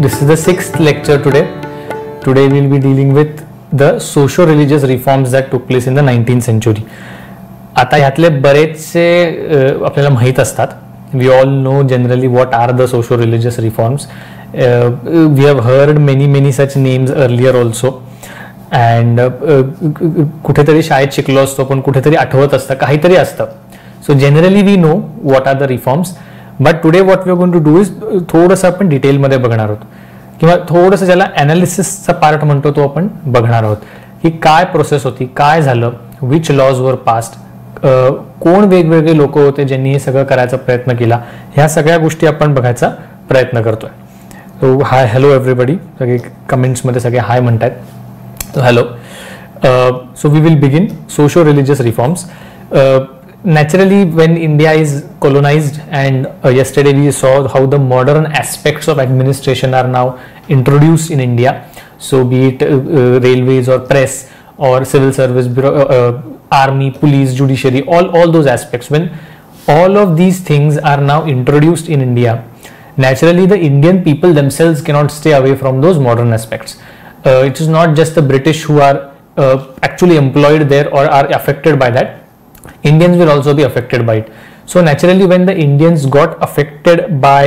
This is the sixth lecture today. Today we will be dealing with the socio-religious reforms that took place in the 19th century. आता ह्यातले बरेचसे आपल्याला माहित असतात. We all know generally what are the socio-religious reforms. We have heard many such names earlier also. And कुठेतरी शाळेत शिकलो असतो पण कुठेतरी आठवत असतं काहीतरी असतं. So generally we know what are the reforms. But today what we are going to do is थोडंसं आपण डिटेलमध्ये बघणार आहोत किंवा थोडंसं ज्याला ॲनालिसिसचा पार्ट म्हणतो तो आपण बघणार आहोत की काय प्रोसेस होती, काय झालं, विच लॉज वर पास्ड, कोण वेगवेगळे लोक होते ज्यांनी हे सगळं करायचा प्रयत्न केला, ह्या सगळ्या गोष्टी आपण बघायचा प्रयत्न करतोय. सो हाय, हॅलो एव्हरीबडी, सगळे कमेंट्समध्ये सगळे हाय म्हणतात. So hello. So we will begin socio-religious reforms. Naturally, when India is colonized, and yesterday we saw how the modern aspects of administration are now introduced in India. So be it railways or press or civil service, army, police, judiciary, all those aspects. When all of these things are now introduced in India, naturally the Indian people themselves cannot stay away from those modern aspects. It is not just the British who are actually employed there or are affected by that. Indians will also be affected by it. So naturally when the Indians got affected by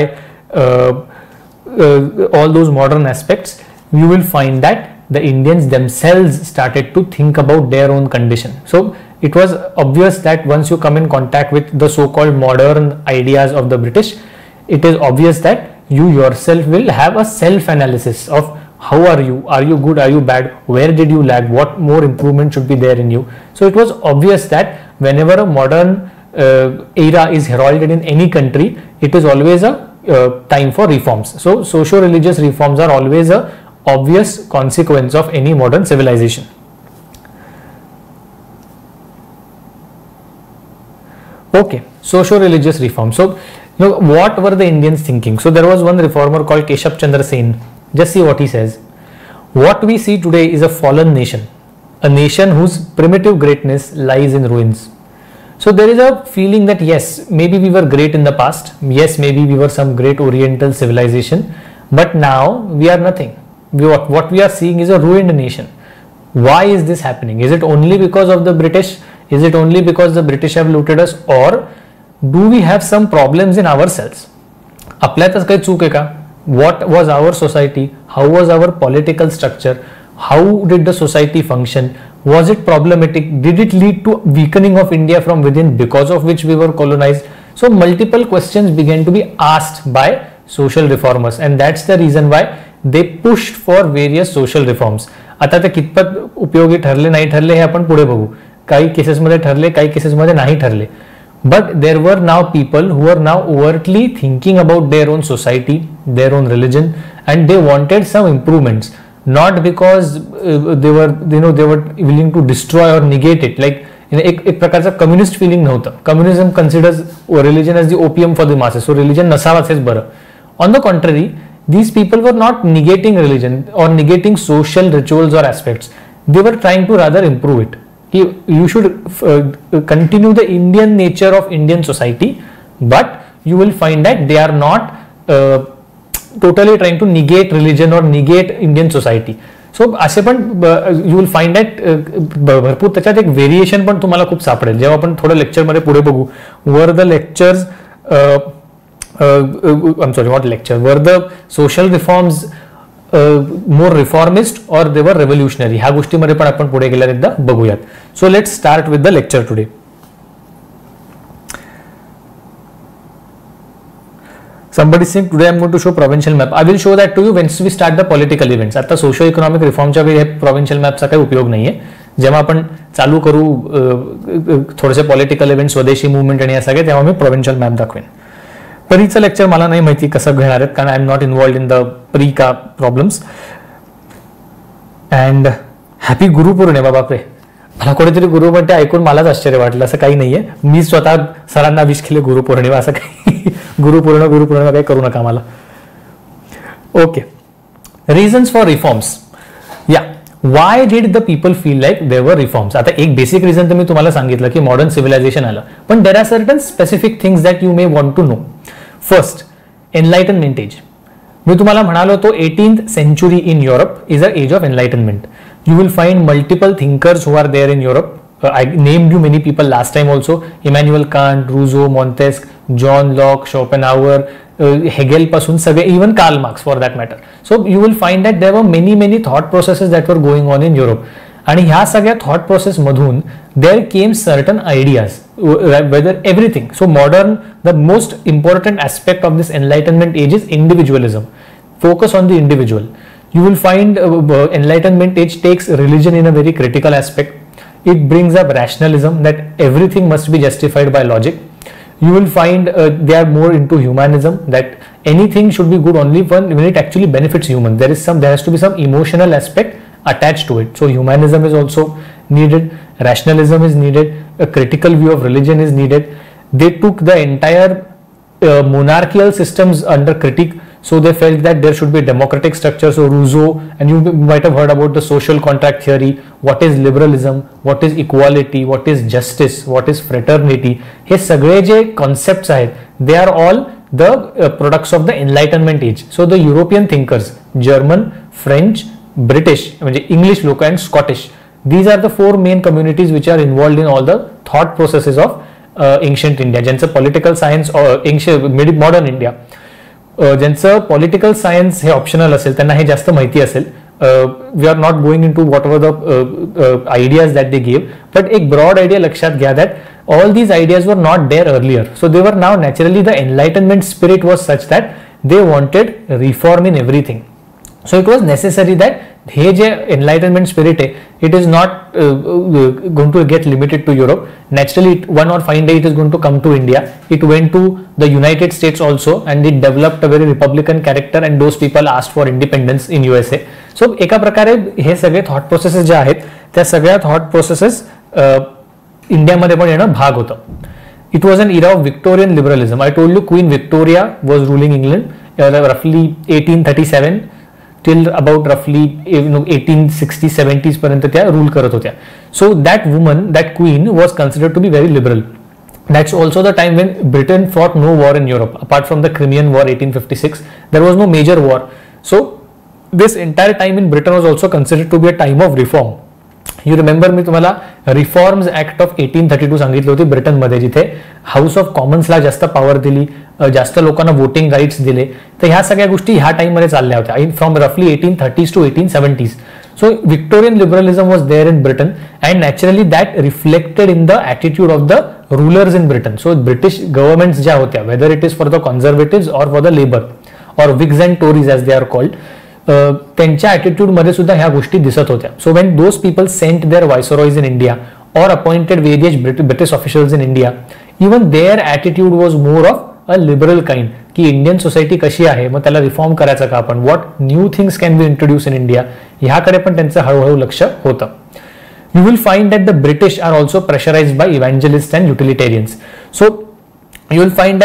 all those modern aspects, you will find that the Indians themselves started to think about their own condition. So it was obvious that once you come in contact with the so-called modern ideas of the British, it is obvious that you yourself will have a self-analysis of how are you good, are you bad, where did you lag, what more improvement should be there in you. So it was obvious that whenever a modern era is heralded in any country, it is always a time for reforms. So socio-religious reforms are always a obvious consequence of any modern civilization. Okay, socio-religious reforms. So what were the Indians thinking? So there was one reformer called Keshav Chandra Sen. Just see what he says. What we see today is a fallen nation, a nation whose primitive greatness lies in ruins. So there is a feeling that yes, maybe we were great in the past, yes, maybe we were some great oriental civilization, but now we are nothing. What we are seeing is a ruined nation. Why is this happening? Is it only because of the British? Is it only because the British have looted us, or do we have some problems in ourselves? आपल्यातच काही चूक आहे का? What was our society? How was our political structure? How did the society function? Was it problematic? Did it lead to weakening of India from within because of which we were colonized? So multiple questions began to be asked by social reformers, and that's the reason why they pushed for various social reforms. आता ते कितपत उपयोगी ठरले नाही ठरले हे आपण पुढे बघू. काही केसेसमध्ये ठरले, काही केसेसमध्ये नाही ठरले. But there were now people who are now overtly thinking about their own society, their own religion, and they wanted some improvements. Not because they were willing to destroy or negate it. Like एक प्रकारचा communist feeling नव्हतं. Communism considers religion as the opium for the masses. So religion नसावाच हेच बरं. On the contrary, these people were not negating religion or negating social rituals or aspects. They were trying to rather improve it. You should continue the Indian nature of Indian society, but you will find that they are not totally trying to negate religion or negate Indian society. So असे पण you will find that भरपूर त्याच्यात एक variation पण तुम्हाला खूप सापडेल जेव्हा आपण थोडं लेक्चरमध्ये पुढे बघू. वर the lectures I'm sorry, what lecture? Were the social reforms more reformist or they were revolutionary? ह्या गोष्टीमध्ये पण आपण पुढे गेल्यावर एकदा बघूयात. So let's start with the lecture today. Somebody saying today I'm going to show provincial map. I will show that to you once we start the political events. आता socio economic रिफॉर्मच्या वेळी हे प्रोव्हिन्शियल मॅपचा काही उपयोग नाहीये. जेव्हा आपण चालू करू थोडेसे पॉलिटिकल इव्हेंट, स्वदेशी मुवमेंट आणि या सगळे, तेव्हा मी प्रोव्हिन्शियल मॅप दाखवेन. परीचं लेक्चर मला नाही माहिती कसं घेणार आहेत कारण I am not involved in the pre का प्रॉब्लेम्स. And happy Gurupournima. बापरे, मला कोणीतरी गुरु म्हणते ऐकून मलाच आश्चर्य वाटलं. असं काही नाहीये, मी स्वतः सरांना विश केले गुरुपौर्णिमा. असं काही गुरुपौर्णिमा काही करू नका मला. Okay, reasons for reforms. या why did the people feel like there were reforms. आता एक बेसिक रिझन तर मी तुम्हाला सांगितलं की मॉडर्न सिव्हिलायझेशन आलं, पण there are certain specific things that you may want to know. First, enlightenment age. मी तुम्हाला म्हणालो तो 18th century in Europe is an age of enlightenment. You will find multiple thinkers who are there in Europe. I named you many people last time also. Immanuel Kant, Rousseau, Montesquieu, John Locke, Schopenhauer, Hegel पासून सगळे, even Karl Marx for that matter. So you will find that there were many thought processes that were going on in Europe. आणि ह्या सगळ्या thought process मधून there came certain ideas, whether everything. So modern, the most important aspect of this enlightenment age is individualism. Focus on the individual. You will find enlightenment age takes religion in a very critical aspect. It brings up rationalism, that everything must be justified by logic. You will find they are more into humanism, that anything should be good only when it actually benefits humans. There has to be some emotional aspect attached to it. So humanism is also needed, rationalism is needed, a critical view of religion is needed. They took the entire monarchical systems under critique, so they felt that there should be democratic structure. So Rousseau, and you might have heard about the social contract theory, what is liberalism, what is equality, what is justice, what is fraternity. हे सगळे जे concepts आहेत, they are all the products of the enlightenment age. So the European thinkers, German, French, British, म्हणजे English लोक and Scottish, these are the four main communities which are involved in all the thought processes of ancient India. ज्यांचं political science or modern India, ज्यांचं political science हे optional असेल त्यांना हे जास्त माहिती असेल. We are not going into whatever the ideas that they give, but एक ब्रॉड आयडिया लक्षात घ्या that all these ideas were not there earlier. So they were now naturally, the enlightenment spirit was such that they wanted reform in everything. So it was necessary that हे जे enlightenment spirit है, it is not going to get limited to Europe. Naturally, one or fine day it is going to come to India. It went to the United States also, and it developed a very republican character, and those people asked for independence in USA. So एका प्रकारे हे सगळे thought processes जे आहेत त्या सगळ्या thought processes इंडियामध्ये पण येणं भाग होतं. It was an era of Victorian liberalism. I told you Queen Victoria was ruling England roughly 1837 till about roughly 1860s 70s पर्यंत त्या रूल करत होत्या. So that woman, that queen was considered to be very liberal. That's also the time when Britain fought no war in Europe apart from the Crimean War 1856. There was no major war. So this entire time in Britain was also considered to be a time of reform. You remember मी तुम्हाला reforms act of 1832 सांगितली होती ब्रिटनमध्ये, जिथे house of कॉमन्सला जास्त power दिली, जास्त लोकांना वोटिंग राईट्स दिले. तर ह्या सगळ्या गोष्टी ह्या टाइममध्ये चालल्या होत्या फ्रॉम रफली 1830s to 1870s. So Victorian liberalism was there in Britain, and naturally that reflected in the attitude of the rulers in Britain. So British governments ज्या होत्या, whether it is for the conservatives or for the labor or Whigs and Tories as they are called, त्यांच्या attitude मध्ये सुद्धा ह्या गोष्टी दिसत होत्या. So when those people sent their viceroys in India or appointed various British officials in India, even their attitude was more of a liberal kind, की Indian society कशी आहे, मग त्याला रिफॉर्म करायचं का आपण, what new things can be introduce in India, ह्याकडे पण त्यांचं हळूहळू लक्ष होतं. You will find that the British are also pressurised bye evangelist and utilitarians. So you will find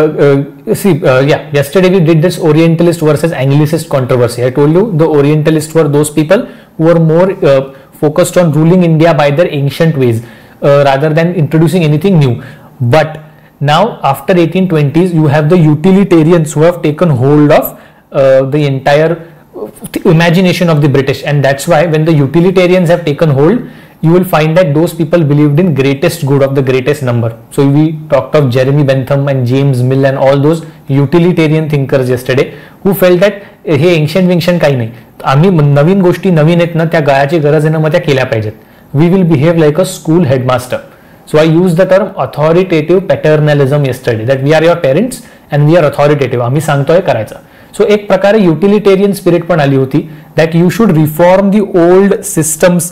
that yesterday we did this Orientalist versus Anglicist controversy. I told you the Orientalists were those people who were more focused on ruling India by their ancient ways rather than introducing anything new. But now after 1820s you have the utilitarians who have taken hold of the entire imagination of the British, and that's why when the utilitarians have taken hold, you will find that those people believed in greatest good of the greatest number. So we talked of Jeremy Bentham and James Mill and all those utilitarian thinkers yesterday who felt that हे ancient विंशन काही नाही, आम्ही नवीन गोष्टी नवीन आहेत ना, त्या गायाची गरज आहे ना, मग त्या केल्या पाहिजेत. We will behave like a school headmaster. So I used the term authoritative paternalism yesterday, that we are your parents and we are authoritative. आम्ही सांगतोय करायचं. So एक प्रकारे युटिलिटेरियन स्पिरिट पण आली होती, that you should reform the old systems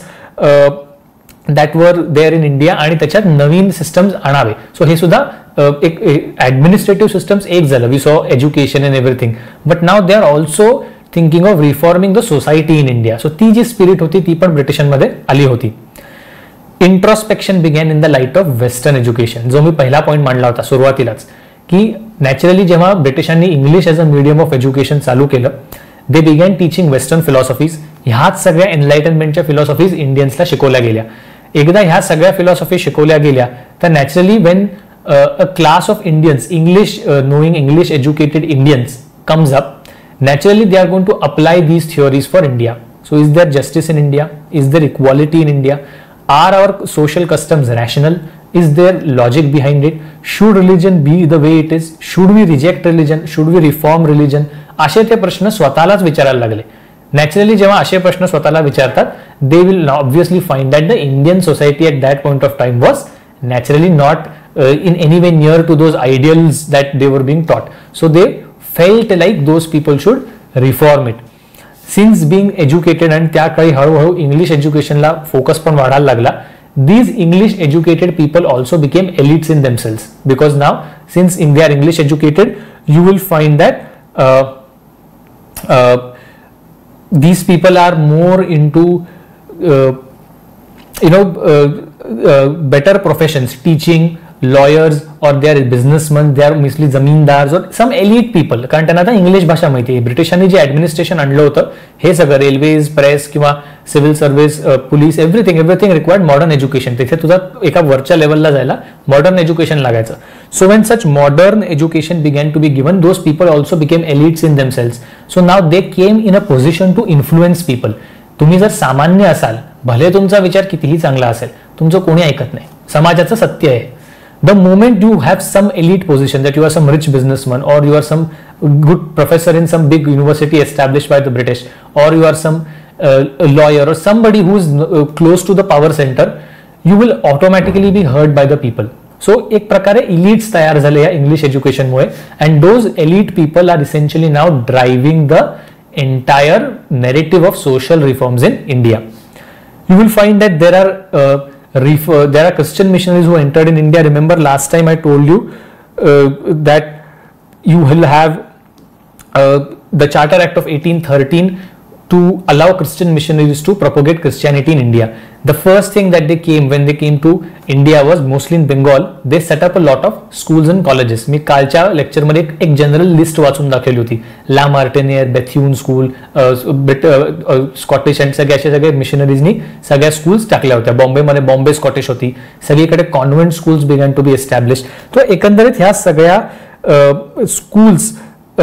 that were there in India आणि त्याच्यात नवीन सिस्टम्स आणावे. सो हे सुद्धा एक ऍडमिनिस्ट्रेटिव्ह सिस्टम्स एक झालं. We saw education and everything, but now they are also thinking of reforming the society in India. So ती जी स्पिरिट होती ती पण ब्रिटिशांमध्ये आली होती. Introspection began in the light of western education, जो मी पहिला पॉईंट मांडला होता सुरुवातीलाच, की नॅचरली जेव्हा ब्रिटिशांनी English as a medium of education चालू केलं, they began teaching western philosophies. ह्याच सगळ्या एनलाइटनमेंटच्या फिलॉसॉफीज इंडियन्सला शिकवल्या गेल्या. एकदा ह्या सगळ्या फिलॉसॉफी शिकवल्या गेल्या तर naturally when a class of Indians, English knowing English educated Indians comes up, naturally they are going to apply these theories for India. So is there justice in India? Is there equality in India? Are our social customs rational? Is there logic behind it? Should religion be the way it is? Should we reject religion? Should we reform religion? असे ते प्रश्न स्वतःलाच विचारायला लागले. Naturally जेव्हा असे प्रश्न स्वतःला विचारतात, they will obviously find that the Indian society at that point of time was naturally not in any way near to those ideals that they were being taught. So they felt like those people should reform it. Since being educated and त्या काळी हळूहळू English एज्युकेशनला focus पण वाढायला लागला, these English educated people also became elites in themselves, because now since they are English educated, you will find that these people are more into better professions, teaching, lawyers, or they are businessmen, they are mostly zamindars or some elite people. कारण त्यांना आता English भाषा माहिती आहे. ब्रिटिशांनी जे administration आणलं होतं, हे सगळं रेल्वेज, प्रेस किंवा civil service, police, everything required modern education. तिथे तुझा एका वरच्या लेवलला जायला मॉडर्न एज्युकेशन लागायचं. So when such modern education began to be given, those people also became elites in themselves. So now they came in a position to influence people. तुम्ही जर सामान्य असाल, भले तुमचा विचार कितीही चांगला असेल, तुमचं कोणी ऐकत नाही. समाजाचं सत्य आहे. The moment you have some elite position, that you are some rich businessman, or you are some good professor in some big university established by the British, or you are some lawyer or somebody who is close to the power center, you will automatically be heard by the people. So एक प्रकारे elites तयार झाले या English education मुळे, and those elite people are essentially now driving the entire narrative of social reforms in India. You will find that there are Christian missionaries who entered in India. Remember last time I told you that you will have the Charter Act of 1813 to allow Christian missionaries to propagate Christianity in India. The first thing that they came when they came to India was mostly in Bengal. They set up a lot of schools and colleges. मी कालच्या lecture मध्ये एक general list वाचून दाखवली होती. La Martiniere, Bethune school, Scottish and सगळे मिशनरीजनी सगळ्या स्कूल्स टाकल्या होत्या. बॉम्बेमध्ये बॉम्बे स्कॉटिश होती. सगळीकडे convent schools began to be establish. तो एकंदरीत ह्या सगळ्या स्कूल्स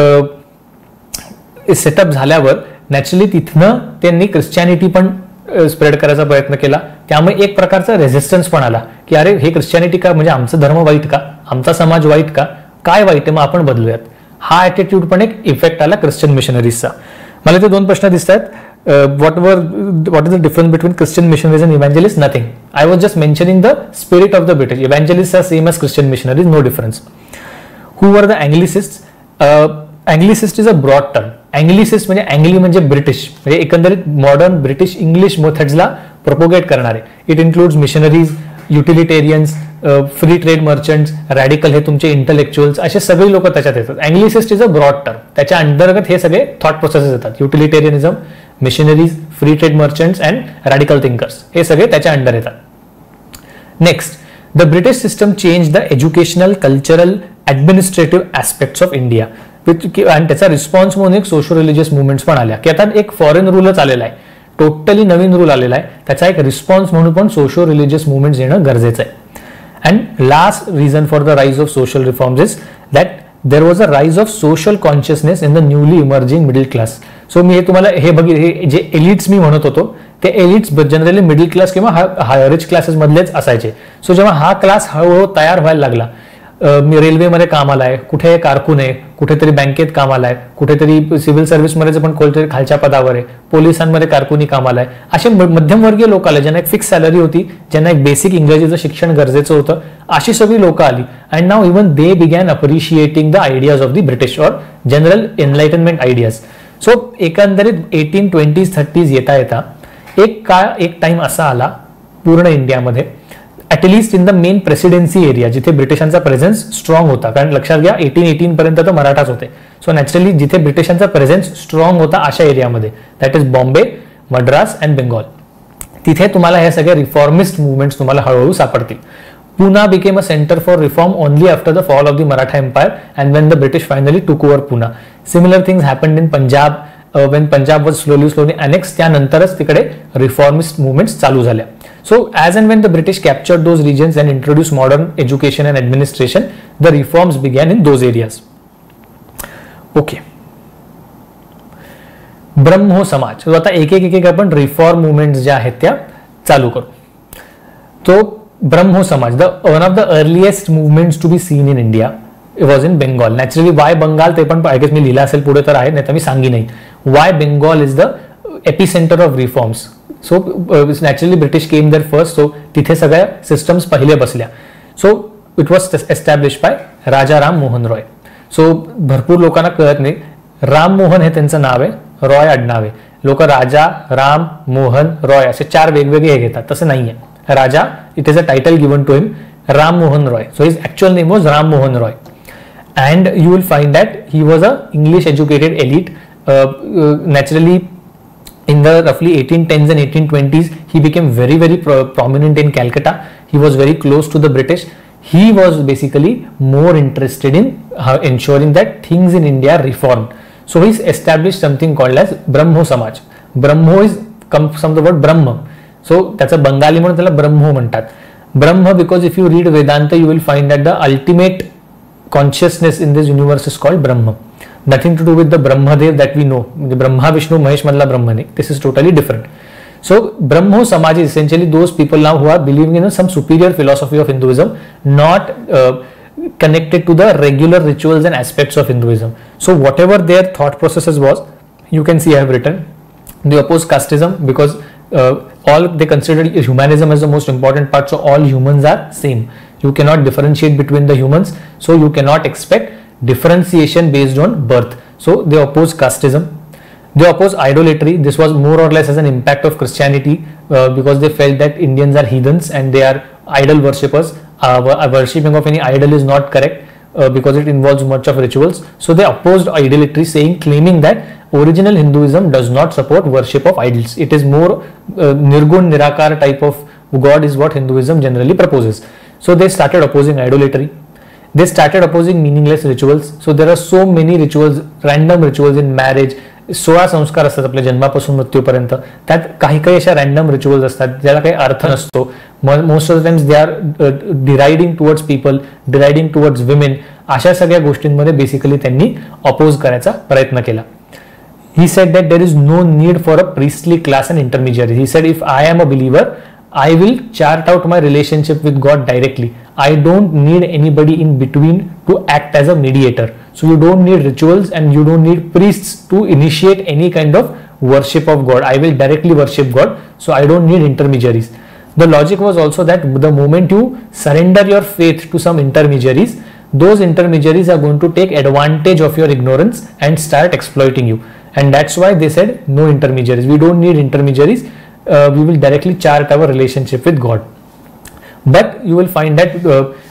सेटअप झाल्यावर नॅचरली तिथनं त्यांनी ख्रिश्चॅनिटी पण स्प्रेड करायचा प्रयत्न केला. त्यामुळे एक प्रकारचा रेझिस्टन्स पण आला की अरे हे ख्रिश्चॅनिटी का, म्हणजे आमचा धर्म वाईट का, आमचा समाज वाईट का, काय वाईट आहे, मग आपण बदलूयात. हा ॲटिट्यूड पण एक इफेक्ट आला ख्रिश्चन मिशनरीजचा. मला ते दोन प्रश्न दिसत आहेत. What is the difference between Christian missionaries and evangelist? Nothing. I was just mentioning the spirit of the British. Evangelist are same as Christian missionaries, no difference. Who were the Anglicist? Anglicist is a broad term. Anglicist म्हणजे Angli म्हणजे British, म्हणजे एकंदरीत modern British English मेथड्सला propagate करणारे. It includes missionaries, utilitarians, free trade merchants, radical, हे तुमचे intellectuals, असे सगळे लोक त्याच्यात येतात. अँग्लिसिस्ट इज अ ब्रॉड टर्म. त्याच्या अंतर्गत हे सगळे थॉट प्रोसेसेस येतात. Utilitarianism, missionaries, free trade merchants and radical thinkers, हे सगळे त्याच्या अंडर येतात. Next, the British system change the educational, cultural, administrative aspects of India. आणि त्याचा रिस्पॉन्स म्हणून एक सोशल रिलिजियस मुवमेंट्स पण आल्या की आता एक फॉरेन रूलच आलेला आहे, टोटली नवीन रूल आलेला आहे. त्याचा एक रिस्पॉन्स म्हणून पण सोशल रिलिजियस मुवमेंट्स येणं गरजेचं आहे. And last reason for the rise of social reforms is that there was a rise of social consciousness in the newly emerging middle class. So मी हे तुम्हाला हे जे एलिट्स मी म्हणत होतो, ते एलिट्स जनरली मिडल क्लास किंवा रिच क्लासेस मधलेच असायचे. सो जेव्हा हा क्लास हळूहळू तयार व्हायला लागला, मी रेल्वेमध्ये कामाला आहे, कुठे कारकून आहे, कुठेतरी बँकेत कामाला आहे, कुठेतरी सिव्हिल सर्व्हिसमध्ये पण कोणतरी खालच्या पदावर आहे, पोलिसांमध्ये कारकुनी कामाला आहे, असे मध्यमवर्गीय लोक आले ज्यांना एक फिक्स सॅलरी होती, ज्यांना एक बेसिक इंग्रजीचं शिक्षण गरजेचं होतं. अशी सगळी लोक आली. And now even they began appreciating the ideas of the British or general enlightenment ideas. So एकंदरीत 1820s 30s येता येता एक टाइम असा आला पूर्ण इंडियामध्ये, at least in the main presidency area, जिथे ब्रिटिशांचा प्रेझेन्स स्ट्रॉंग होता. कारण लक्षात घ्या 1818 पर्यंत तर मराठाच होते. सो नॅचरली जिथे ब्रिटिशांचा प्रेझेन्स स्ट्रॉंग होता अशा एरियामध्ये, that is Bombay, Madras and Bengal, तिथे तुम्हाला हे सगळे रिफॉर्मिस्ट मुवमेंट्स तुम्हाला हळूहळू सापडतील. Pune became a center for reform only after the fall of the Maratha Empire and when the British finally took over Pune. Similar things happened in Punjab when Punjab was slowly annexed. त्यानंतरच तिकडे reformist movements चालू झाल्या. So as and when the British captured those regions and introduced modern education and administration, the reforms began in those areas. Okay. ब्रह्मो समाज. तो आता एक एक आपण रिफॉर्म मुवमेंट ज्या आहेत त्या चालू करू. तो Brahmo Samaj, one of the earliest movements to be seen in India was in Bengal. Naturally why Bengal ते पण आय गेस मी लिहिलं असेल पुढे तर आहे, नाही तर मी सांगी नाही. Why Bengal is the epicentre of reforms. So naturally British came there first, so तिथे सगळ्या सिस्टम्स पहिले बसल्या. So it was establish by Raja Ram Mohan Roy. So भरपूर लोकांना कळत नाही, राम मोहन हे त्यांचं नाव आहे, रॉय आडनाव आहे. लोक राजा राम मोहन रॉय असे 4 वेगवेगळे हे घेतात, तसं नाहीये. Raja, it is a title given to him, Ram Mohan Roy. So his actual name was Ram Mohan Roy. And you will find that he was a English educated elite. Naturally, in the roughly 1810s and 1820s, he became very prominent in Calcutta. He was very close to the British. He was basically more interested in ensuring that things in India reformed. So he established something called as Brahmo Samaj. Brahmo is comes from the word Brahma. So त्याचं बंगाली म्हणून त्याला ब्रह्मो म्हणतात. Brahma, because if you read Vedanta, you will find that the ultimate consciousness in this universe is called Brahma. Nothing to do with the Brahmadev that we know. The Brahma Vishnu Mahesh madla Brahma nahi. This is totally different. So Brahmo Samaj is essentially those people now who are believing in some superior philosophy of Hinduism, not connected to the regular rituals and aspects of Hinduism. So whatever their thought processes was, you can see I have written. They oppose casteism because all they considered humanism as the most important part. So all humans are same. You cannot differentiate between the humans, so you cannot expect differentiation based on birth. So they oppose casteism. They oppose idolatry. This was more or less as an impact of Christianity because they felt that Indians are heathens and they are idol worshippers. Worshipping of any idol is not correct because it involves much of rituals. So they opposed idolatry, claiming that original Hinduism does not support worship of idols. It is more nirgun nirakar type of God is what Hinduism generally proposes. So they started opposing idolatry. They started opposing meaningless rituals. So there are so many rituals, random rituals in marriage. 16 संस्कार असतात आपल्या जन्मापासून मृत्यूपर्यंत. त्यात काही काही अशा random rituals असतात ज्याला काही अर्थ नसतो. Most of the times they are deriding towards people, deriding towards women. अशा सगळ्या गोष्टींमध्ये बेसिकली त्यांनी अपोज करायचा प्रयत्न केला. He said that there is no need for a priestly class and intermediary. He said if I am a believer, I will chart out my relationship with God directly. I don't need anybody in between to act as a mediator. So you don't need rituals and you don't need priests to initiate any kind of worship of God. I will directly worship God. So I don't need intermediaries. The logic was also that the moment you surrender your faith to some intermediaries, those intermediaries are going to take advantage of your ignorance and start exploiting you. And that's why they said no intermediaries. We don't need intermediaries. We will directly chart our relationship with God. But you will find that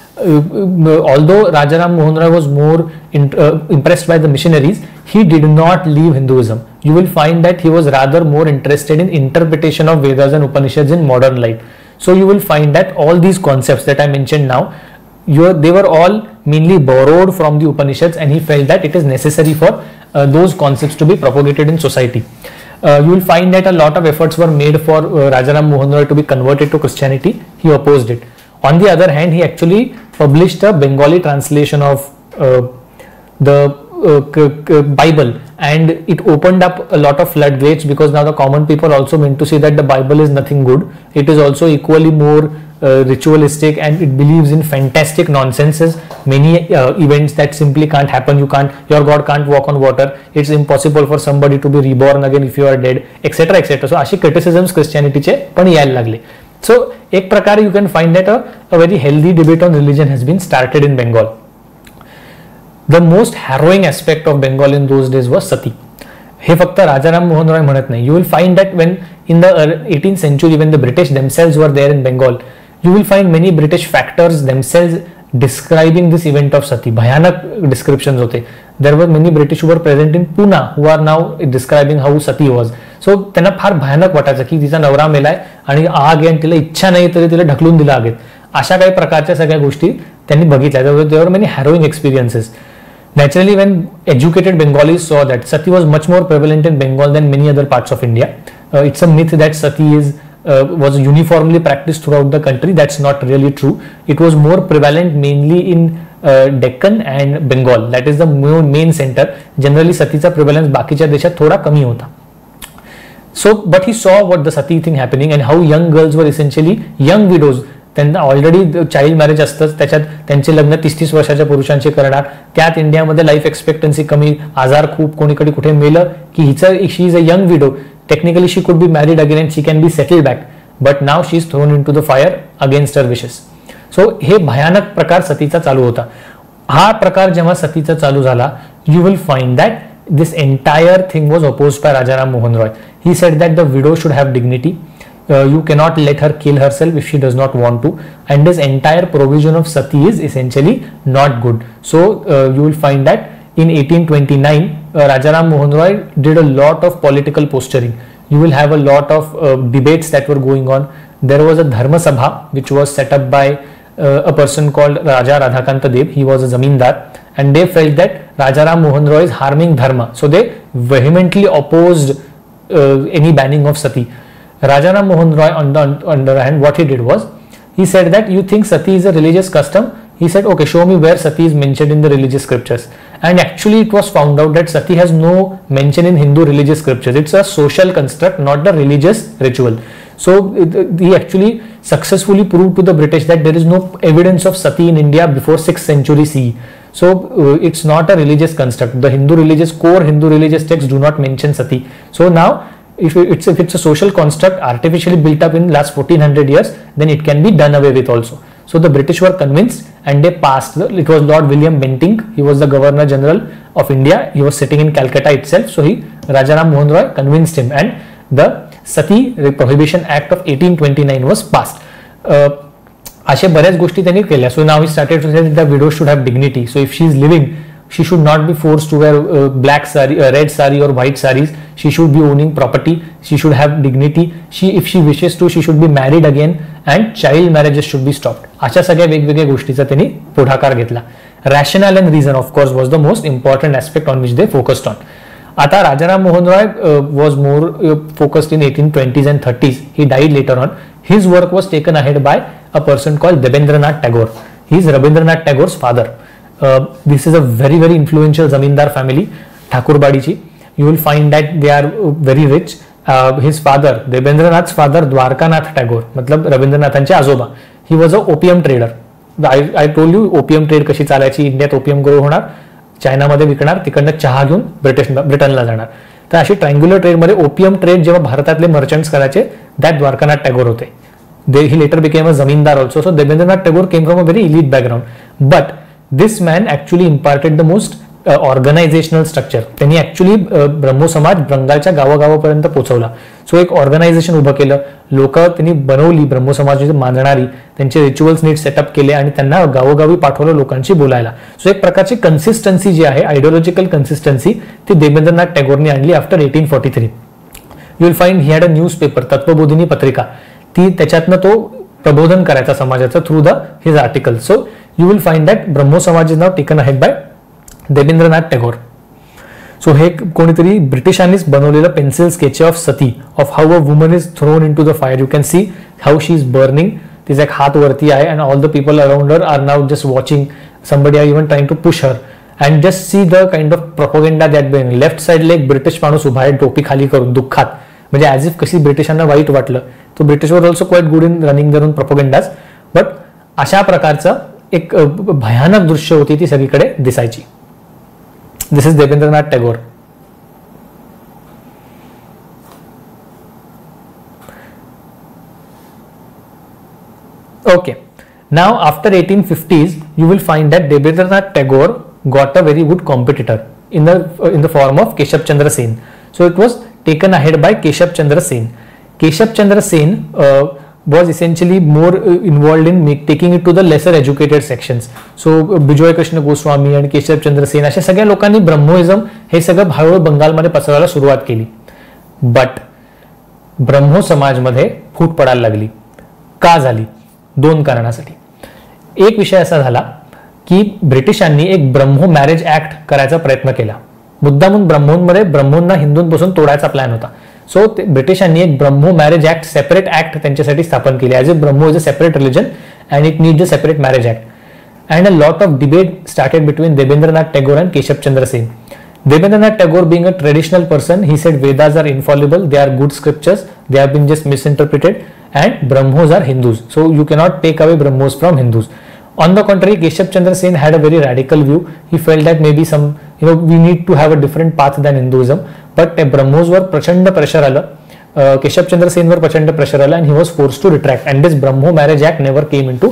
although Rajaram Mohan Roy was more impressed by the missionaries, he did not leave Hinduism. You will find that he was rather more interested in interpretation of Vedas and Upanishads in modern light. So you will find that all these concepts that I mentioned now, they were all mainly borrowed from the Upanishads, and he felt that it is necessary for those concepts to be propagated in society. You will find that a lot of efforts were made for Rajaram Mohan Roy to be converted to Christianity. He opposed it. On the other hand, he actually published a Bengali translation of the Bible, and it opened up a lot of floodgates because now the common people also meant to see that the Bible is nothing good. It is also equally more ritualistic, and it believes in fantastic nonsenses, many events that simply can't happen. Your God can't walk on water. It's impossible for somebody to be reborn again if you are dead, etc., etc. So अशी criticisms Christianity चे पण यायला लागले. So एक प्रकारे you can find that a very healthy debate on religion has been started in Bengal. The most harrowing aspect of Bengal in those days was sati. हे फक्त राजाराम मोहन रॉय म्हणत नाही. You will find that when in the 18th century, when the British themselves were there in Bengal, you will find many British factors themselves describing this event of sati. भयानक descriptions होते. There were many British who were present in Pune who are now describing how sati was. So त्यांना फार भयानक वाटायचं की तिचा नवरा मेलाय आणि आग आहे आणि तिला इच्छा नाही तरी तिला ढकलून दिला आगेत. अशा काही प्रकारच्या सगळ्या गोष्टी त्यांनी बघितल्या. There were many harrowing experiences. Naturally, when educated Bengalis saw that sati was much more prevalent in Bengal than many other parts of India. It's a myth that sati was uniformly practiced throughout the country. That's not really true. It was more prevalent mainly in Deccan and Bengal. That is the main center. Generally, saतीचा prevalence बाकीच्या देशात थोडा कमी होता. So, but he saw what the sati thing happening and how young girls were essentially young widows. त्यांना already child marriage असतंच, त्याच्यात त्यांचे लग्न 30-30 वर्षाच्या पुरुषांशी करणार, त्यात इंडियामध्ये लाईफ एक्सपेक्टन्सी कमी, आजार खूप, कोणीकडे कुठे मेलं की हिचं, she is a young widow, technically she could be married again and she can be settle back, but now she is thrown into the fire against her wishes. So हे भयानक प्रकार सतीचा चालू होता. हा प्रकार जेव्हा सतीचा चालू झाला, you will find that this entire thing was opposed by Rajaram Mohan Roy. He said that the widow should have dignity. You cannot let her kill herself if she does not want to. And this entire provision of sati is essentially not good. So you will find that in 1829, Rajaram Mohan Roy did a lot of political posturing. You will have a lot of debates that were going on. There was a Dharma Sabha which was set up by a person called Raja Radhakanta Dev. He was a zamindar. And they felt that Rajaram Mohan Roy is harming dharma, so they vehemently opposed any banning of sati. Rajaram Mohan Roy, on the other hand, what he did was, he said that you think sati is a religious custom. He said, okay, show me where sati is mentioned in the religious scriptures. And actually it was found out that sati has no mention in Hindu religious scriptures. It's a social construct, not the religious ritual. So he actually successfully proved to the British that there is no evidence of sati in India before 6th century CE. So it's not a religious construct. The core Hindu religious texts do not mention sati. So now if it's a social construct artificially built up in last 1400 years, then it can be done away with also. So the British were convinced and they passed. It was Lord William Bentinck. He was the Governor General of India. He was sitting in Calcutta itself. So Rajaram Mohan Roy convinced him, and the Sati Prohibition Act of 1829 was passed. अशा बऱ्याच गोष्टी त्यांनी केल्या. So now he started to say the widow should have dignity. So if she is living, she should not be force to wear black sari, red sari or white saris. She should be owning property. She should have dignity. If she wishes to, she should be married again and child marriages should be stopped. अशा सगळ्या वेगवेगळ्या गोष्टीचा त्यांनी पुढाकार घेतला. Rational and reason of course was the most important aspect on which they focused on. आता Rajaram Mohan Roy was more focused in 1820s and 30s. He died later on. His work was taken ahead by a person called Debendranath Tagore. He is Rabindranath Tagore's father. This is a very, very influential zamindar family, Thakurbadichi. You will find that they are very rich. His father, Debendranath's father, Dwarkanath Tagore, मतलब रवींद्रनाथांचे आजोबा, he was a opium trader. I told you opium trade कशी चालायची. इंडियात opium grow होणार, चायनामध्ये विकणार, तिकडनं चहा घेऊन ब्रिटनला जाणार. तर अशी ट्रायंग्युलर ट्रेडमध्ये ओपियम ट्रेड जेव्हा भारतातले मर्चंट्स करायचे, दॅट द्वारकानाथ टागोर होते. He later became a zamindar also. So Debendranath Tagore came from a very elite background, but this man actually imparted the most organisational structure. त्यांनी ऍक्च्युअली ब्रह्मो समाज बंगालच्या गावागावापर्यंत पोहोचवला. सो एक ऑर्गनायझेशन उभं केलं, लोक त्यांनी बनवली ब्रह्मो समाज मानणारी, त्यांचे रिच्युअल्स नीट सेटअप केले आणि त्यांना गावोगावी पाठवलं लोकांशी बोलायला. सो एक प्रकारची कन्सिस्टन्सी जी आहे, आयडिओलॉजिकल कन्सिस्टन्सी, ती देवेंद्रनाथ टागोरने आणली after 1843. You will find he had a newspaper, Tattvabodhini Patrika. ती त्याच्यातनं तो प्रबोधन करायचा समाजाचं through the his article. So you will find that Brahmo Samaj is now taken ahead by Debendranath Tagore. So हे कोणीतरी ब्रिटिशांनीच बनवलेलं pencil sketch of Sati, of how a woman is thrown into the fire. You can see how she is burning. तिचा एक हात वरती आहे and all the people around her are now just watching. Somebody are even trying to push her and just see the kind of propaganda that been. Left साइडला एक British माणूस उभा आहे टोपी खाली करून दुःखात, म्हणजे ॲज इफ कशी ब्रिटिशांना वाईट वाटलं. तो British were also quite good in running their propagandas. But अशा प्रकारचं एक भयानक दृश्य होती ती सगळीकडे दिसायची. This is Debendranath Tagore. Okay, now after 1850s you will find that Debendranath Tagore got a very good competitor in the form of Keshav Chandra Sen. So it was taken ahead by Keshav Chandra Sen. Keshav Chandra Sen was essentially more involved in taking it to the lesser educated sections. So Bijoy Krishna Goswami and Keshav Chandra Sen अशा सगळ्या लोकांनी ब्रह्मोइझम हे सगळं हळूहळू बंगालमध्ये पसरवायला सुरुवात केली. But ब्रह्मो समाजमध्ये फूट पडायला लागली. का झाली? दोन कारणासाठी. एक विषय असा झाला की ब्रिटिशांनी एक ब्रह्मो मॅरेज ऍक्ट करायचा प्रयत्न केला. मुद्दामून ब्रह्मोंना हिंदूंपासून तोडायचा प्लॅन होता. सो ब्रिटिशांनी एक Brahmo marriage act, separate act त्यांच्यासाठी स्थापन केली. As a Brahmo is a separate religion and it needs a separate marriage act. And a lot of debate started between Debendranath Tagore and Keshav Chandra Sen. Debendranath Tagore, being a traditional person, he said Vedas are infallible, they are good scriptures, they have been just misinterpreted, and Brahmos are Hindus. So you cannot take away Brahmos from Hindus. On the contrary, Keshav Chandra Sen had a very radical view. He felt that maybe we need to have a different path than Hinduism. But Brahmos were prachanda pressure आलं. Keshav Chandra Sen वर प्रचंड pressure आलं, and he was forced to retract. And this Brahmo Marriage Act never came into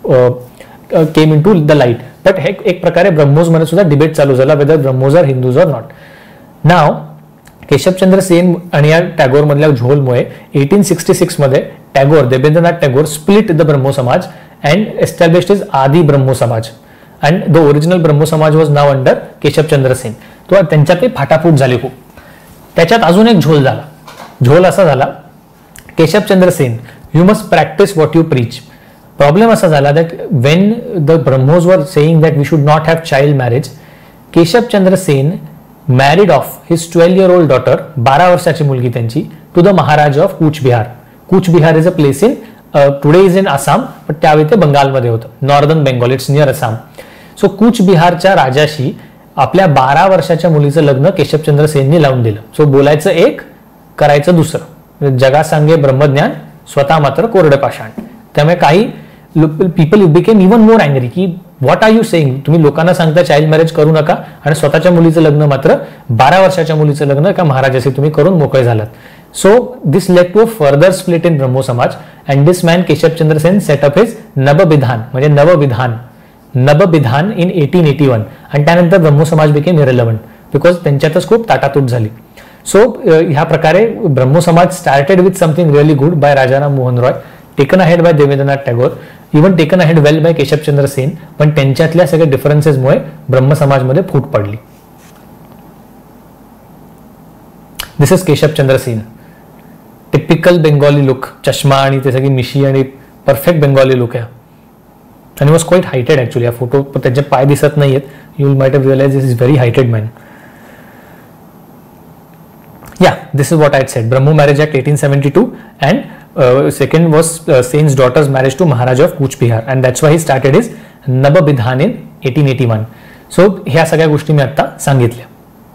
the light. But एक प्रकारे ब्रह्मोस मध्ये सुद्धा debate चालू झाला whether Brahmos are Hindus or not. Now Keshav Chandra Sen आणि या टॅगोर मधल्या झोलमुळे 1866 मध्ये Tagore, Debendranath Tagore split the Brahmo Samaj and established his Adi Brahmo Samaj, and the original Brahmo Samaj was now under Keshav Chandra Sen. तो त्यांच्यात फाटाफूट झाली खूप. त्याच्यात अजून एक झोल झाला. झोल असा झाला, Keshav Chandra Sen, you must practise what you preach. Problem असा झाला that when the Brahmos were saying that we should not have child marriage, Keshav Chandra Sen married off his 12-year-old daughter, 12 वर्षाची मुलगी त्यांची, to the Maharaj of Cooch Behar. Cooch Behar is a place in today is in Assam, पण त्यावेळी ते बंगालमध्ये होतं, northern Bengal, it's near Assam. So Cooch बिहारच्या राजाशी आपल्या 12 वर्षाच्या मुलीचं लग्न केशवचंद्र सेननी लावून दिलं. सो बोलायचं एक, करायचं दुसरं. जगा सांगे ब्रह्मज्ञान, स्वतः मात्र कोरडे पाषाण. त्यामुळे काही people became even more angry की व्हॉट आर यू सेइंग, तुम्ही लोकांना सांगता चाइल्ड मॅरेज करू नका आणि स्वतःच्या मुलीचं लग्न मात्र 12 वर्षाच्या मुलीचं लग्न एका महाराजाशी तुम्ही करून मोकळे झालात. So this led to a further split in Brahmo Samaj, and this man Keshav Chandra Sen set up his Nababidhan, म्हणजे नवविधान in 1881, आणि त्यानंतर ब्रह्मो समाज became irrelevant because त्यांच्यातच खूप ताटातूट झाली. So ह्या प्रकारे ब्रह्मो समाज started with something really good by Rajaram Mohan Roy, taken ahead by Devendranath Tagore, even taken ahead well by Keshav Chandra Sen, पण त्यांच्यातल्या सगळ्या डिफरन्सेस मुळे ब्रह्म समाजमध्ये फूट पडली. This is Keshav Chandra Sen. Typical Bengali look, चष्मा आणि ते सगळी मिशी आणि परफेक्ट बेंगॉली लुक आहे. आणि वॉज क्वाइट हायटेड ऍक्च्युअली. या फोटो त्याचे पाय दिसत नाहीयेत. You will might have realise this is very heighted man. Yeah this is what I said. Brahmo marriage act 1872 and second was Sen's daughter's marriage to Maharaj of Cooch Behar, and that's why he started is Nababidhan in 1881. So ह्या सगळ्या गोष्टी मी आता सांगितल्या.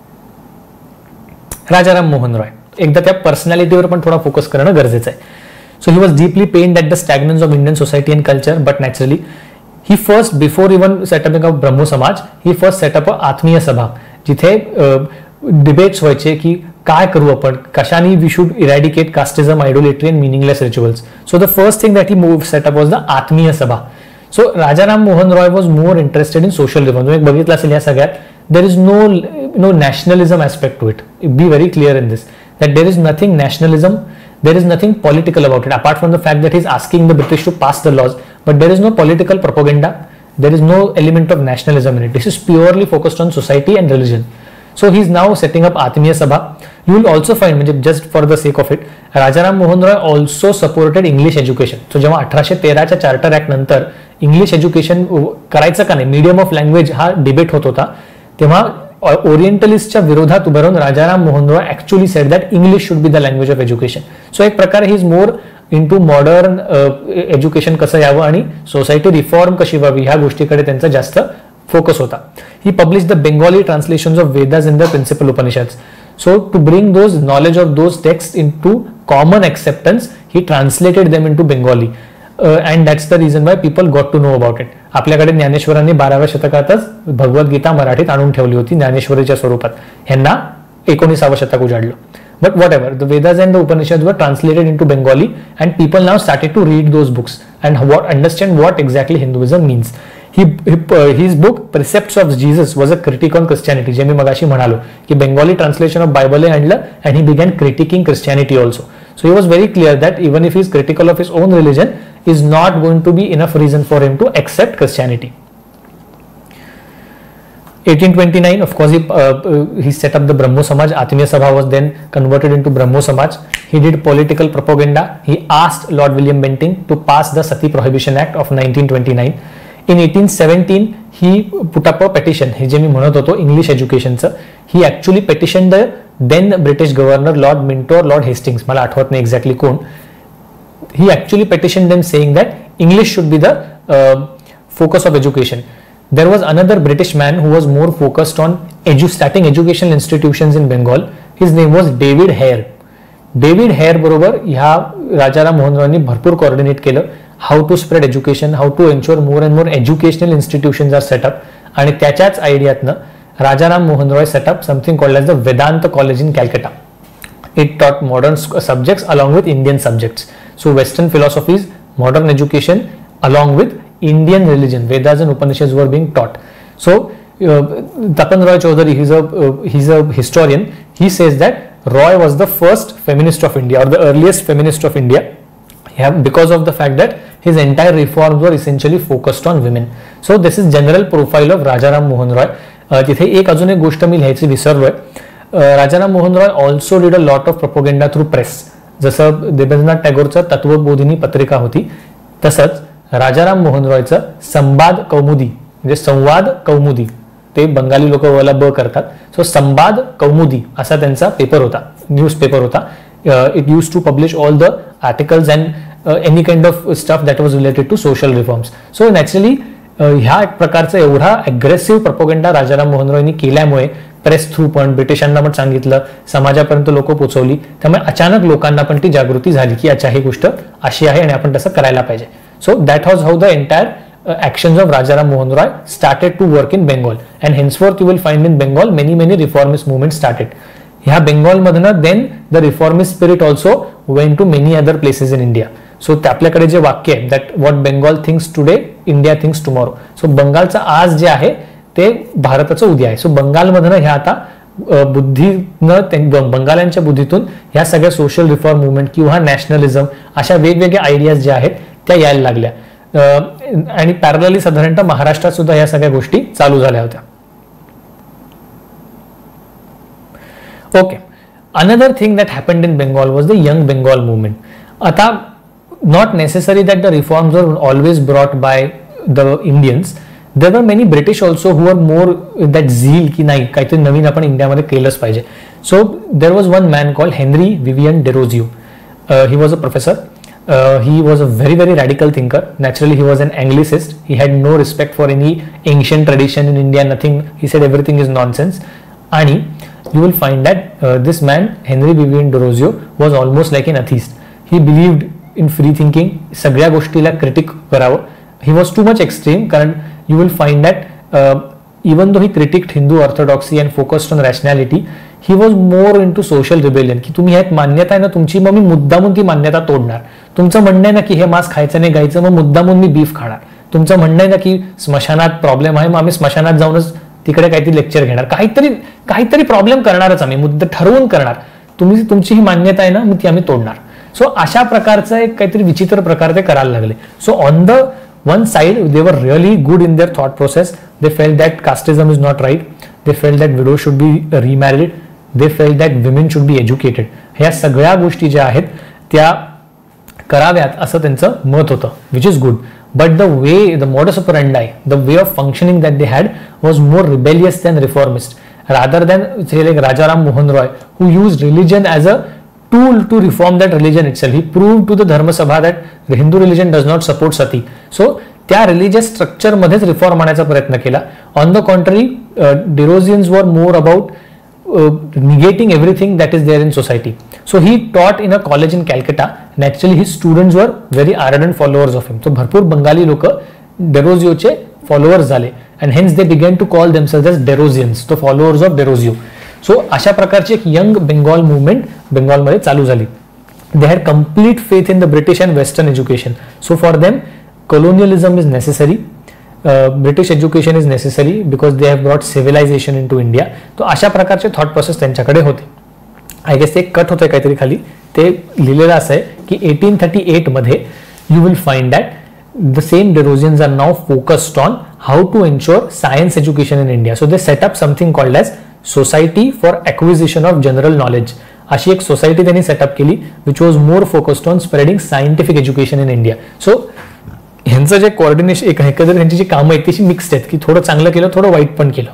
राजाराम मोहन रॉय, एकदा त्या पर्सनॅलिटीवर पण थोडा focus करणं गरजेचं आहे. So he was deeply pained at the stagnance of Indian society and culture, but naturally he first before even setupping of Brahmo Samaj, he first setup आत्मीय सभा, जिथे डिबेट्स व्हायचे की काय करू आपण, कशाने we should eradicate casteism, idolatry and meaningless rituals. So the first thing that he set up was the Atmiya Sabha. So Rajaram Mohan Roy was more interested in social reform. तुम्ही बघितलं असेल या सगळ्यात, there is no nationalism aspect to it. Be very clear in this, that there is nothing nationalism, there is nothing political about it, apart from the fact that he's asking the British to pass the laws, but there is no political propaganda, there is no element of nationalism in it. This is purely focused on society and religion. So he's now setting up Atmiya Sabha. You will also find, just for the sake of it, Rajaram Mohan Roy also supported English education. So जेव्हा 1813 च्या charter act नंतर English education करायचं का नाही, medium of language हा debate होत होता, तेव्हा ओरिएंटलिस्टच्या विरोधात उभं राहून Rajaram Mohan Roy actually said that English should be the language of education. So एक प्रकारे he is more into modern education कसं यावं आणि सोसायटी रिफॉर्म कशी व्हावी ह्या गोष्टीकडे त्यांचा जास्त फोकस होता. He publish the Bengali translations of Vedas in the principal Upanishads. So to bring those knowledge of those text into common acceptance, he translated them into Bengali, and that's the reason why people got to know about it. आपल्याकडे ज्ञानेश्वरांनी 12व्या शतकातच भगवद्गीता मराठीत आणून ठेवली होती ज्ञानेश्वरीच्या स्वरूपात. ह्यांना 19व्या शतक उजाडलं. But whatever, the Vedas and the Upanishads were translated into Bengali, and people now started to read those books and understand what exactly Hinduism means. His book Precepts of Jesus was a critique on Christianity. जे मी मगाशी म्हणालो की Bengali translation of Bible हे आणलं, and he began critiquing Christianity also. So he was very clear that even if he is critical of his own religion, is not going to be enough reason for him to accept Christianity. 1829, of course, he set up the Brahmo Samaj. Atmiya Sabha was then converted into Brahmo Samaj. He did political propaganda. He asked Lord William Bentinck to pass the Sati Prohibition Act of 1929. In 1817, he put up a petition. हे जे मी म्हणत होतो English एज्युकेशनचं, he actually petitioned the then British governor Lord Minto, Lord Hastings, मला आठवत नाही exactly कोण. He actually petitioned them saying that English should be the focus of education. there was another British man who was more focused on starting educational institutions in Bengal. His name was David Hare. David Hare बरोबर ह्या राजाराम मोहन रॉयनी भरपूर coordinate केलं, how to spread education, how to ensure more and more educational institutions are set up. आणि त्याच्याच आयडियातनं Rajaram Mohan Roy set up something called as the Vedanta college in Calcutta. It taught modern subjects along with Indian subjects. So western philosophies, modern education along with Indian religion, Vedas and Upanishads were being taught. So Tapan Roy Chaudhary, he's a historian. He says that Roy was the first feminist of India, or the earliest feminist of India, because of the fact that his entire reforms were essentially focused on women. So this is general profile of Rajaram Mohan Roy. तिथे एक अजून एक गोष्ट मी लिहायची विसरलोय. Rajaram Mohan Roy also did a lot of propaganda through press. जसं देवेंद्रनाथ टागोरचं तत्वबोधिनी पत्रिका होती, तसंच राजाराम मोहन रॉयचं संवाद कौमुदी, म्हणजे संवाद कौमुदी, ते बंगाली लोक ला ब करतात. सो संवाद कौमुदी असा त्यांचा पेपर होता, न्यूज पेपर होता. It use to publish all the articles and any kind of stuff that was related to social reforms. So naturally ह्या प्रकारचा एवढा अग्रेसिव्ह प्रोपोगेंडा राजाराम मोहन रॉयनी केल्यामुळे प्रेस थ्रू पण ब्रिटिशांना पण सांगितलं, समाजापर्यंत लोक पोहोचवली, त्यामुळे अचानक लोकांना पण ती जागृती झाली की अच्छा ही गोष्ट अशी आहे आणि आपण तसं करायला पाहिजे. So that was how the entire actions of Rajaram Mohan Roy started to work in Bengal, and henceforth you will find in Bengal many reformist movements started. ह्या बेंगॉल मधनं then the reformist spirit also went to many other places in India. So आपल्याकडे जे वाक्य आहे that what Bengal thinks today, India thinks tomorrow. So बंगालचं आज जे आहे ते भारताचं उद्या आहे. सो बंगालमधनं ह्या आता बुद्धीनं बंगाल्यांच्या बुद्धीतून ह्या सगळ्या सोशल रिफॉर्म मुवमेंट किंवा नॅशनलिझम अशा वेगवेगळ्या आयडियाज ज्या आहेत त्या यायला लागल्या. आणि पॅरलली साधारणतः महाराष्ट्रात सुद्धा या सगळ्या गोष्टी चालू झाल्या होत्या. Okay, another thing that happened in Bengal was the young Bengal movement. आता not necessary that the reforms were always brought by the Indians. There were many British also who are more that zeal की नाही काहीतरी नवीन आपण इंडियामध्ये केलंच पाहिजे. So there was one man called Henry Vivian Derozio. He was a professor. He was a very radical thinker. Naturally, he was an Anglicist. He had no respect for any ancient tradition in India, nothing. He said everything is nonsense. And you will find that this man, Henry Vivian Derozio, was almost like an atheist. He believed in free thinking. सगळ्या गोष्टीला critic करावं. He was too much extreme, कारण you will find that even though he critiqued Hindu orthodoxy and focused on rationality, he was more into social rebellion. की तुम्ही ह्यात मान्यता आहे ना तुमची, मग मी मुद्दामून ती मान्यता तोडणार. तुमचं म्हणणं आहे ना की हे मांस खायचं नाही गायचं, मग मुद्दामून मी बीफ खाणार. तुमचं म्हणणं आहे ना की स्मशानात प्रॉब्लेम आहे, मग आम्ही स्मशानात जाऊनच तिकडे काहीतरी लेक्चर घेणार, काहीतरी प्रॉब्लेम करणारच आम्ही, मुद्दा ठरवून करणार. तुमची ही मान्यता आहे ना, मग ती आम्ही तोडणार. सो अशा प्रकारचं एक काहीतरी विचित्र प्रकार ते करायला लागले. So on the one side they were really good in their thought process. They felt that casteism is not right. They felt that widows should be remarried. They felt that women should be educated. ह्या सगळ्या गोष्टी ज्या आहेत त्या कराव्यात असं त्यांचं मत होतं, which is good. But the way, the modus operandi, the way of functioning that they had was more rebellious than reformist. Rather than say like Rajaram Mohan Roy, who used religion as a tool to reform that religion itself. He proved to the Dharma Sabha that the Hindu religion does not support sati. So त्या religious structure मध्येच reform आणण्याचा प्रयत्न केला. On the contrary, Derosians were more about negating everything that is there in society. So he taught in a college in Calcutta. Naturally, his students were very ardent followers of him. So भरपूर बंगाली लोक डेरोजियोचे followers झाले, and hence they began to call themselves as Derosians, the followers of Derozio. So अशा प्रकारची एक young Bengal movement बेंगॉलमध्ये चालू झाली. They had complete faith in the British and western education. So for them colonialism is necessary, British education is necessary because they have brought civilization into India. तो अशा प्रकारचे thought process त्यांच्याकडे होते. I guess ते cut होतंय काहीतरी खाली, ते लिहिलेलं असं आहे की 1838 मध्ये you will find that the same Derosians are now focused on how to ensure science education in India. So they set up something called as Society for Acquisition of General Knowledge. अशी एक society त्यांनी setup केली which was more focused on spreading scientific education in India. So ह्यांचं जे coordination एकंदर त्यांची जी कामं आहेत ती मिक्स्ड आहेत की थोडं चांगलं केलं थोडं वाईट पण केलं.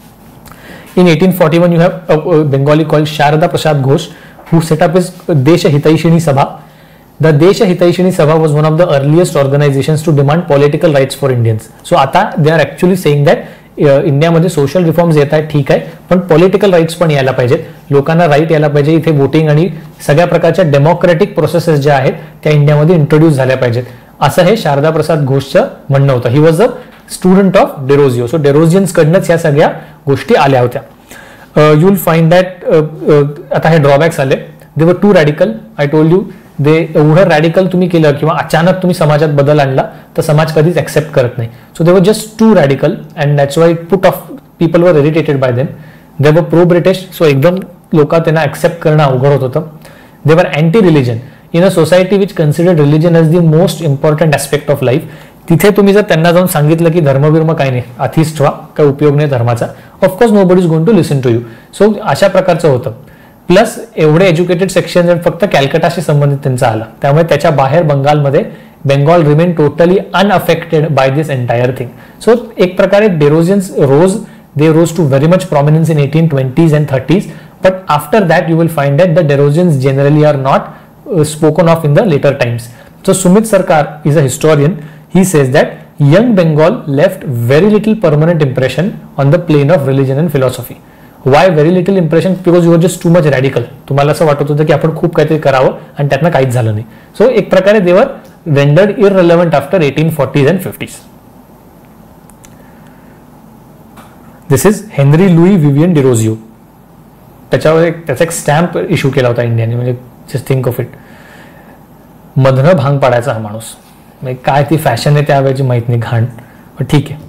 In 1841 you have a Bengali called Sharada Prasad Ghosh who set up his Desha Hitaishini Sabha. The Desh Hitaishini Sabha was one of the earliest organisations to demand political rights for Indians. So आता they are actually saying that इंडियामध्ये social reforms येत आहेत ठीक आहे, पण political rights पण यायला पाहिजेत, लोकांना राईट यायला पाहिजे, इथे वोटिंग आणि सगळ्या प्रकारच्या डेमोक्रॅटिक प्रोसेसेस ज्या आहेत त्या इंडियामध्ये इंट्रोड्यूस झाल्या पाहिजेत, असं हे शारदा प्रसाद घोषचं म्हणणं होतं. He was a student of Derozio. So Derozians कडनंच या सगळ्या गोष्टी आल्या होत्या. यू विल फाइंड दॅट आता हे ड्रॉबॅक्स आले. They were too radical. I told you they एवढं रॅडिकल तुम्ही केलं किंवा अचानक तुम्ही समाजात बदल आणला तर समाज कधीच ऍक्सेप्ट करत नाही. So they were just too radical and that's why put off people were irritated by them. They were pro British. So एकदम लोक त्यांना ऍक्सेप्ट करणं अवघड होत होतं. They were anti religion in a society which considered religion as the most important aspect of life. तिथे तुम्ही जर त्यांना जाऊन सांगितलं की धर्मबिर्म काही नाही, अथिस्ट व्हा, काही उपयोग नाही धर्माचा, of course nobody is going to listen to you. So अशा प्रकारचं होतं. प्लस एवढे एज्युकेटेड सेक्शन फक्त कॅलकटाशी संबंधित त्यांचा आला, त्यामुळे त्याच्या बाहेर बंगालमध्ये Bengal remain totally unaffected by this entire thing. So एक प्रकारे Derozians rose to very much prominence in 1820s and 30s, but after that you will find that the Derozians generally are not spoken of in the later times. So Sumit Sarkar is a historian. He says that young Bengal left very little permanent impression on the plane of religion and philosophy. Why very little impression? Because you were just too much radical. तुम्हाला असं वाटत होतं की आपण खूप काहीतरी करावं आणि त्यातनं काहीच झालं नाही. सो एक प्रकारे they were rendered irrelevant after 1840s and 50s. This is Henry Louis Vivian DeRozier. त्याच्यावर त्याचा एक स्टॅम्प इश्यू केला होता इंडियाने. म्हणजे जस्ट थिंक ऑफ इट. मधनं भांग पाडायचा हा माणूस. म्हणजे काय ती फॅशन आहे त्यावेळेची माहित नाही, घाण, पण ठीक आहे.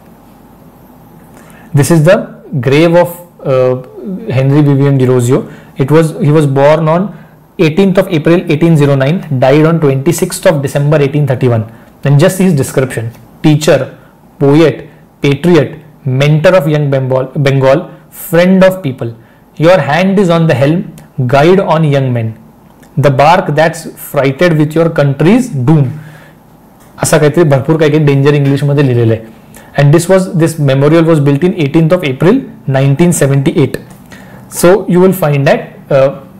This is the grave of Henry Vivian DeRozier. He was born on 18th of April 1809, died on 26th of December 1831. And just his description: teacher, poet, patriot, mentor of young Bengal, friend of people. Your hand is on the helm, guide on young men. The bark that's frighted with your country's doom. असा काहीतरी भरपूर काही danger English मध्ये लिहिलेलं आहे. And this memorial was built in 18th of April 1978. So you will find that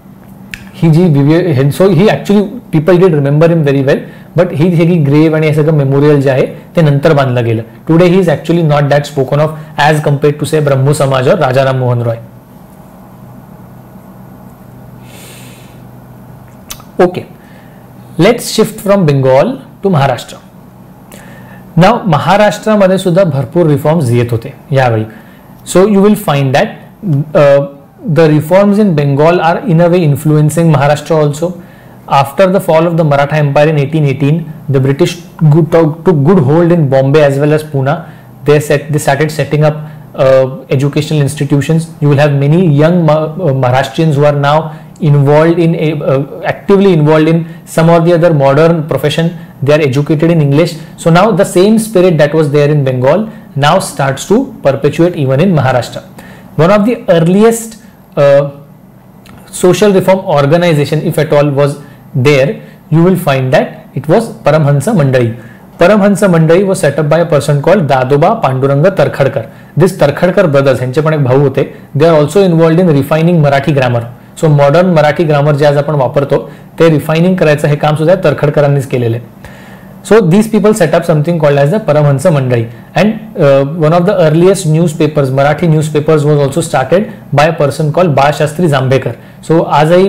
he actually people did remember him very well, but he grave आणि हे सगळं मेमोरियल जे आहे ते नंतर बांधलं गेलं. Today he is actually not that spoken of as compared to say ब्रह्मो समाज और राजा Ram Mohan Roy. Okay, let's shift from Bengal to Maharashtra. नाव महाराष्ट्रामध्ये सुद्धा भरपूर रिफॉर्म्स येत होते यावेळी. So you will find that the reforms in Bengal are in a way influencing Maharashtra also. After the fall of the Maratha empire in 1818, the British took good hold in Bombay as well as Pune. They started setting up educational institutions. You will have many young Maharashtrians who are now actively involved in some or the other modern profession. They are educated in English. So now the same spirit that was there in Bengal now starts to perpetuate even in Maharashtra. One of the earliest social reform organization, if at all, was there. You will find that it was Paramhansa Mandali. Paramhansa Mandali was set up by a person called Dadoba Panduranga Tarkhadkar. This Tarkhadkar brothers, ह्यांचे पण एक भाऊ होते. They are also involved in refining Marathi grammar. So modern Marathi grammar जे आज आपण वापरतो ते रिफायनिंग करायचं हे काम सुद्धा तरखडकरांनीच केलेलं आहे. So these people set up something called as the Paramhansa Mandali. And one of the earliest newspapers, Marathi newspapers, was also started by a person called Balshastri Jambhekar. So आजही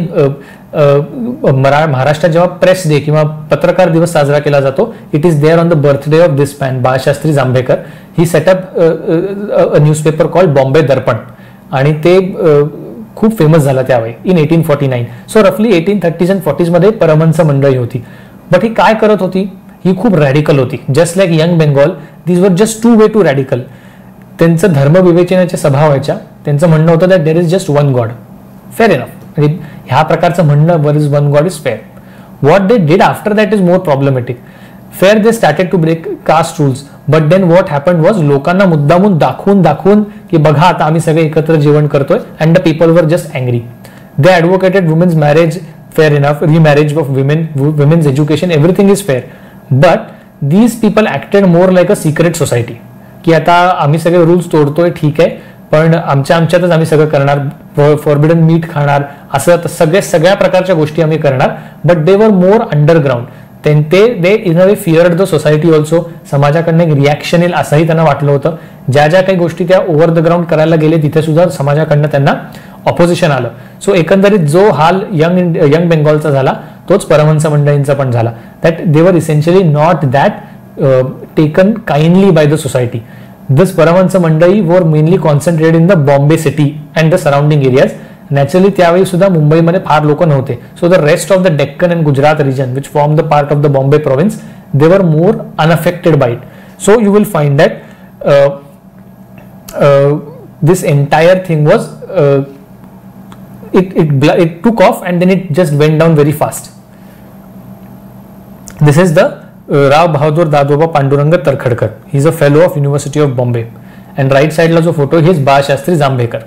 महाराष्ट्रात जेव्हा प्रेस डे किंवा पत्रकार दिवस साजरा केला जातो, it is there on the birthday of this man Balshastri Jambhekar. He set up a newspaper called Bombay Darpan आणि ते खूप फेमस झाला त्यावेळी इन 1849. सो रफली 1830s and 40s मध्ये परमहंस मंडळी होती. बट ही काय करत होती? ही खूप रॅडिकल होती. Just like young Bengal, these were just too way too radical. त्यांचं धर्मविवेचनाच्या सभा व्हायच्या. त्यांचं म्हणणं होतं that there is just one god. Fair enough. म्हणजे ह्या प्रकारचं म्हणणं were is one god is fair. What they did after that is more problematic. Fair they started to break caste rules. But then what happened was, लोकांना मुद्दामून दाखवून की बघा आता आम्ही सगळे एकत्र जेवण करतोय, and the people were just angry. They advocated women's marriage, fair enough, remarriage of women's education, everything is fair. But these people acted more like a secret society की आता आम्ही सगळे रूल्स तोडतोय ठीक आहे, पण आमच्यातच आम्ही सगळं करणार, फॉरबिडन मीट खाणार, असं सगळ्या प्रकारच्या गोष्टी आम्ही करणार. But they were more underground. They in a way feared the society also. समाजाकडनं एक रिॲक्शन येईल असंही त्यांना वाटलं होतं. ज्या ज्या काही गोष्टी त्या ओव्हर द ग्राउंड करायला गेले तिथे सुद्धा समाजाकडनं त्यांना ऑपोजिशन आलं. सो एकंदरीत जो हाल यंग बेंगॉलचा झाला तोच परमहंस मंडळींचा पण झाला. That they were essentially not that taken kindly by the society. This Paramhansa Mandali were mainly concentrated in the Bombay city and the surrounding areas. Naturally त्यावेळी सुद्धा मुंबईमध्ये फार लोक नव्हते. So the rest of the Deccan and Gujarat region which form the part of the Bombay province they were more unaffected by it. So you will find that this entire thing was it took off and then it just went down very fast. This is the Rao Bahadur Dadoba Panduranga Tarkhadkar. He is a fellow of University of Bombay. And right side la jo photo he is Ba Shastri Jambekar.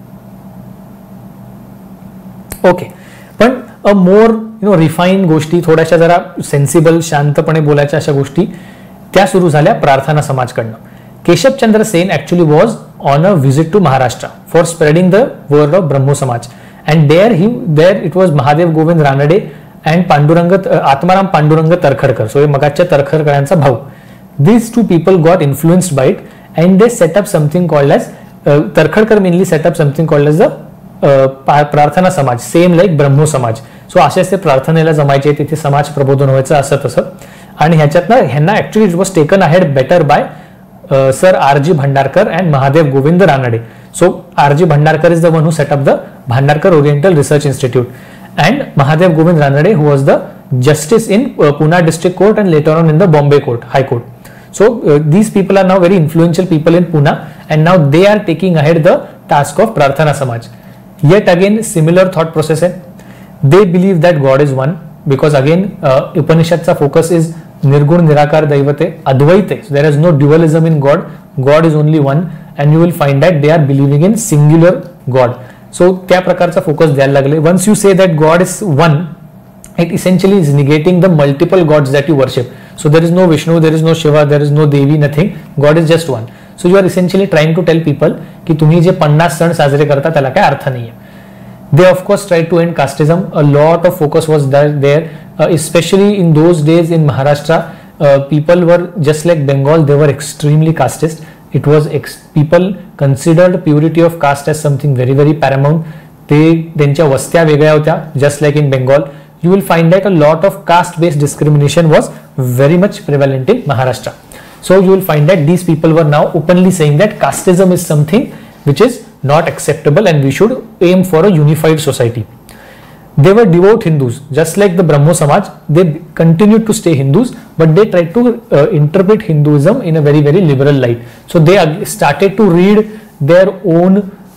Okay, पण a more refined गोष्टी, थोड्याशा जरा sensible शांतपणे बोलायच्या अशा गोष्टी त्या सुरू झाल्या प्रार्थना समाजकडनं. Keshav Chandra Sen actually was on a visit to Maharashtra for spreading the word of Brahmo Samaj, and there it was Mahadev Govind Ranade and Atmaram Panduranga Tarkhadkar. So magaच्या तरखडकरांचा भाऊ. These two people got influenced by it and they set up something called as Tarkhadkar mainly set up something called as the प्रार्थना समाज, same like Brahmo समाज. So असेच ते प्रार्थनेला जमायचे, तिथे समाज प्रबोधन व्हायचं असं तसं. आणि ह्याच्यातनं ह्यांना actually it was taken ahead better by Sir R.G. Bhandarkar and Mahadev Govind Ranade. So R.G. Bhandarkar is the one who set up the Bhandarkar Oriental Research Institute, and Mahadev Govind Ranade, who was the justice in Pune District Court and later on in the Bombay Court, High Court. So these people are now very influential people in Pune, and now they are taking ahead the task of Prarthana Samaj. Yet again similar thought process hai. They believe that God is one, because again Upanishad's focus is Nirgun Nirakar Daivate Advaite. So there is no dualism in God. God is only one, and you will find that they are believing in singular God. So त्या प्रकारचा focus द्यायला लागले. Once you say that God is one, it essentially is negating the multiple gods that you worship. So there is no Vishnu, there is no Shiva, there is no Devi, nothing. God is just one. So you are essentially trying to tell people की तुम्ही जे 50 सण साजरे करता त्याला काय अर्थ नाहीये. They of course tried to end casteism. A lot of focus was there, especially in those days in Maharashtra. People were just like Bengal, they were extremely casteist. It was people considered purity of caste as something very very paramount. त्यांच्या वस्त्या वेगळ्या होत्या, just like in Bengal. You will find that a lot of caste based discrimination was very much prevalent in Maharashtra. So you will find that these people were now openly saying that casteism is something which is not acceptable and we should aim for a unified society. They were devout Hindus, just like the Brahmo Samaj. They continued to stay Hindus, but they tried to interpret Hinduism in a very very liberal light. So they started to read their own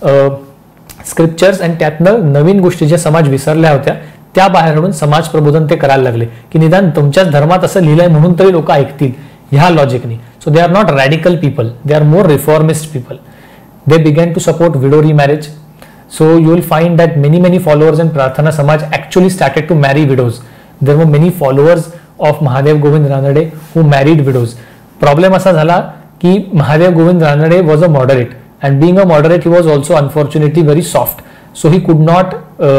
scriptures, and त्यातनं नवीन गोष्टी ज्या समाज विसरल्या होत्या त्या बाहेर आणून समाज प्रबोधन ते करायला लागले की निदान तुमच्याच धर्मात असं लिहिलंय म्हणून तरी लोक ऐकतील ह्या लॉजिकनी. So they are not radical people, they are more reformist people. They began to support widow remarriage. So you will find that many followers in Prarthana Samaj actually started to marry widows. There were many followers of Mahadev Govind Ranade who married widows. Problem असा झाला की Mahadev Govind Ranade was a moderate, and being a moderate he was also unfortunately very soft. So he could not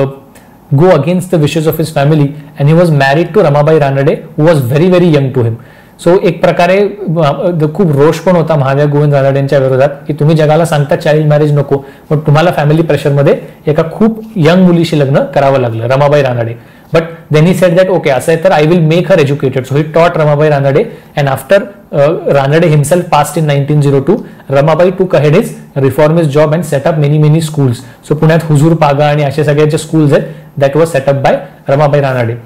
go against the wishes of his family, and he was married to Ramabai Ranade, who was very very young to him. So एक प्रकारे खूप रोष पण होता महादेव गोविंद रानडेंच्या विरोधात की तुम्ही जगाला सांगता चाइल्ड मॅरेज नको, पण तुम्हाला फॅमिली प्रेशरमध्ये एका खूप यंग मुलीशी लग्न करावं लागलं, Ramabai Ranade. But then he said that okay असं आहे तर I will make her educated. So he taught Ramabai Ranade, and after Ranade himself passed in 1902, Ramabai took ahead his reformist job and set up many schools. So पुण्यात हुजूर पागा आणि असे सगळे जे स्कूल्स आहेत that was set up by Ramabai Ranade.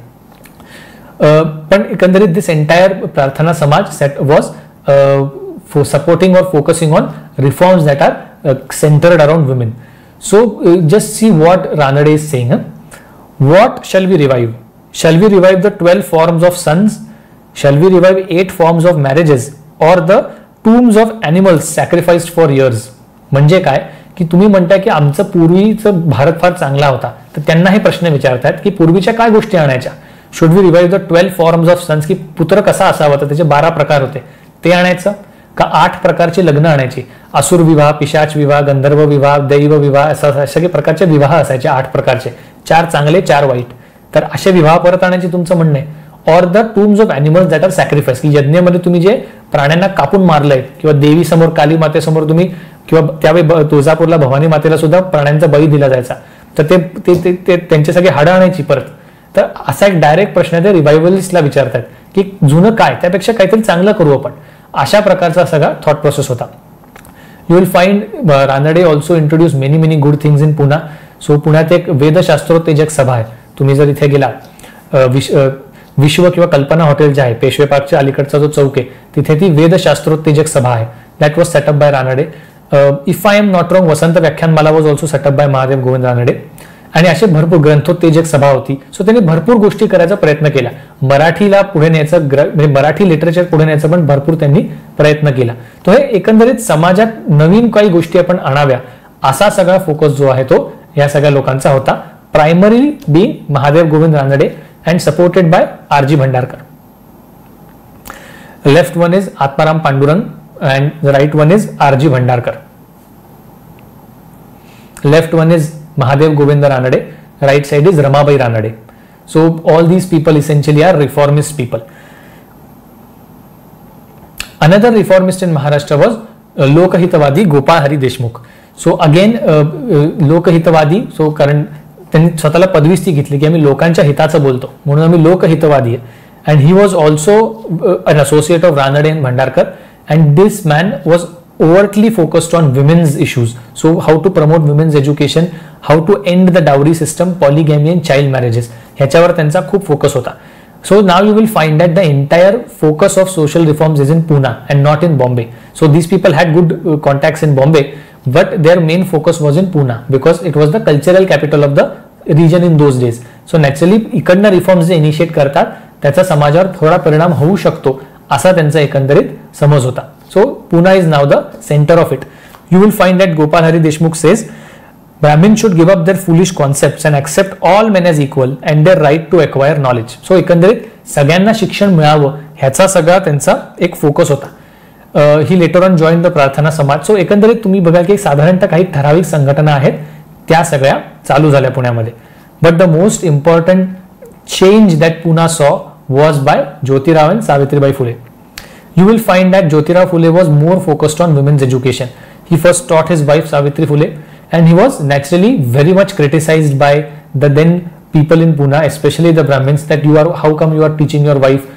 पण एकंदरीत this entire Prarthana Samaj set was for supporting or focusing on reforms that are centered around women. So just see what Ranade is saying. What shall we revive? Shall we revive the 12 forms of sons? Shall we revive 8 forms of marriages? Or the tombs of animals sacrificed for years? म्हणजे काय की तुम्ही म्हणताय की आमचं पूर्वीचं भारत फार चांगला होता, तर त्यांना हे प्रश्न विचारतात की पूर्वीच्या काय गोष्टी आणायच्या. Should we revive the 12 forms of sons, की पुत्र कसा असावा, तर त्याचे 12 प्रकार होते ते आणायचं का 8 प्रकारचे लग्न आणायची. असुर विवाह, पिशाच विवाह, गंधर्व विवाह, दैव विवाह, असा सगळे प्रकारचे विवाह असायचे 8 प्रकारचे, 4 चांगले 4 वाईट. तर असे विवाह परत आणायचे तुमचं म्हणणं आहे. Or the tombs of animals that are sacrifice, की यज्ञामध्ये तुम्ही जे प्राण्यांना कापून मारलंय किंवा देवी समोर, काली मातेसमोर तुम्ही, किंवा त्यावेळी तुळजापूरला भवानी मातेला सुद्धा प्राण्यांचा बळी दिला जायचा, तर ते त्यांचे सगळे हाडं आणायची परत. तर असा एक डायरेक्ट प्रश्न ते रिवायवलिस्टला विचारतात की जुनं काय, त्यापेक्षा काहीतरी चांगलं करू आपण, अशा प्रकारचा सगळा थॉट प्रोसेस होता. You will find Ranade also introduce many good things in Poona. So पुण्यात एक वेदशास्त्रोत्तेजक सभा आहे. तुम्ही जर इथे गेला, विश्व किंवा कल्पना हॉटेल जे आहे पेशवे पार्कच्या अलीकडचा जो चौक आहे, तिथे ती वेदशास्त्रोत्तेजक सभा आहे. That was set up by Ranade. If I am not wrong, Vasant Vyakhyanmala was also set up by Mahadev Govind Ranade. आणि असे भरपूर ग्रंथोत्तेजक सभा होती. सो त्यांनी भरपूर गोष्टी करायचा प्रयत्न केला. मराठीला पुढे न्यायचं, म्हणजे मराठी लिटरेचर पुढे न्यायचा पण भरपूर त्यांनी प्रयत्न केला. तो हे एकंदरीत समाजात नवीन काही गोष्टी आपण आणाव्या, असा सगळा फोकस जो आहे तो या सगळ्या लोकांचा होता. Primary be Mahadev Govind Ranade and supported by R G. Bhandarkar. Left one is Atmaram Pandurang and right one is R G. Bhandarkar. Left one is Mahadev Govind Ranade, right side is Ramabai Ranade. So all these people essentially are reformist people. Another reformist in Maharashtra was Lokahitavadi Gopal Hari Deshmukh. So again Lokahitavadi, so current त्यांनी स्वतःला पदवीच ती घेतली की आम्ही लोकांच्या हिताचं बोलतो म्हणून आम्ही लोकहितवादी आहे. And he was also an associate of Ranade and Bhandarkar. And this man was overtly focused on women's issues. So how to promote women's education, how to end the dowry system, polygamy and child marriages. ह्याच्यावर त्यांचा खूप focus होता. So now you will find that the entire focus of social reforms is in Pune and not in Bombay. So these people had good contacts in Bombay, but their main focus was in Pune because it was the cultural capital of the region in those days. So naturally इकडनं reforms जे initiate करतात त्याचा समाजावर थोडा परिणाम होऊ शकतो असा त्यांचा एकंदरीत समज होता. So Pune is now the center of it. You will find that Gopal Hari Deshmukh says Brahmins should give up their foolish concepts and accept all men as equal and their right to acquire knowledge. So एकंदरीत सगळ्यांना शिक्षण मिळावं ह्याचा सगळा त्यांचा एक focus होता. He later on join the Prarthana Samaj. So एकंदरीत तुम्ही बघा की साधारणतः काही ठराविक संघटना आहेत त्या सगळ्या चालू झाल्या पुण्यामध्ये. But the most important change that Pune saw was by Jyotirao and Savitribai Phule. You will find that Jyotirao Phule was more focused on women's education. He first taught his wife Savitri Phule and he was naturally very much criticized by the then people in Pune, especially the Brahmins, that how come you are teaching your wife,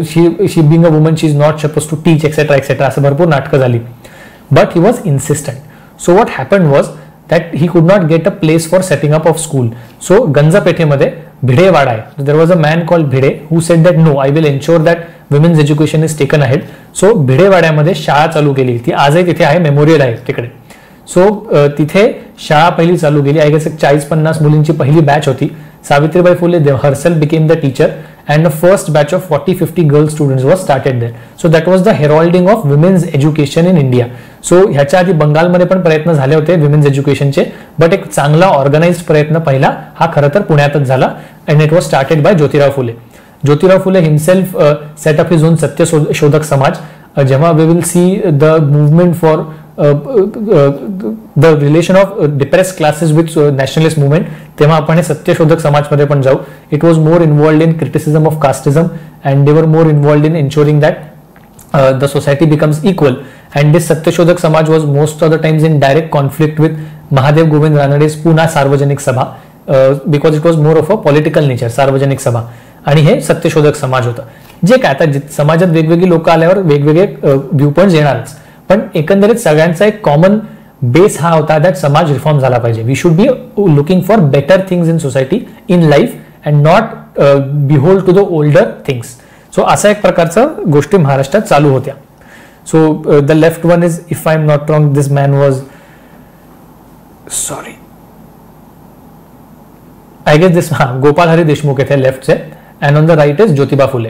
she being a woman she is not supposed to teach, etc. etc. असं भरपूर नाटकं झाली. But he was insistent. So what happened was that he could not get a place for setting up of school. So गंजापेठेमध्ये Bhidewada आहे. There was a man called Bhide who said that no, I will ensure that women's education is taken ahead. So भिडेवाड्यामध्ये शाळा चालू केली. ती आजही तिथे आहे, memorial आहे तिकडे. सो तिथे शाळा पहिली चालू केली. आय गेस 40-50 मुलींची पहिली बॅच होती. Savitribai Phule herself became the teacher and the first batch of 40-50 girl students was started there. So that was the heralding of women's education in India. So ह्याच्या आधी बंगालमध्ये पण प्रयत्न झाले होते विमेन्स एज्युकेशनचे, बट एक चांगला ऑर्गनाइज्ड प्रयत्न पहिला हा खरं तर पुण्यातच झाला and it was started by Jyotirao Phule. Jyotirao Phule himself set up his own Satyashodhak Samaj. जेव्हा we will see the movement for the relation of depress classes with nationalist movement, तेव्हा आपण हे सत्यशोधक समाजमध्ये पण जाऊ. It was more involved in criticism of casteism and they were more involved in ensuring that the society becomes equal. And this Satyashodhak Samaj was most of the times in direct conflict with Mahadev Govind Ranade's Pune Sarvajanik Sabha because it was more of a political nature Sarvajanik Sabha. आणि हे सत्यशोधक समाज होतं. जे काय आता समाजात वेगवेगळी लोक आल्यावर वेगवेगळे व्ह्यू पॉइंट्स येणारच, पण एकंदरीत सगळ्यांचा एक कॉमन बेस हा होता दॅट समाज रिफॉर्म झाला पाहिजे. We should be looking for better things in society in life and not behold to the older things. So असा एक प्रकारचा गोष्टी महाराष्ट्रात चालू होत्या. So the left one is, if I am not wrong, this man was sorry I guess this Gopal Hari Deshmukh येथे left say, and on the right is Jyotiba Phule.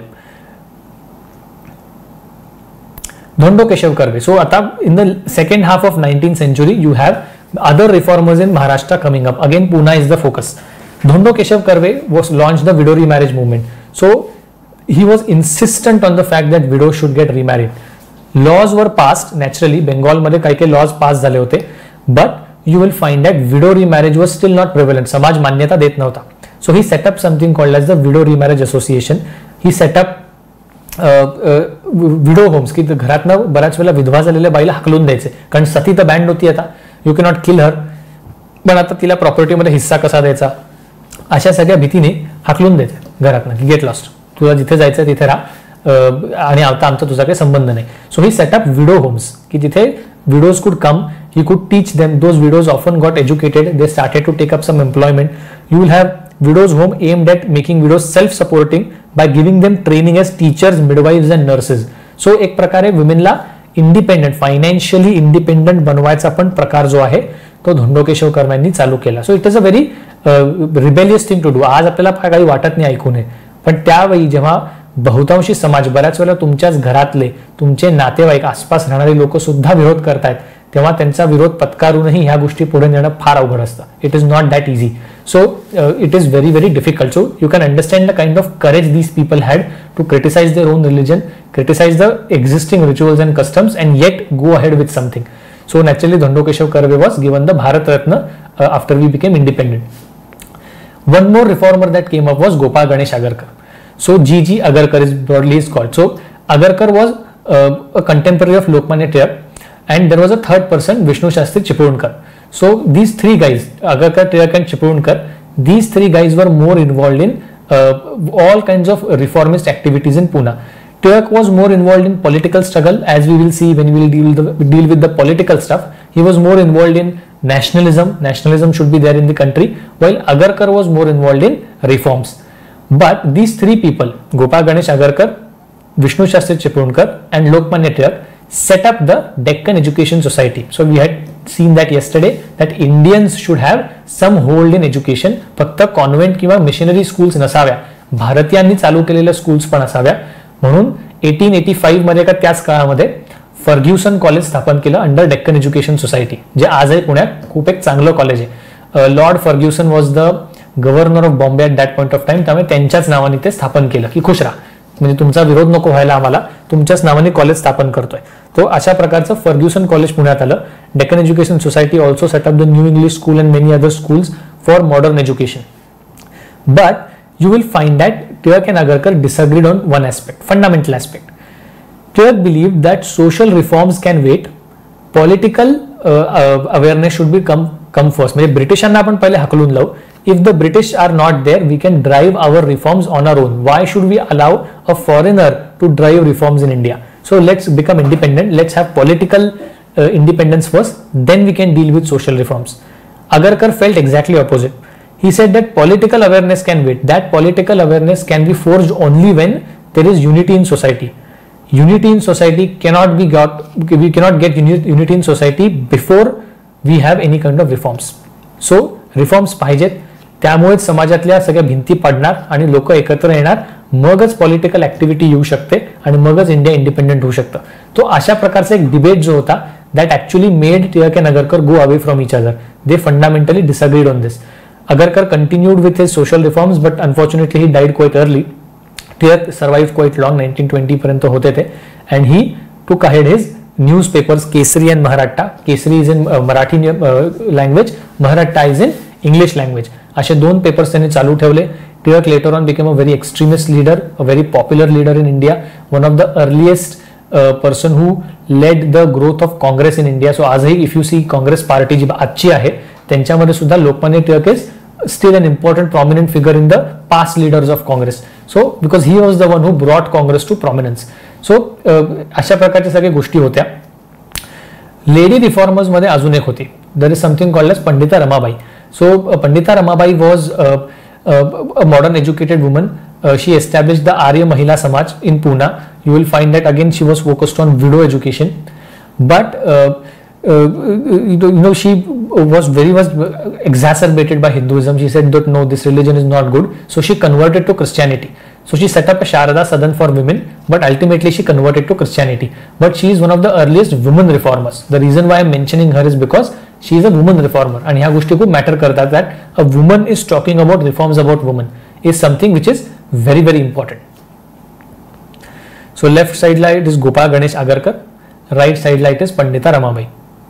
Dhondo Keshav Karve. So आता in the second half of 19th century you have other reformers in Maharashtra coming up. Again Pune is the focus. Dhondo Keshav Karve was launched the widow remarriage movement. So he was insistent on the fact that widows should get remarried. Laws were passed naturally, बेंगॉलमध्ये काही काही laws pass झाले होते, but you will find that widow remarriage was still not prevalent, समाज मान्यता देत नव्हता. So he set up something called as the widow remarriage association. He set up widow homes, की घरातनं बऱ्याच वेळेला विधवा झालेल्या बाईला हाकलून द्यायचे, कारण सती तर बँड होती आता, यू कॅनॉट किल हर, पण आता तिला प्रॉपर्टीमध्ये हिस्सा कसा द्यायचा, अशा सगळ्या भीतीने हाकलून द्यायचे घरातनं, की गेट लॉस्ट, तुला जिथे जायचं तिथे राहा आणि आता आमचा तुझा काही संबंध नाही. So he set up widow homes, की तिथे widows could come, he could teach them. Those widows often got educated, they started to take up some employment. You will have widows home aimed at making widows self-supporting by giving them training as teachers, midwives and nurses. So एक प्रकारे womenला independent, financially independent बनवायचा पण प्रकार जो आहे तो धोंडो केशव कर्वे यांनी चालू केला. So it is a very rebellious thing to do. आज आपल्याला काही वाटत नाही ऐकू नये, पण त्यावेळी जेव्हा बहुतांशी समाज, बऱ्याच वेळेला तुमच्याच घरातले, तुमचे नातेवाईक, आसपास राहणारे लोक सुद्धा विरोध करतायत, तेव्हा त्यांचा विरोध पत्कारूनही ह्या गोष्टी पुढे नेणं फार अवघड असतं. It is not that easy. So it is very very difficult. So you can understand the kind of courage these people had to criticise their own religion, criticise the existing rituals and customs and yet go ahead with something. So naturally Dhando Keshav Karve was given the Bharat Ratna after we became independent. One more reformer that came up was Gopal Ganesh Agarkar. So G.G. Agarkar is broadly is called. So Agarkar was a contemporary of Lokmanya Tilak, and there was a third person, Vishnu Shastri Chiplankar. So these three guys, Agarkar, Tilak and Chiplankar, these three guys were more involved in all kinds of reformist activities in Pune. Tilak was more involved in political struggle, as we will see when we will deal with the political stuff. He was more involved in nationalism. Nationalism should be there in the country, while Agarkar was more involved in reforms. But these three people, Gopal Ganesh Agarkar, Vishnu Shastri Chiplankar and Lokmanya Tilak, set up the Deccan Education Society. So we had seen that yesterday, that Indians should have some hold in education. फक्त convent किंवा missionary schools नसाव्या, भारतीयांनी चालू केलेल्या schools पण असाव्या. म्हणून 1885 मध्ये का त्याच काळामध्ये फर्ग्युसन कॉलेज स्थापन केलं अंडर डेक्कन एज्युकेशन सोसायटी, जे आजही पुण्यात खूप एक चांगलं कॉलेज आहे. Lord Fergusson was the governor of Bombay at that point of time, त्यामुळे त्यांच्याच नावाने ते स्थापन केलं, की खुश राहा, म्हणजे तुमचा विरोध नको व्हायला आम्हाला, तुमच्याच नावाने कॉलेज स्थापन करतोय. तो अशा प्रकारचं फर्ग्युसन कॉलेज पुण्यात आलं. Deccan education society also set up the new English school and many other schools for modern education. But you will find that Tilak and Agarkar disagreed on one aspect, fundamental aspect. Tilak believed that social reforms can wait, political awareness should be come first. म्हणजे ब्रिटिशांना आपण पहिले हकलून लावू. If the British are not there, we can drive our reforms on our own. Why should we allow a foreigner to drive reforms in India? So let's become independent. Let's have political independence first, then we can deal with social reforms. Agarkar felt exactly opposite. He said that political awareness can wait. That political awareness can be forged only when there is unity in society. Unity in society cannot be got. We cannot get unity in society before we have any kind of reforms. So reforms पाहिजेत, त्यामुळेच समाजातल्या सगळ्या भिंती पडणार आणि लोक एकत्र येणार, मगच पॉलिटिकल ऍक्टिव्हिटी येऊ शकते आणि मगच इंडिया इंडिपेंडेंट होऊ शकतं. तो अशा प्रकारचा एक डिबेट जो होता, that actually made Tilak and Agarkar go away from each other. They fundamentally disagreed on this. Agarkar continued with his social reforms, but unfortunately he died quite early. Tilak survived quite long, 1920 पर्यंत होते ते, and he took ahead his newspapers Kesari and Maratha. Kesari is in Marathi language, Maratha is in English language. असे दोन papers त्यांनी चालू ठेवले. Tilak later on became a very extremist leader, a very popular leader in India, one of the earliest person who led the growth of Congress in India. So आजही if you see Congress party जी आजची आहे, त्यांच्यामध्ये सुद्धा Lokmanya Tilak is still an important prominent figure in the past leaders of Congress. So because he was the one who brought Congress to prominence. So अशा प्रकारच्या सगळ्या गोष्टी होत्या. लेडी रिफॉर्मर्स मध्ये अजून एक होती, there is something called as Pandita Ramabai. So Pandita Ramabai was a modern educated woman. She established the Arya Mahila Samaj in Pune. You will find that again she was focused on widow education, but she was very much exacerbated by Hinduism. She said that no, this religion is not good, so she converted to Christianity. So she set up a Sharada Sadan for women, but ultimately she converted to Christianity. But she is one of the earliest women reformers. The reason why I am mentioning her is because she is a woman reformer, and ह्या गोष्टी खूप matter करतात. that a woman is talking about reforms about women is something which is very very important. So left side ला it is Gopal Ganesh Agarkar. Right साईडला it is Pandita Ramabai.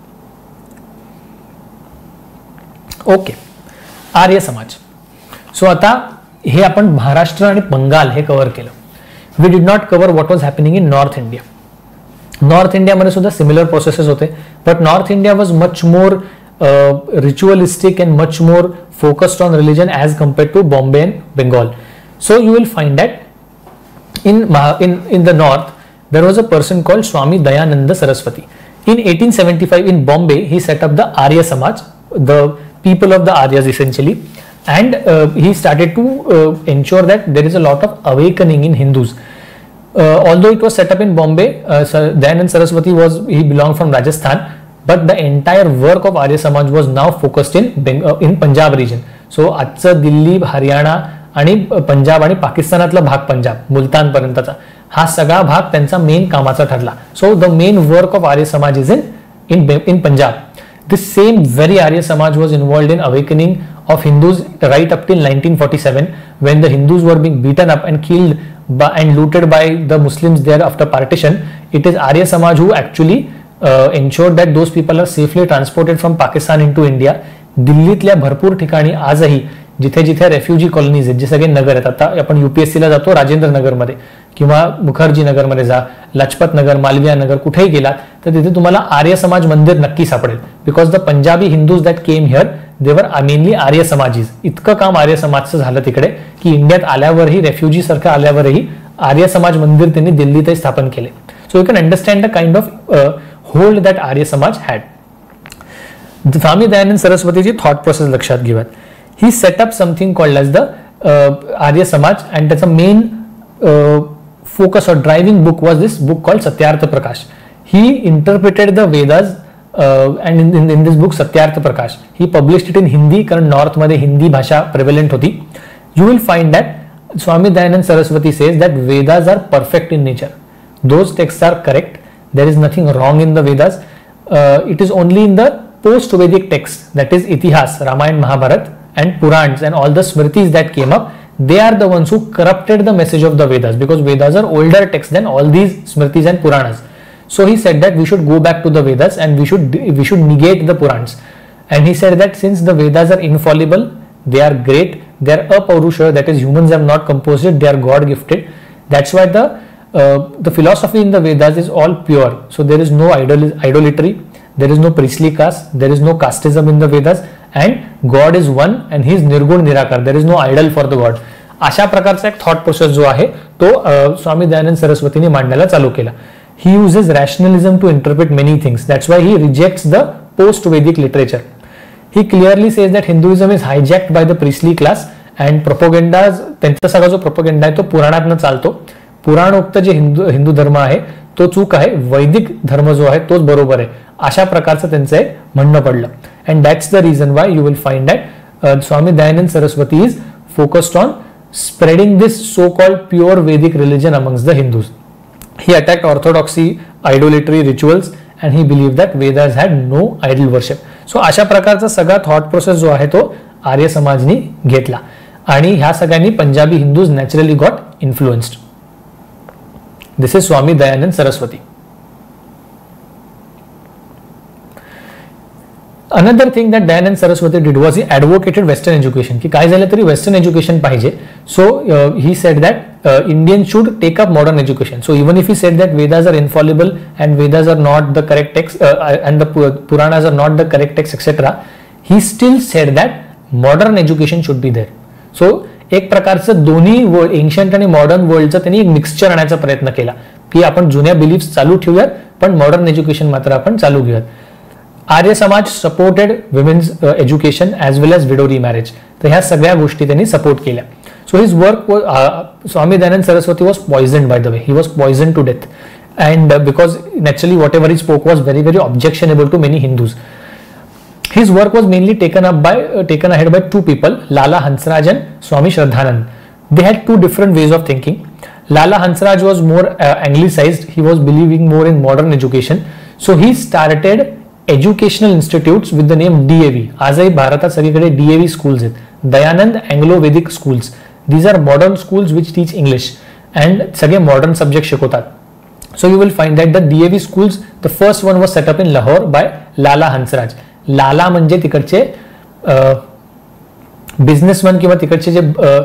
Okay, Arya Samaj. So आता हे आपण महाराष्ट्र आणि बंगाल हे कव्हर केलं. We did not cover what was happening in north India. North इंडियामध्ये सुद्धा सिमिलर प्रोसेसेस होते, but north India was much more ritualistic and much more focused on religion as compared to Bombay and Bengal. So you will find that in the north there was a person called Swami Dayananda Saraswati. In 1875 in Bombay he set up the Arya Samaj, the people of the Aryas essentially, and he started to ensure that there is a lot of awakening in Hindus. Although it was set up in Bombay, Dayananda Saraswati he belonged from Rajasthan, but the entire work of Arya Samaj was now focused in Punjab region. So आजचं दिल्ली, हरियाणा आणि पंजाब आणि पाकिस्तानातला भाग, पंजाब मुलतान पर्यंतचा हा सगळा भाग त्यांचा main कामाचा ठरला. So the main work of Arya Samaj is in Punjab. This same very Arya Samaj was involved in awakening of Hindus right up till 1947 when the Hindus were being beaten up and killed and looted by the Muslims there after partition. It is Arya Samaj who actually ensured that those people are safely transported from Pakistan into India. दिल्लीतल्या भरपूर ठिकाणी आजही जिथे जिथे refugee colonies आहेत, जे सगळे नगर आहेत, आता आपण यूपीएससीला जातो राजेंद्र नगरमध्ये किंवा मुखर्जी नगरमध्ये जा, लाजपत नगर, मालविया नगर, कुठेही गेलात तर तिथे तुम्हाला आर्य समाज मंदिर नक्की सापडेल. Because the Punjabi Hindus that came here they were mainly आर्य समाजीज. इतकं काम आर्य समाजचं झालं तिकडे की इंडियात आल्यावरही, रेफ्युजी सारखं आल्यावरही आर्य समाज मंदिर त्यांनी दिल्लीतही स्थापन केले. So you can understand the kind of hold that Arya Samaj had. Swami Dayananda Saraswati ji thought process lakshat घेऊयात. He set up something called as the Arya Samaj, and that's a main focus or driving book was this book called Satyartha Prakash. He interpreted the Vedas and in this book Satyartha Prakash he published it in Hindi कारण north मध्ये हिंदी भाषा prevalent होती. You will find that Swami Dayananda Saraswati says that Vedas are perfect in nature. Those texts are correct. There is nothing wrong in the Vedas. It is only in the post-Vedic texts, that is Itihas, Ramayana, Mahabharata and Purans and all the Smritis that came up, they are the ones who corrupted the message of the Vedas, because Vedas are older texts than all these Smritis and Puranas. So he said that we should go back to the Vedas and we should negate the Purans. And he said that since the Vedas are infallible, they are great, they are apurusha, that is humans have not composed it, they are God gifted. That's why the philosophy in the Vedas is all pure. So there is no idolatry, there is no priestly caste, there is no casteism in the Vedas, and God is one and he is nirgun nirakar. There is no idol for the God. अशा प्रकारचा एक thought process जो आहे तो स्वामी दयानंद सरस्वतीने मांडायला चालू केला. He uses rationalism to interpret many things. That's why he rejects the post-Vedic literature. He clearly says that Hinduism is hijacked by the priestly class and propaganda. त्यांचा सगळा जो प्रोपगेंडा आहे तो पुराणातनं चालतो. पुराणोक्त जे हिंदू धर्म आहे तो चूक आहे, वैदिक धर्म जो आहे तोच बरोबर आहे, अशा प्रकारचं त्यांचं एक म्हणणं पडलं. And that's the reason why you will find that Swami Dayanand Saraswati is focused on spreading this so-called pure Vedic religion amongst the Hindus. He attacked orthodoxy, idolatry, rituals, and he believed that Vedas had no idol worship. So अशा प्रकारचा सगळा thought process जो आहे तो आर्य समाजनी घेतला आणि ह्या सगळ्यांनी Punjabi Hindus naturally got influenced. This is Swami Dayanand Saraswati. Another thing that Dayanand Saraswati did was he advocated Western education. कि काय झालं तरी Western education पाहिजे. So he said that Indians should take up modern education. So even if he said that Vedas are infallible and Vedas are not the correct text and the Puranas are not the correct text, etc., he still said that modern education should be there. So एक प्रकारचं दोन्ही world, ancient आणि modern वर्ल्डचं त्यांनी एक mixture आणायचा प्रयत्न केला की आपण जुन्या बिलीफ्स चालू ठेवूयात पण मॉडर्न एज्युकेशन मात्र आपण चालू घेऊयात. Arya Samaj supported women's education as well as widow remarriage. तर ह्या सगळ्या गोष्टी त्यांनी सपोर्ट केल्या. So his work, Swami Dayanand Saraswati was poisoned by the way, he was poison to death and because naturally whatever he spoke was very very objectionable to many Hindus. His work was mainly taken ahead by two people, Lala Hansraj and Swami Shraddhanand. They had two different ways of thinking. Lala Hansraj was more anglicized. He was believing more in modern education. So he started educational institutes with the name DAV. आजही भारतात सगळीकडे DAV schools आहेत. Dayanand Anglo-Vedic schools. These are modern schools which teach English and सगळे modern subjects शिकवतात. So you will find that the DAV schools, the first one was set up in Lahore by Lala Hansraj. लाला म्हणजे तिकडचे businessman किंवा तिकडचे जे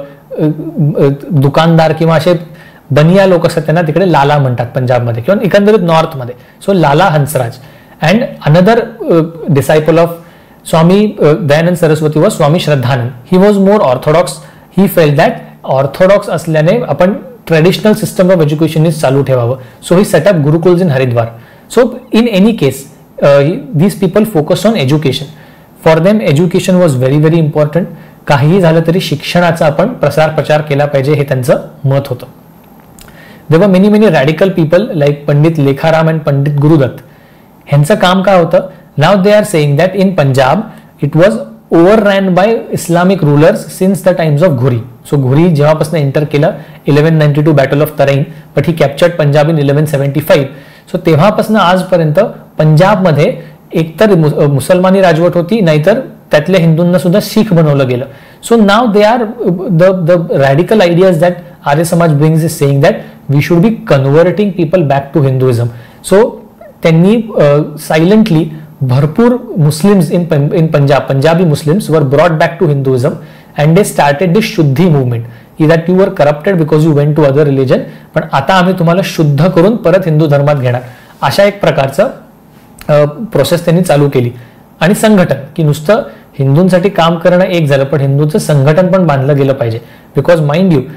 दुकानदार किंवा असे बनिया लोक असतात त्यांना तिकडे लाला म्हणतात पंजाबमध्ये किंवा एकंदरीत नॉर्थमध्ये. So Lala Hansraj. And another disciple of Swami Dayanand Saraswati was Swami Shraddhanand. He was more orthodox. He fell that orthodox असल्याने आपण traditional system of education is चालू ठेवावं. So he set up gurukuls in Haridwar. So in any case these people focus on education. For them education was very very important. काहीही झालं तरी शिक्षणाचा आपण प्रसार प्रचार केला पाहिजे हे त्यांचं मत होतं. There were many radical people like Pandit लेखाराम and Pandit Guru Dutt. ह्यांचं काम काय होतं? Now they are saying that in Punjab it was overran by Islamic rulers since the times of Ghuri. So Ghuri जेव्हापासून एंटर केलं 1192 battle of Tarain, but he captured Punjab in 1175. So तेव्हापासून आजपर्यंत पंजाबमध्ये एकतर मुसलमानी राजवट होती, नाहीतर त्यातल्या हिंदूंना सुद्धा शीख बनवलं गेलं. So now they are the radical ideas that Arya Samaj brings is saying that we should be converting people back to Hinduism. So त्यांनी सायलेंटली भरपूर Muslims in Punjab, Punjabi Muslims were brought back to Hinduism and they started this Shuddhi movement. That you were corrupted because you went to other religion, पण आता आम्ही तुम्हाला शुद्ध करून परत हिंदू धर्मात घेणार, अशा एक प्रकारचं प्रोसेस त्यांनी चालू केली. आणि संघटन, की नुसतं हिंदूंसाठी काम करणं एक झालं, पण हिंदूंचं संघटन पण बांधलं गेलं पाहिजे. Because mind you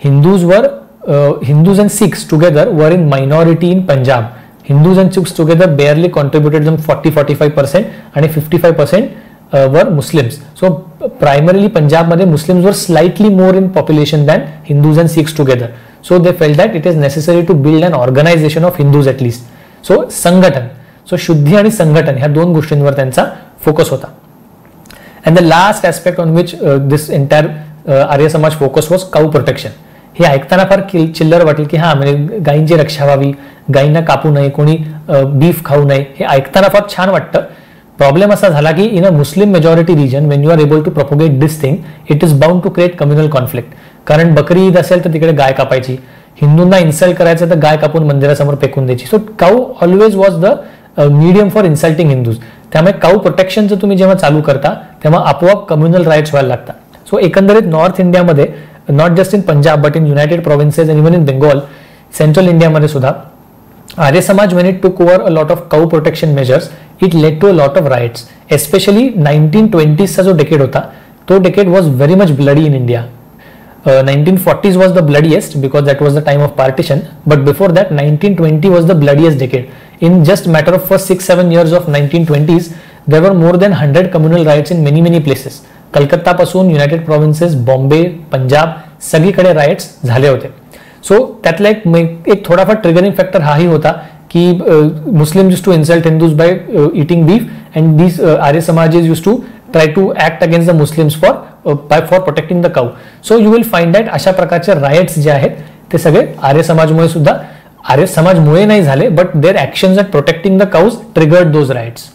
Hindus and Sikhs together were in minority in Punjab. Hindus and Sikhs together barely contributed 40-45% आणि 55% वर मुस्लिम्स. सो प्रायमरीली पंजाबमध्ये Muslims were slightly more in population than Hindus and Sikhs together. So they felt that it is necessary to build an organisation of Hindus at least. So Sangathan, so Shuddhi आणि संघटन ह्या दोन गोष्टींवर त्यांचा focus होता. And the last aspect on which this entire Arya Samaj focus was cow protection. हे ऐकताना फार चिल्लर वाटेल की हा म्हणजे गायींची रक्षा व्हावी, गायींना कापू नये, कोणी बीफ खाऊ नये, हे ऐकताना फार छान वाटतं. प्रॉब्लेम असा झाला की in a Muslim majority region when you are able to propagate this thing it is bound to create communal conflict. कारण बकरी ईद असेल तर तिकडे गाय कापायची, हिंदूंना इन्सल्ट करायचं तर गाय कापून मंदिरासमोर फेकून द्यायची. So cow always was the medium for insulting Hindus. त्यामुळे काऊ प्रोटेक्शनचं तुम्ही जेव्हा चालू करता तेव्हा आपोआप कम्युनल राईट्स व्हायला लागतात. सो एकंदरीत नॉर्थ इंडियामध्ये, not just in Punjab but in United Provinces and even in Bengal, central इंडियामध्ये सुद्धा Arya Samaj when it took over a lot of cow protection measures, it led to a lot of riots. Especially 1920s चा जो decade होता, तो decade was very much bloody in India. 1940s was the bloodiest because that was the time of partition, but before that 1920 was the bloodiest decade. In just matter of first 6-7 years of 1920s, there were more than 100 communal riots in many places. Calcutta पासून United provinces, Bombay, Punjab सगळीकडे rights झाले होते. So त्यातला एक थोडाफार triggering factor हाही होता की Muslim use to insult Hindus by eating beef and these Arya Samajes use to try to act against the Muslims for protecting the cow. So you will find that अशा प्रकारचे रायट्स जे आहेत ते सगळे आर्य समाजमुळे सुद्धा, आर्य समाजमुळे नाही झाले, but their actions at protecting the cows triggered those riots.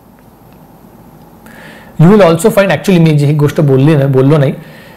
You will also find, actually मी जी ही गोष्ट बोललो नाही,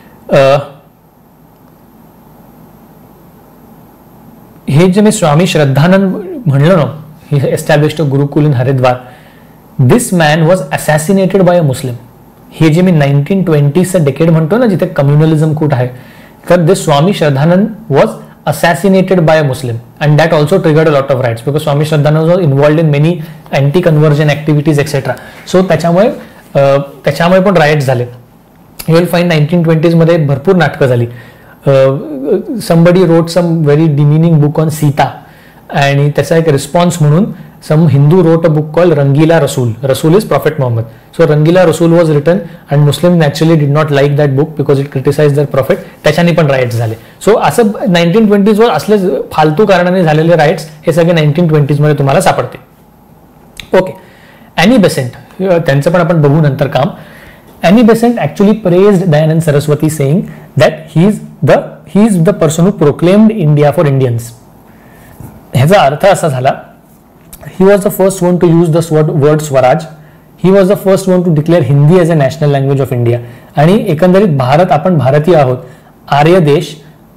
हे जे मी स्वामी श्रद्धानंद म्हणलं ना, he established a gurukul in Haridwar. This man was assassinated by a Muslim. हे जे मी 1920चं डेकेड म्हणतो ना, जिथे कम्युनलिझम खूप आहे, तर this Swami Shraddhanand was assassinated by a Muslim and that also triggered a lot of riots because Swami Shraddhanand was involved in many anti-conversion activities etc. So त्याच्यामुळे पण रायट्स झाले. यू विल फाइंड 1920s मध्ये भरपूर नाटकं झाली. somebody wrote some very demeaning book on Sita आणि त्याचा एक रिस्पॉन्स म्हणून some Hindu wrote a book called Rangila Rasool. Rasool is Prophet Muhammad. So Rangila Rasool was written and Muslims naturally did not like that book because it criticized their prophet. त्याच्याने पण rights झाले. So असं 1920s वर असले फालतू कारणाने झालेले rights हे सगळे 1920s मध्ये तुम्हाला सापडते. ओके, ॲनी बेसेंट, त्यांचं पण आपण बघू नंतर काम. Annie Besant actually praised Dayanand Saraswati saying that he is the person who proclaimed India for Indians. ह्याचा अर्थ असा झाला, he was the first one to use the word Swaraj. He was the first one to declare Hindi as a national language of India. आणि एकंदरीत भारत, आपण भारतीय आहोत, आर्य देश,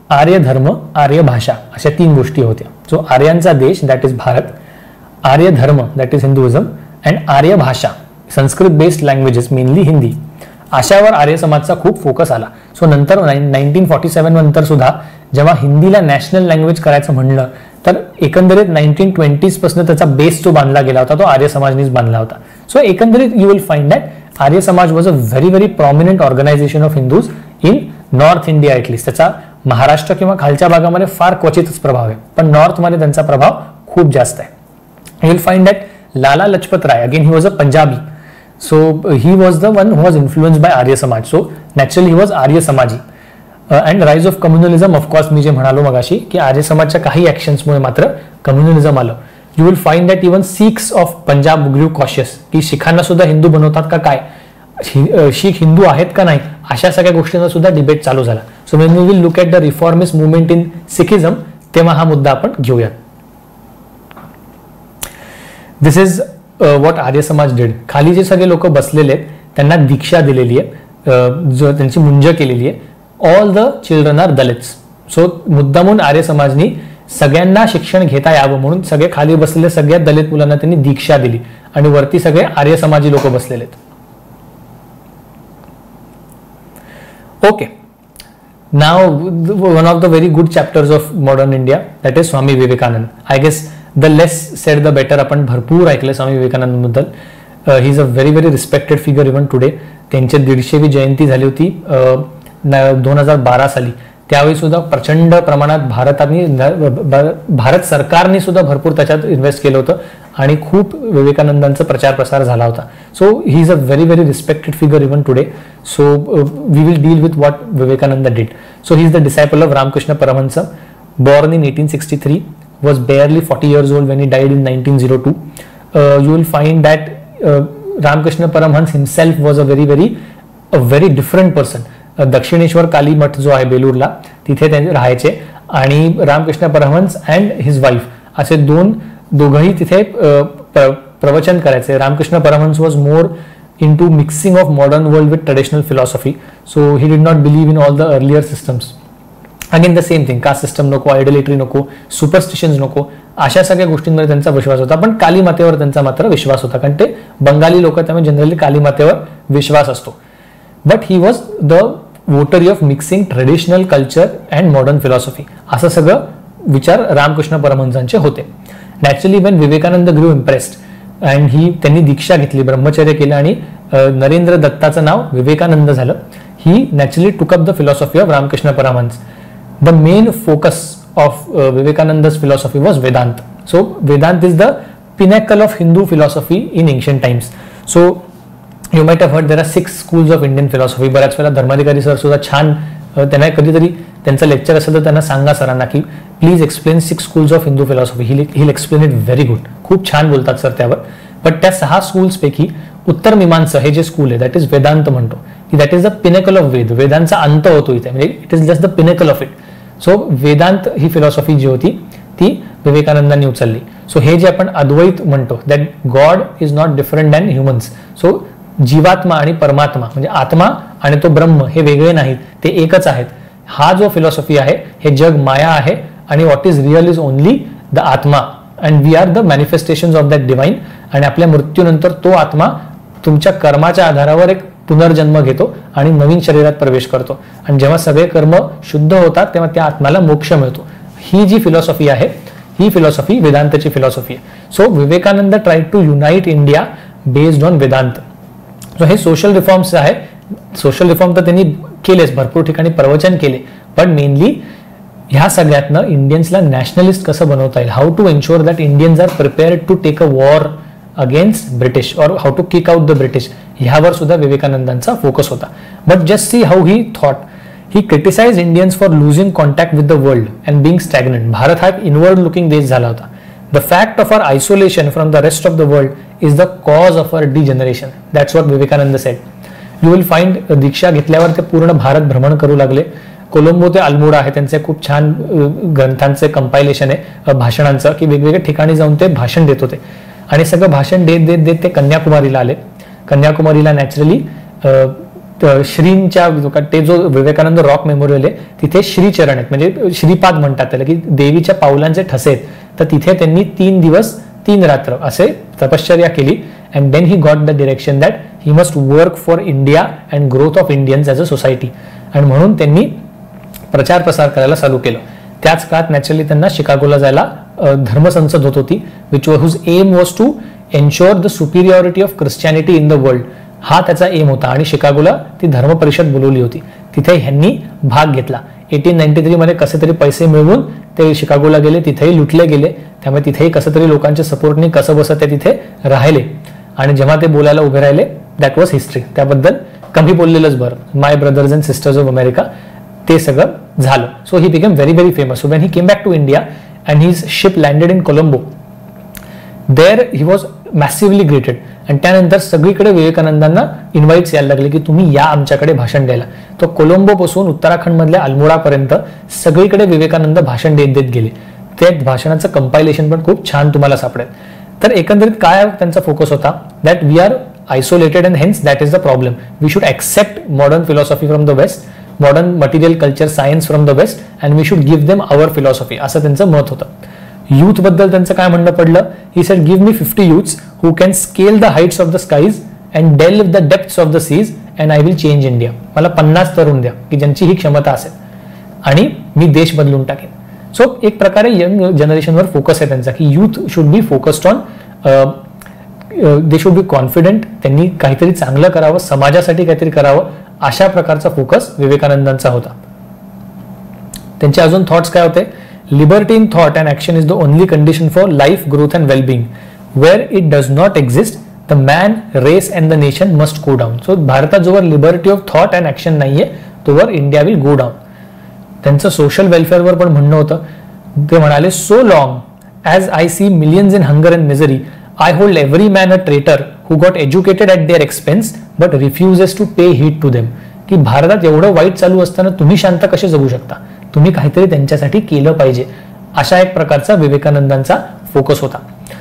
आर्य धर्म, आर्य भाषा अशा 3 गोष्टी होत्या. सो आर्यांचा देश that is Bharat, Arya Dharma that is Hinduism and Arya Bhasha Sanskrit based languages mainly Hindi, अशावर आर्य समाजचा खूप फोकस आला. सो नंतर 1947 नंतर सुद्धा जेव्हा हिंदीला नॅशनल लँग्वेज करायचं म्हणलं तर एकंदरीत 1920s पासून त्याचा बेस जो बांधला गेला होता तो आर्य समाजनेच बांधला होता. सो एकंदरीत you will find that Arya Samaj was a very very prominent organisation of Hindus in north India at least. त्याचा महाराष्ट्र किंवा खालच्या भागामध्ये फार क्वचितच प्रभाव आहे, पण नॉर्थमध्ये त्यांचा प्रभाव खूप जास्त आहे. You will find that Lala Lajpat Rai, again he was a Punjabi, so he was the one who was influenced by Arya Samaj, so naturally he was Arya Samaji. And rise of communalism, of course मी जे म्हणालो मगाशी की आर्य समाजच्या काही ॲक्शन्समुळे मात्र communalism आलं. You will find that even Sikhs of Punjab grew conscious की शिखांना सुद्धा हिंदू बनवतात का काय, शीख हिंदू आहेत का नाही, अशा सगळ्या गोष्टींचा सुद्धा डिबेट चालू झाला. So when we will look at the reformist movement in Sikhism तेव्हा हा मुद्दा आपण घेऊयात. दिस is what Arya Samaj did. खाली जे सगळे लोक बसलेले आहेत त्यांना दीक्षा दिलेली आहे, जो त्यांची मुंज केलेली आहे. All the children are Dalits. So मुद्दामून आर्य समाजनी सगळ्यांना शिक्षण घेता यावं म्हणून सगळे खाली बसलेले सगळ्या दलित मुलांना त्यांनी दीक्षा दिली आणि वरती सगळे आर्य समाजी लोक बसलेले आहेत. Okay, now one of the very good chapters of modern India that is Swami Vivekananda. I guess the less said the better. आपण भरपूर ऐकलं स्वामी विवेकानंद बद्दल. He is a very very respected figure even today. त्यांची 150वी जयंती झाली होती 2012 साली. त्यावेळी सुद्धा प्रचंड प्रमाणात भारत सरकारने सुद्धा भरपूर त्याच्यात इन्व्हेस्ट केलं होतं आणि खूप विवेकानंदांचा प्रचार प्रसार झाला होता. So he is a very very respected figure even today. So we will deal with what Vivekananda did. So he is the disciple of Ramakrishna Paramhansa, born in 1863, was barely 40 years old when he died in 1902. You will find that Ramakrishna Paramhans himself was a very different person. Dakshineswar Kali Math जो आहे बेलूरला तिथे ते राहायचे आणि Ramakrishna Paramhansa and his wife असे दोघंही तिथे प्रवचन करायचे. Ramakrishna Paramhansa was more into mixing of modern world with traditional philosophy, so he did not believe in all the earlier systems. Again the same thing, caste system नको, आयडोलेटरी नको, सुपरस्टिशन्स नको, अशा सगळ्या गोष्टींमध्ये त्यांचा विश्वास होता. पण काली मातेवर त्यांचा मात्र विश्वास होता, कारण ते बंगाली लोक, त्यामुळे जनरली काली मातेवर विश्वास असतो. But he was the votary of mixing traditional culture and modern philosophy. असं सगळं विचार रामकृष्ण परमहंसांचे होते. Naturally when Vivekananda grew impressed and त्यांनी दीक्षा घेतली, ब्रह्मचर्य केलं आणि नरेंद्र दत्ताचं नाव विवेकानंद झालं. He naturally took up the philosophy of Ramakrishna Paramhansa. The main focus of Vivekananda's philosophy was Vedanta. So Vedanta is the pinnacle of Hindu philosophy in ancient times. So you might have heard there are 6 schools of Indian philosophy. बऱ्याच वेळा Dharmadhikari sir सुद्धा छान, त्यांना कधीतरी त्यांचं lecture असेल तर त्यांना सांगा सरांना की please explain 6 schools of Hindu philosophy. He'll explain it very good. खूप छान बोलतात सर त्यावर. पण त्या 6 schools पैकी उत्तर मीमांसा हे जे स्कूल आहे दॅट इज वेदांत म्हणतो की that is the pinnacle of Veda. वेदांचा अंत होतो इथे, म्हणजे it is just the pinnacle of it. So Vedanta ही फिलॉसॉफी जी होती ती विवेकानंदांनी उचलली. सो हे जे आपण अद्वैत म्हणतो, that god is not different than humans. So जीवात्मा आणि परमात्मा म्हणजे आत्मा आणि तो ब्रह्म हे वेगळे नाहीत, ते एकच आहेत. हा जो फिलॉसॉफी आहे, हे जग माया आहे आणि what is real is only the atma and we are the manifestation of that divine. आणि आपल्या मृत्यूनंतर तो आत्मा तुमच्या कर्माच्या आधारावर एक पुनर्जन्म घेतो आणि नवीन शरीरात प्रवेश करतो आणि जेव्हा सगळे कर्म शुद्ध होतात तेव्हा त्या आत्म्याला मोक्ष मिळतो. ही जी फिलॉसॉफी आहे ही फिलॉसॉफी वेदांतची फिलॉसॉफी आहे. So Vivekananda try to unite India based on Vedanta. So हे सोशल रिफॉर्म्स आहे. सोशल रिफॉर्म तर त्यांनी केलेच, भरपूर ठिकाणी प्रवचन केले, पण मेनली ह्या सगळ्यातनं इंडियन्सला नॅशनलिस्ट कसं बनवता येईल, how to ensure that Indians are prepared to take a war against British और how to kick out the British, ह्यावर सुद्धा विवेकानंदांचा फोकस होता. But just see how he thought. He criticise Indians for losing contact with the world and being stagnant. Bharat हा एक inward looking देश झाला होता. The fact of our isolation from the rest of the world is the cause of R degeneration. That's what Vivekananda said. You will find दीक्षा घेतल्यावर ते पूर्ण भारत भ्रमण करू लागले. कोलंबो ते अल्मोडा आहे त्यांचे खूप छान ग्रंथांचे कंपायलेशन आहे, भाषणांचं, की वेगवेगळ्या ठिकाणी जाऊन ते भाषण देत होते आणि सगळं भाषण देत देत देत ते कन्याकुमारीला आले. कन्याकुमारीला नॅचरली श्रींच्या ते जो विवेकानंद रॉक मेमोरियल आहे तिथे श्रीचरण आहेत, म्हणजे श्रीपाद म्हणतात त्याला, की देवीच्या पावलांचे ठसे आहेत. तर तिथे त्यांनी 3 दिवस 3 रात्र असे तपश्चर्या केली. And then he got the direction that he must work for India and growth of Indians as a society. आणि म्हणून त्यांनी प्रचार प्रसार करायला चालू केलं. त्याच काळात नॅचरली त्यांना शिकागोला जायला धर्मसंसद होत होती, which whose aim was to ensure the superiority of Christianity in the world. हा त्याचा एम होता. आणि शिकागोला ती धर्म परिषद बोलवली होती. तिथे ह्यांनी भाग घेतला. 1893 मध्ये कसे तरी पैसे मिळवून ते शिकागोला गेले, तिथेही लुटले गेले. त्यामुळे तिथेही कसं तरी लोकांच्या सपोर्टने कसं बसत ते तिथे राहिले. आणि जेव्हा ते बोलायला उभे राहिले, दॅट वॉज हिस्ट्री. त्याबद्दल कमी बोललेलंच बरं. My brothers and sisters of America ते सगळं झालं. So he became very very famous. So when he came back to India and his ship landed in Colombo, there he was massively greeted. आणि त्यानंतर सगळीकडे विवेकानंदांना इन्व्हाइट्स यायला लागले की तुम्ही या आमच्याकडे भाषण द्यायला. तो कोलंबो पासून उत्तराखंडमधल्या अल्मोडापर्यंत सगळीकडे विवेकानंद भाषण देत देत गेले. त्या भाषणाचं कंपायलेशन पण खूप छान तुम्हाला सापडेल. तर एकंदरीत काय त्यांचा फोकस होता, that we are isolated and hence that is the problem. We should accept modern philosophy from the west, modern material culture science from the west, and we should give them our philosophy, असं त्यांचं मत होतं. Youth बद्दल त्यांचं काय म्हणणं पडलं, he said give me 50 youths who can scale the heights of the skies and delve the depths of the seas and I will change India. मला 50 तरुण द्या की ज्यांची ही क्षमता असेल आणि मी देश बदलून टाकेन. सो एक प्रकारे यंग जनरेशनवर फोकस आहे त्यांचा, की youth should be focused on, they should be confident, त्यांनी काहीतरी चांगलं करावं, समाजासाठी काहीतरी करावं, अशा प्रकारचा फोकस विवेकानंदांचा होता. त्यांचे अजून थॉट्स काय होते, liberty in thought and action is the only condition for life growth and wellbeing. Where it does not exist the man, race and the nation must go down. So भारतात जोवर liberty of thought and action नाहीये तोवर India will go down. त्यांचं social वेलफेअरवर पण म्हणणं होतं. ते म्हणाले, so long as I see millions in hunger and misery I hold every man a traitor who got educated at their expense but refuses to pay heed to them. की भारतात एवढं वाईट चालू असताना तुम्ही शांत कसे जगू शकता, तुम्ही काहीतरी त्यांच्यासाठी केलं पाहिजे, अशा एक प्रकारचा विवेकानंदांचा फोकस होता.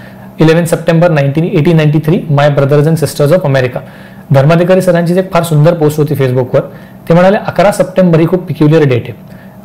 11 September 1893 my brothers and sisters of America. धर्माधिकारी सरांची एक फार सुंदर पोस्ट होती फेसबुकवर. ते म्हणाले 11 सप्टेंबर ही खूप पिक्युलियर डेट आहे.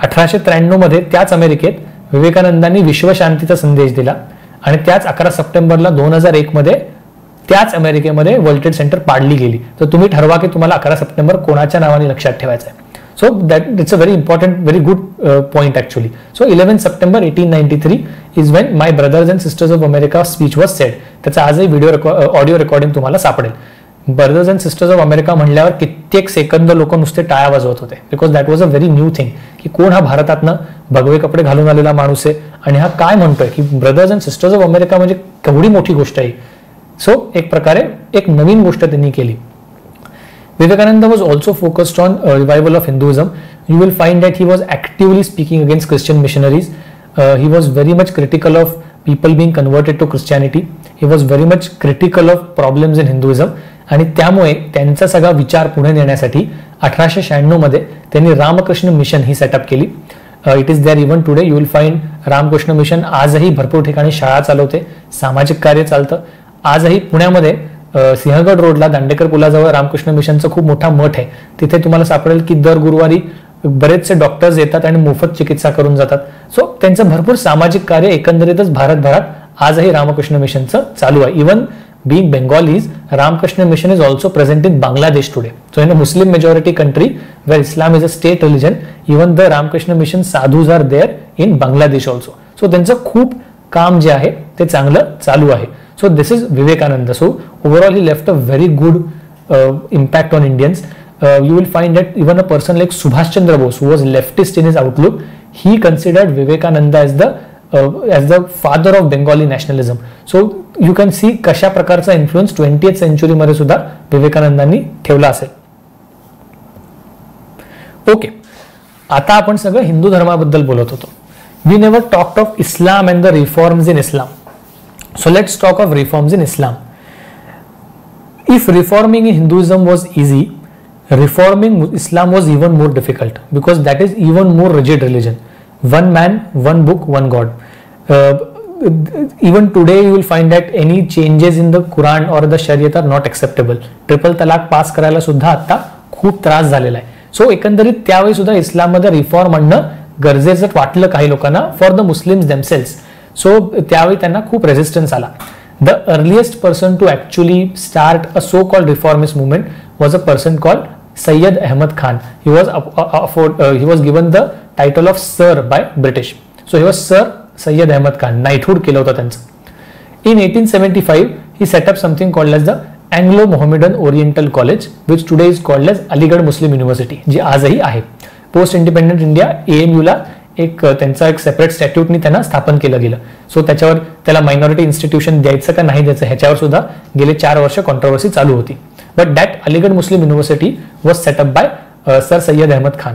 1893 मध्ये त्याच अमेरिकेत विवेकानंदांनी विश्वशांतीचा संदेश दिला आणि त्याच 11 सप्टेंबरला 2001 मध्ये त्याच अमेरिकेमध्ये वर्ल्ड ट्रेड सेंटर पाडली गेली. तर तुम्ही ठरवा की तुम्हाला 11 सप्टेंबर कोणाच्या नावाने लक्षात ठेवायचं आहे. So it's a very important, very good point actually. So 11 September 1893 is when my brothers and sisters of America speech was said. त्याचा आजही ऑडिओ रेकॉर्डिंग तुम्हाला सापडेल. Brothers and sisters of America म्हणल्यावर कित्येक सेकंद लोक नुसते टाळ्या वाजवत होते, because that was a very new thing, की कोण हा भारतातनं भगवे कपडे घालून आलेला माणूस आहे आणि हा काय म्हणतोय, की brothers and sisters of America म्हणजे केवढी मोठी गोष्ट आहे. सो एक प्रकारे एक नवीन गोष्ट त्यांनी केली. Vivekananda was also focused on revival of Hinduism. You will find that he was actively speaking against Christian missionaries. He was very much critical of people being converted to Christianity. He was very much critical of problems in Hinduism. आणि त्यामुळे त्यांचा सगळा विचार पुढे नेण्यासाठी 1896 मध्ये त्यांनी Ramakrishna Mission ही सेटअप केली. It is there even today. You will find Ramakrishna Mission आजही भरपूर ठिकाणी शाळा चालवते, सामाजिक कार्य चालतं. आजही पुण्यामध्ये सिंहगड रोडला दांडेकर पुलाजवळ रामकृष्ण मिशनचं खूप मोठा मठ आहे. तिथे तुम्हाला सापडेल की दर गुरुवारी बरेचसे डॉक्टर्स येतात आणि मोफत चिकित्सा करून जातात. सो त्यांचं भरपूर सामाजिक कार्य एकंदरीतच भारतभरात आजही रामकृष्ण मिशनचं चालू आहे. Even being Bengalis, Ramakrishna Mission is also present in Bangladesh today. So in a Muslim majority country where Islam is a state religion, even the Ramakrishna Mission sadhus are there in Bangladesh also. So त्यांचं खूप काम जे आहे ते चांगलं चालू आहे. So this is Vivekananda. So overall he left a very good impact on Indians. You will find that even a person like Subhash Chandra Bose, who was leftist in his outlook, he considered Vivekananda as the father of Bengali nationalism. So you can see कशा प्रकारचा influence 20th century मध्ये सुद्धा विवेकानंदांनी ठेवला असेल. Okay, आता आपण सगळं हिंदू धर्माबद्दल बोलत होतो. We never talked of Islam and the reforms in Islam. So let's talk of reforms in Islam. If reforming in Hinduism was easy, reforming Islam was even more difficult, because that is even more rigid religion. One man, one book, one God. Even today you will find that any changes in the Quran or the Shariat are not acceptable. Triple talaq pass करायला सुद्धा आता खूप त्रास झालेला आहे. So एकंदरीत त्यावेळी सुद्धा इस्लाममध्ये रिफॉर्म आणणं गरजेचं वाटलं काही लोकांना for the Muslims themselves. So त्यावेळी त्यांना खूप रेझिस्टन्स आला. The earliest person to actually start a so called reformist movement was a person called Sayyid Ahmad Khan. He was given the title of Sir by British. So he was Sir Sayyid Ahmad Khan. Knighthood केलं होतं त्यांचं. In 1875, he set up something called as the Anglo-Mohammedan Oriental College, which today is called as Aligarh Muslim University, जी आजही आहे. Post independent India AMU ला त्यांचा एक separate स्टॅट्यूटनी त्यांना स्थापन केलं गेलं. सो त्याच्यावर त्याला मायनॉरिटी इन्स्टिट्यूशन द्यायचं का नाही द्यायचं ह्याच्यावर सुद्धा गेले 4 वर्ष कॉन्ट्रोवर्सी चालू होती. But that Aligarh Muslim University was set up by Sir Sayyid Ahmad Khan.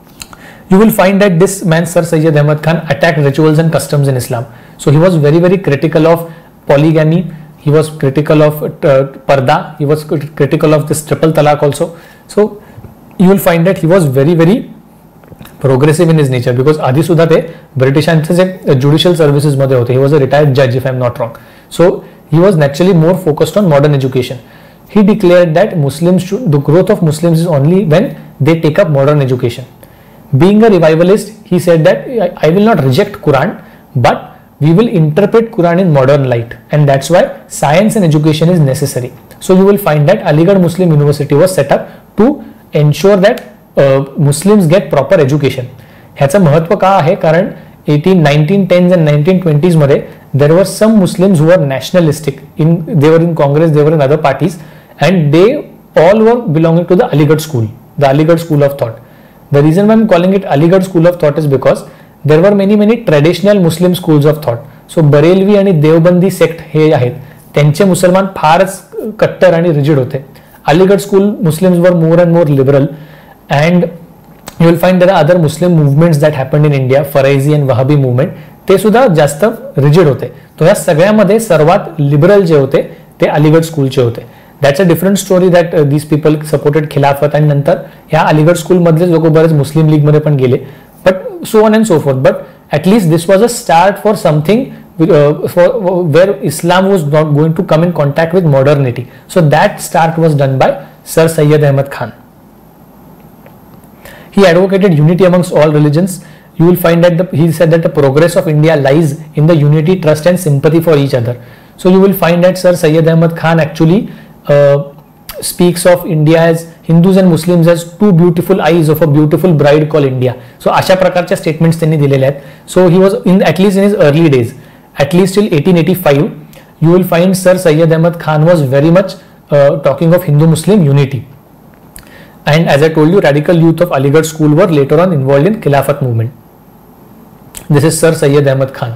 You will find that this man Sir Sayyid Ahmad Khan attacked rituals and customs in Islam. So he was very, very critical of polygamy. He was critical of parda. He was critical of this triple talaq also. So you will find that he was very, very progressive in his nature, because आधी सुद्धा ते ब्रिटिशांचे जे judicial services मध्ये होते. He was a retired judge if I am not wrong. So he was naturally more focused on modern education. He declared that the growth of Muslims is only when they take up modern education. Being a revivalist, he said that I will not reject Quran, but we will interpret Quran in modern light, and that's why science and education is necessary. So you will find that Aligarh Muslim University was set up to ensure that Muslims get proper education. ह्याचं महत्व का आहे? कारण 1910s and 1920s मध्ये there were some Muslims who were nationalistic. They were in Congress, they were in other parties, and they all were belonging to the Aligarh school, the Aligarh school of thought. The reason why I'm calling it Aligarh school of thought is because there were many traditional Muslim schools of thought. So Barelvi आणि Deobandi sect हे आहेत, त्यांचे मुसलमान फारच कट्टर आणि rigid होते. Aligarh school Muslims were more and more liberal, and you will find there are other Muslim movements that happened in India, Faraizi and Wahhabi movement, ते सुद्धा जास्त रिजिड होते. तो या सगळ्यामध्ये सर्वात लिबरल जे होते ते अलीगढ स्कूलचे होते. That's a different story that these people supported Khilafat, आणि नंतर ह्या अलीगढ स्कूल मधले लोक बरेच मुस्लिम लीग मध्ये पण गेले, but so on and so forth. But at least this was a start for something where Islam was not going to come in contact with modernity. So that start was done by Sir Sayyid Ahmad Khan. He advocated unity amongst all religions. You will find that he said that the progress of India lies in the unity, trust and sympathy for each other. So you will find that Sir Sayyid Ahmad Khan actually speaks of India as Hindus and Muslims as two beautiful eyes of a beautiful bride called India. So अशा प्रकारच्या statements त्यांनी दिलेले आहेत. So he was at least in his early days, at least till 1885, you will find Sir Sayyid Ahmad Khan was very much talking of Hindu-Muslim unity. And as I told you, radical youth of Aligarh school were later on involved in Khilafat movement. This is Sir Sayyid Ahmad Khan.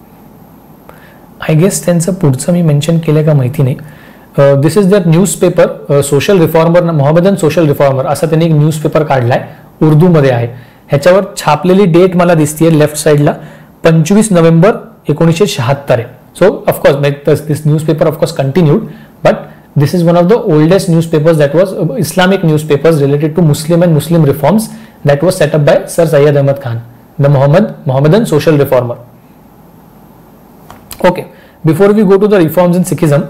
I guess त्यांचं पुढचं मी mention केलं का माहिती नाही. This is the newspaper social reformer, Mohammedan social reformer असा त्यांनी एक newspaper काढलाय, उर्दूमध्ये आहे. ह्याच्यावर छापलेली डेट मला दिसतीये लेफ्ट साइडला 25 नोव्हेंबर 1976 आहे. So of course this newspaper of course continued, but this is one of the oldest newspapers that was Islamic newspapers related to Muslim and Muslim reforms that was set up by Sir Sayyid Ahmad Khan, the Mohammedan social reformer. Okay, before we go to the reforms in Sikhism,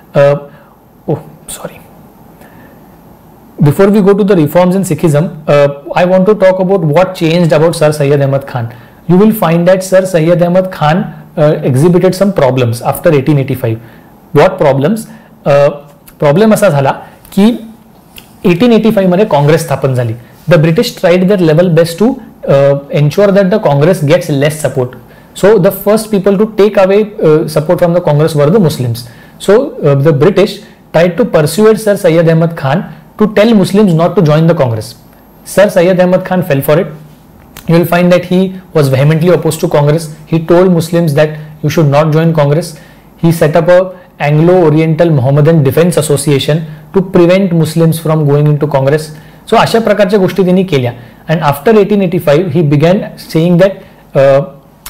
before we go to the reforms in Sikhism, I want to talk about what changed about Sir Sayyid Ahmad Khan. You will find that Sir Sayyid Ahmad Khan exhibited some problems after 1885. What problems? Problem असा झाला की 1885 मध्ये काँग्रेस स्थापन झाली. The British tried their level best to ensure that the Congress gets less support. So the first people to take away support from the Congress were the Muslims. So the British tried to persuade Sir Sayyid Ahmad Khan to tell Muslims not to join the Congress. Sir Sayyid Ahmad Khan fell for it. You will find that he was vehemently opposed to Congress. He told Muslims that you should not join Congress. He set up a Anglo-Oriental Mohammedan Defense Association to prevent Muslims from going into Congress. So अशा प्रकारच्या गोष्टी त्यांनी केल्या. And after 1885 he began saying that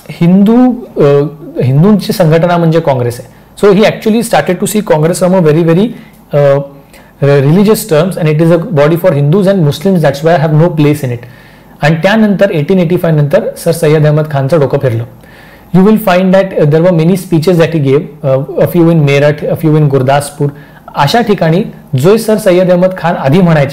हिंदूंची संघटना म्हणजे काँग्रेस आहे. So he actually started to see Congress from a very religious terms, and it is a body for Hindus and Muslims, that's why I have no place in it. आणि त्यानंतर 1885 नंतर sir Syed Ahmad खानचं डोकं फिरलं. You will find that there were many speeches that he gave, a few in Meerut, a few in Gurdaspur. अशा ठिकाणी जो sir Syed Ahmad Khan आधी म्हणायचे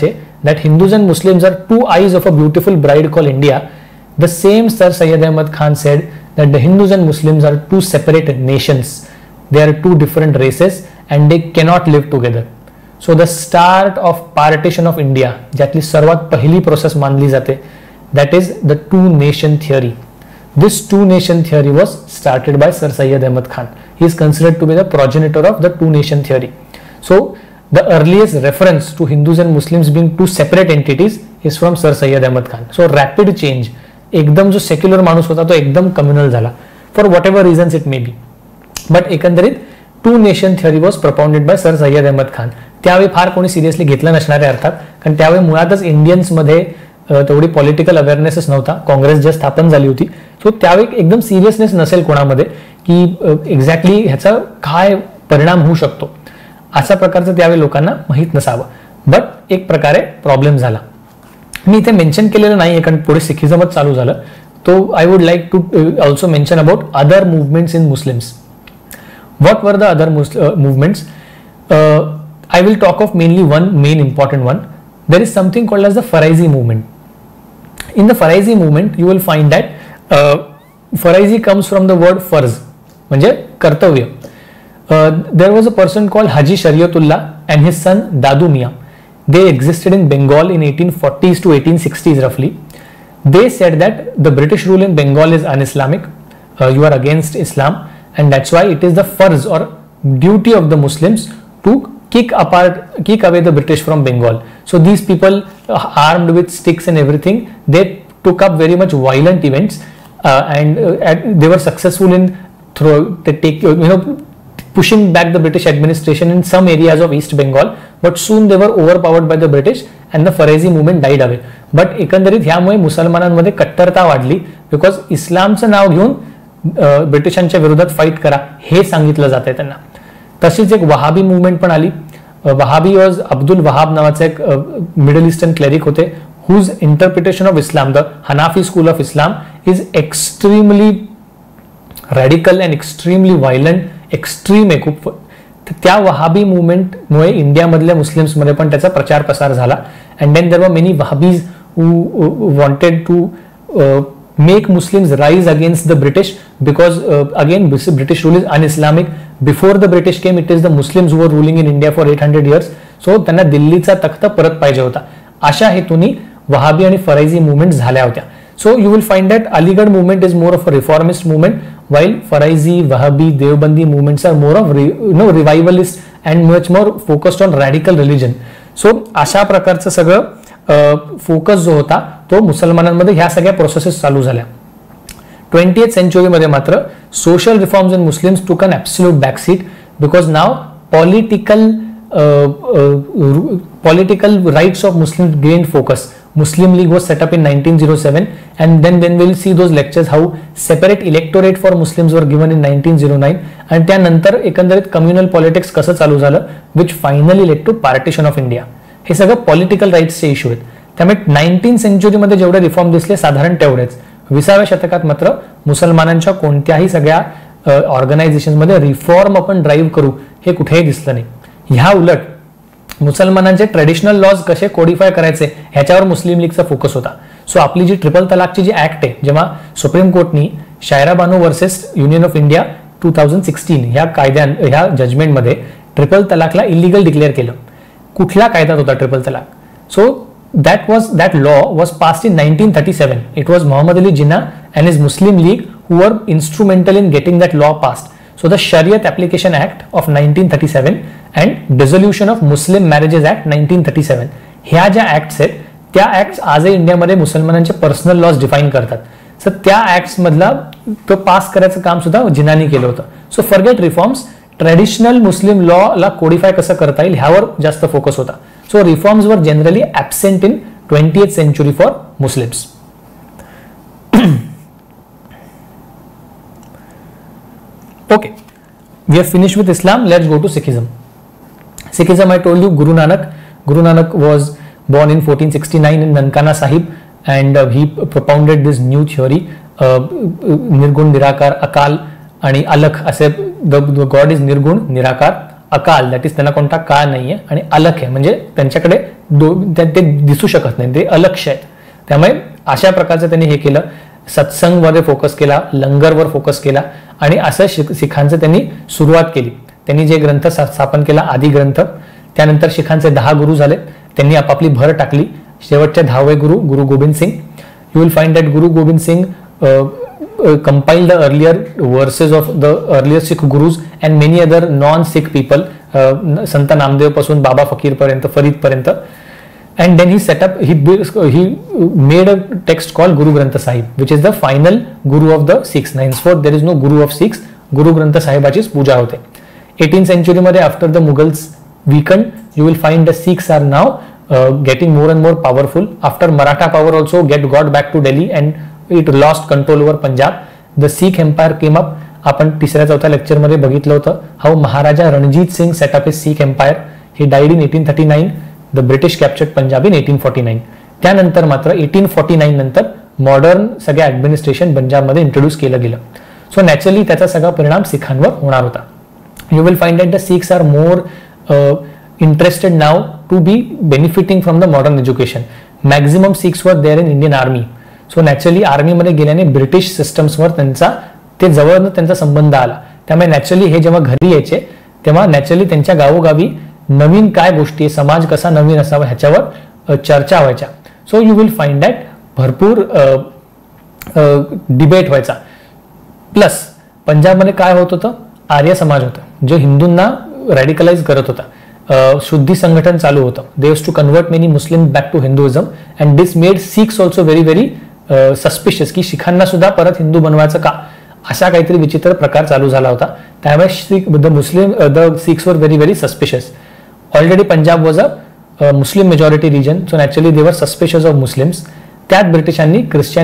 that Hindus and Muslims are two eyes of a beautiful bride called India, the same Sir Syed Ahmad Khan said that the Hindus and Muslims are two separate nations. They are two different races and they cannot live together. So the start of partition of India, ज्यातली सर्वात पहिली process मानली जाते, that is the two nation theory. This two nation theory was started by Sir Syed Ahmad Khan. He is considered to be the progenitor of the two nation theory. So the earliest reference to Hindus and Muslims being two separate entities is from Sir Syed Ahmad Khan. So rapid change, एकदम जो secular माणूस होता तो एकदम communal झाला, for whatever reasons it may be. But एकंदरीत two nation theory was propounded by Sir Syed Ahmad Khan. त्यावेळी फार कोणी सिरियसली घेतलं नसणार आहे अर्थात, कारण त्यावेळी मुळातच इंडियन्समध्ये तेवढी पॉलिटिकल अवेअरनेसच नव्हता, काँग्रेस जस्ट स्थापन झाली होती. सो त्यावेळी एकदम सिरियसनेस नसेल कोणामध्ये की एक्झॅक्टली ह्याचा काय परिणाम होऊ शकतो, अशा प्रकारचं त्यावेळी लोकांना माहीत नसावं. बट एक प्रकारे प्रॉब्लेम झाला. मी इथे मेन्शन केलेलं नाही कारण पुढे सिखिझमच चालू झालं. तो I would like to also mention about other movements in Muslims. What were the other movements? I will talk of mainly one main important one. There is something called as the Faraizi movement. In the Faraizi movement, you will find that Faraizi comes from the word farz, म्हणजे कर्तव्य. There was a person called Haji Shariatullah and his son Dadu Mian. They existed in Bengal in 1840s to 1860s roughly. They said that the British rule in Bengal is un-Islamic. You are against Islam, and that's why it is the farz or duty of the Muslims to kick away the British from Bengal. So these people armed with sticks and everything, they took up very much violent events, and they were successful in pushing back the British administration in some areas of East Bengal, but soon they were overpowered by the British and the Faraizi movement died away. But एकंदरीत ह्यामुळे मुसलमानांमध्ये कट्टरता वाढली, because इस्लामचं नाव घेऊन ब्रिटिशांच्या विरोधात fight करा हे सांगितलं जात आहे त्यांना. तशीच एक वहाबी मुवमेंट पण आली. वहाबी वॉज अब्दुल वहाब नावाचे एक मिडल ईस्टर्न क्लेरिक होते, whose interpretation of Islam, the Hanafi school of Islam, is extremely radical and extremely violent, extreme आहे खूप. त्या वहाबी मुवमेंटमुळे इंडियामधल्या मुस्लिम्समध्ये पण त्याचा प्रचार प्रसार झाला. And then there were many Wahabis who wanted to make Muslims rise against the British, because again British rule is un-Islamic. Before the British came, it is the Muslims who were ruling in India for 800 years. So त्यांना दिल्लीचा तख्त परत पाहिजे होता. अशा हेतूनी वहाबी आणि फराईजी movement झाल्या होत्या. So you will find that Aligarh movement is more of a reformist movement, while Faraizi, Wahhabi, Devbandi movements are more of revivalist and much more focused on radical religion. So अशा प्रकारचं सगळं focus जो होता तो मुसलमानांमध्ये ह्या सगळ्या processes चालू झाल्या. 20th सेंचुरीमध्ये मात्र social reforms in Muslims took an absolute backseat, because now political rights of Muslims gained focus. Muslim League was set up in 1907, and then we'll see those lectures how separate electorate for Muslims were given in 1909, and त्यानंतर एकंदरीत communal politics कसं चालू झालं, which finally led to partition of India. हे सगळं political राईट्सचे issue आहेत. त्यामुळे 19th सेंचुरीमध्ये जेवढे रिफॉर्म दिसले साधारण तेवढेच. 20व्या शतकात मात्र मुसलमानांच्या कोणत्याही सगळ्या ऑर्गनायझेशनमध्ये रिफॉर्म आपण ड्राईव्ह करू हे कुठेही दिसलं नाही. ह्या उलट मुसलमानांचे ट्रेडिशनल लॉज कसे कोडिफाय करायचे ह्याच्यावर मुस्लिम लीगचा फोकस होता. सो आपली जी ट्रिपल तलाकची जी ऍक्ट आहे, जेव्हा सुप्रीम कोर्टनी Shayara Bano versus Union of India 2016 ह्या जजमेंटमध्ये ट्रिपल तलाकला इलिगल डिक्लेअर केलं. कुठल्या कायद्यात होता triple talaq? So that law was passed in 1937. It was Muhammad Ali Jinnah and his Muslim League who were instrumental in getting that law passed. So the Shariat Application Act of 1937 and Dissolution of Muslim Marriages Act 1937, ह्या ज्या acts आहेत त्या acts आजही इंडियामध्ये मुसलमानांचे personal laws define करतात. So त्या acts मधला तो पास करायचं काम सुद्धा जिन्नानी केलं होतं. So forget reforms, traditional Muslim law ला कोडिफाय कसं करता येईल ह्यावर जास्त फोकस होता. So reforms were generally absent in 20th century for Muslims. Okay, we have finished with Islam. Let's go to Sikhism. Sikhism, I told you, Guru Nanak was born in 1469 in Nankana Sahib, and he propounded this new theory, Nirgun, Nirakar, Akal आणि अलख असे. the God is Nirgun, Nirakar, अकाल that is त्यांना कोणता काळ नाहीये, आणि अलख आहे म्हणजे त्यांच्याकडे ते दिसू शकत नाही, ते अलक्ष आहेत. त्यामुळे अशा प्रकारचं त्यांनी हे केलं, सत्संगवर फोकस केला, लंगरवर फोकस केला, आणि असं शिखांचं त्यांनी सुरुवात केली. त्यांनी जे ग्रंथ स्थापन केला आदी ग्रंथ, त्यानंतर शिखांचे 10 गुरु झाले, त्यांनी आपापली भर टाकली. शेवटचे 10वे गुरु Guru Gobind Singh. You will find that Guru Gobind Singh compiled the earlier verses of the earlier Sikh gurus and many other non-Sikh people, संत नामदेव पासून बाबा फकीर पर्यंत, फरीद पर्यंत. And then he set up, he made a text called Guru Granth Sahib, which is the final guru of the Sikhs. Henceforth there is no guru of Sikhs. Guru Granth Sahibaचीच पूजा होते. 18th century मध्ये after the Mughals weakened, you will find the Sikhs are now getting more and more powerful. After Maratha power also got back to Delhi and it lost control over Punjab. The Sikh empire came up. आपण 3-4 lecture मध्ये बघितलं होतं how Maharaja Ranjit Singh set up his Sikh empire. He died in 1839. The British captured Punjab in 1849. त्यानंतर मात्र 1849 नंतर modern सगळ्या administration पंजाबमध्ये introduce केलं गेलं. सो नॅचरली त्याचा सगळा परिणाम सिखांवर होणार होता. You will find that the Sikhs are more interested now to be benefiting from the modern education. Maximum Sikhs were there in Indian army. So naturally army मध्ये गेल्याने ब्रिटिश सिस्टम्सवर ते जवळनं त्यांचा संबंध आला. त्यामुळे नॅचरली हे जेव्हा घरी यायचे तेव्हा नॅचरली त्यांच्या गावोगावी नवीन काय गोष्टी, समाज कसा नवीन असावा ह्याच्यावर चर्चा व्हायच्या. So you will find that भरपूर डिबेट व्हायचा. प्लस पंजाबमध्ये काय होत होतं, आर्य समाज होता जो हिंदूंना रॅडिकलाइज करत होता. शुद्धी संघटन चालू होतं. They used to convert many Muslim back to Hinduism and this made Sikhs also very very suspicious की शिखांना सुद्धा परत हिंदू बनवायचं का, अशा काहीतरी विचित्र प्रकार चालू झाला होता. त्यामुळे the Sikhs were very very suspicious. Already Punjab was a Muslim majority region, so naturally they were suspicious of Muslims. त्यात ब्रिटिशांनी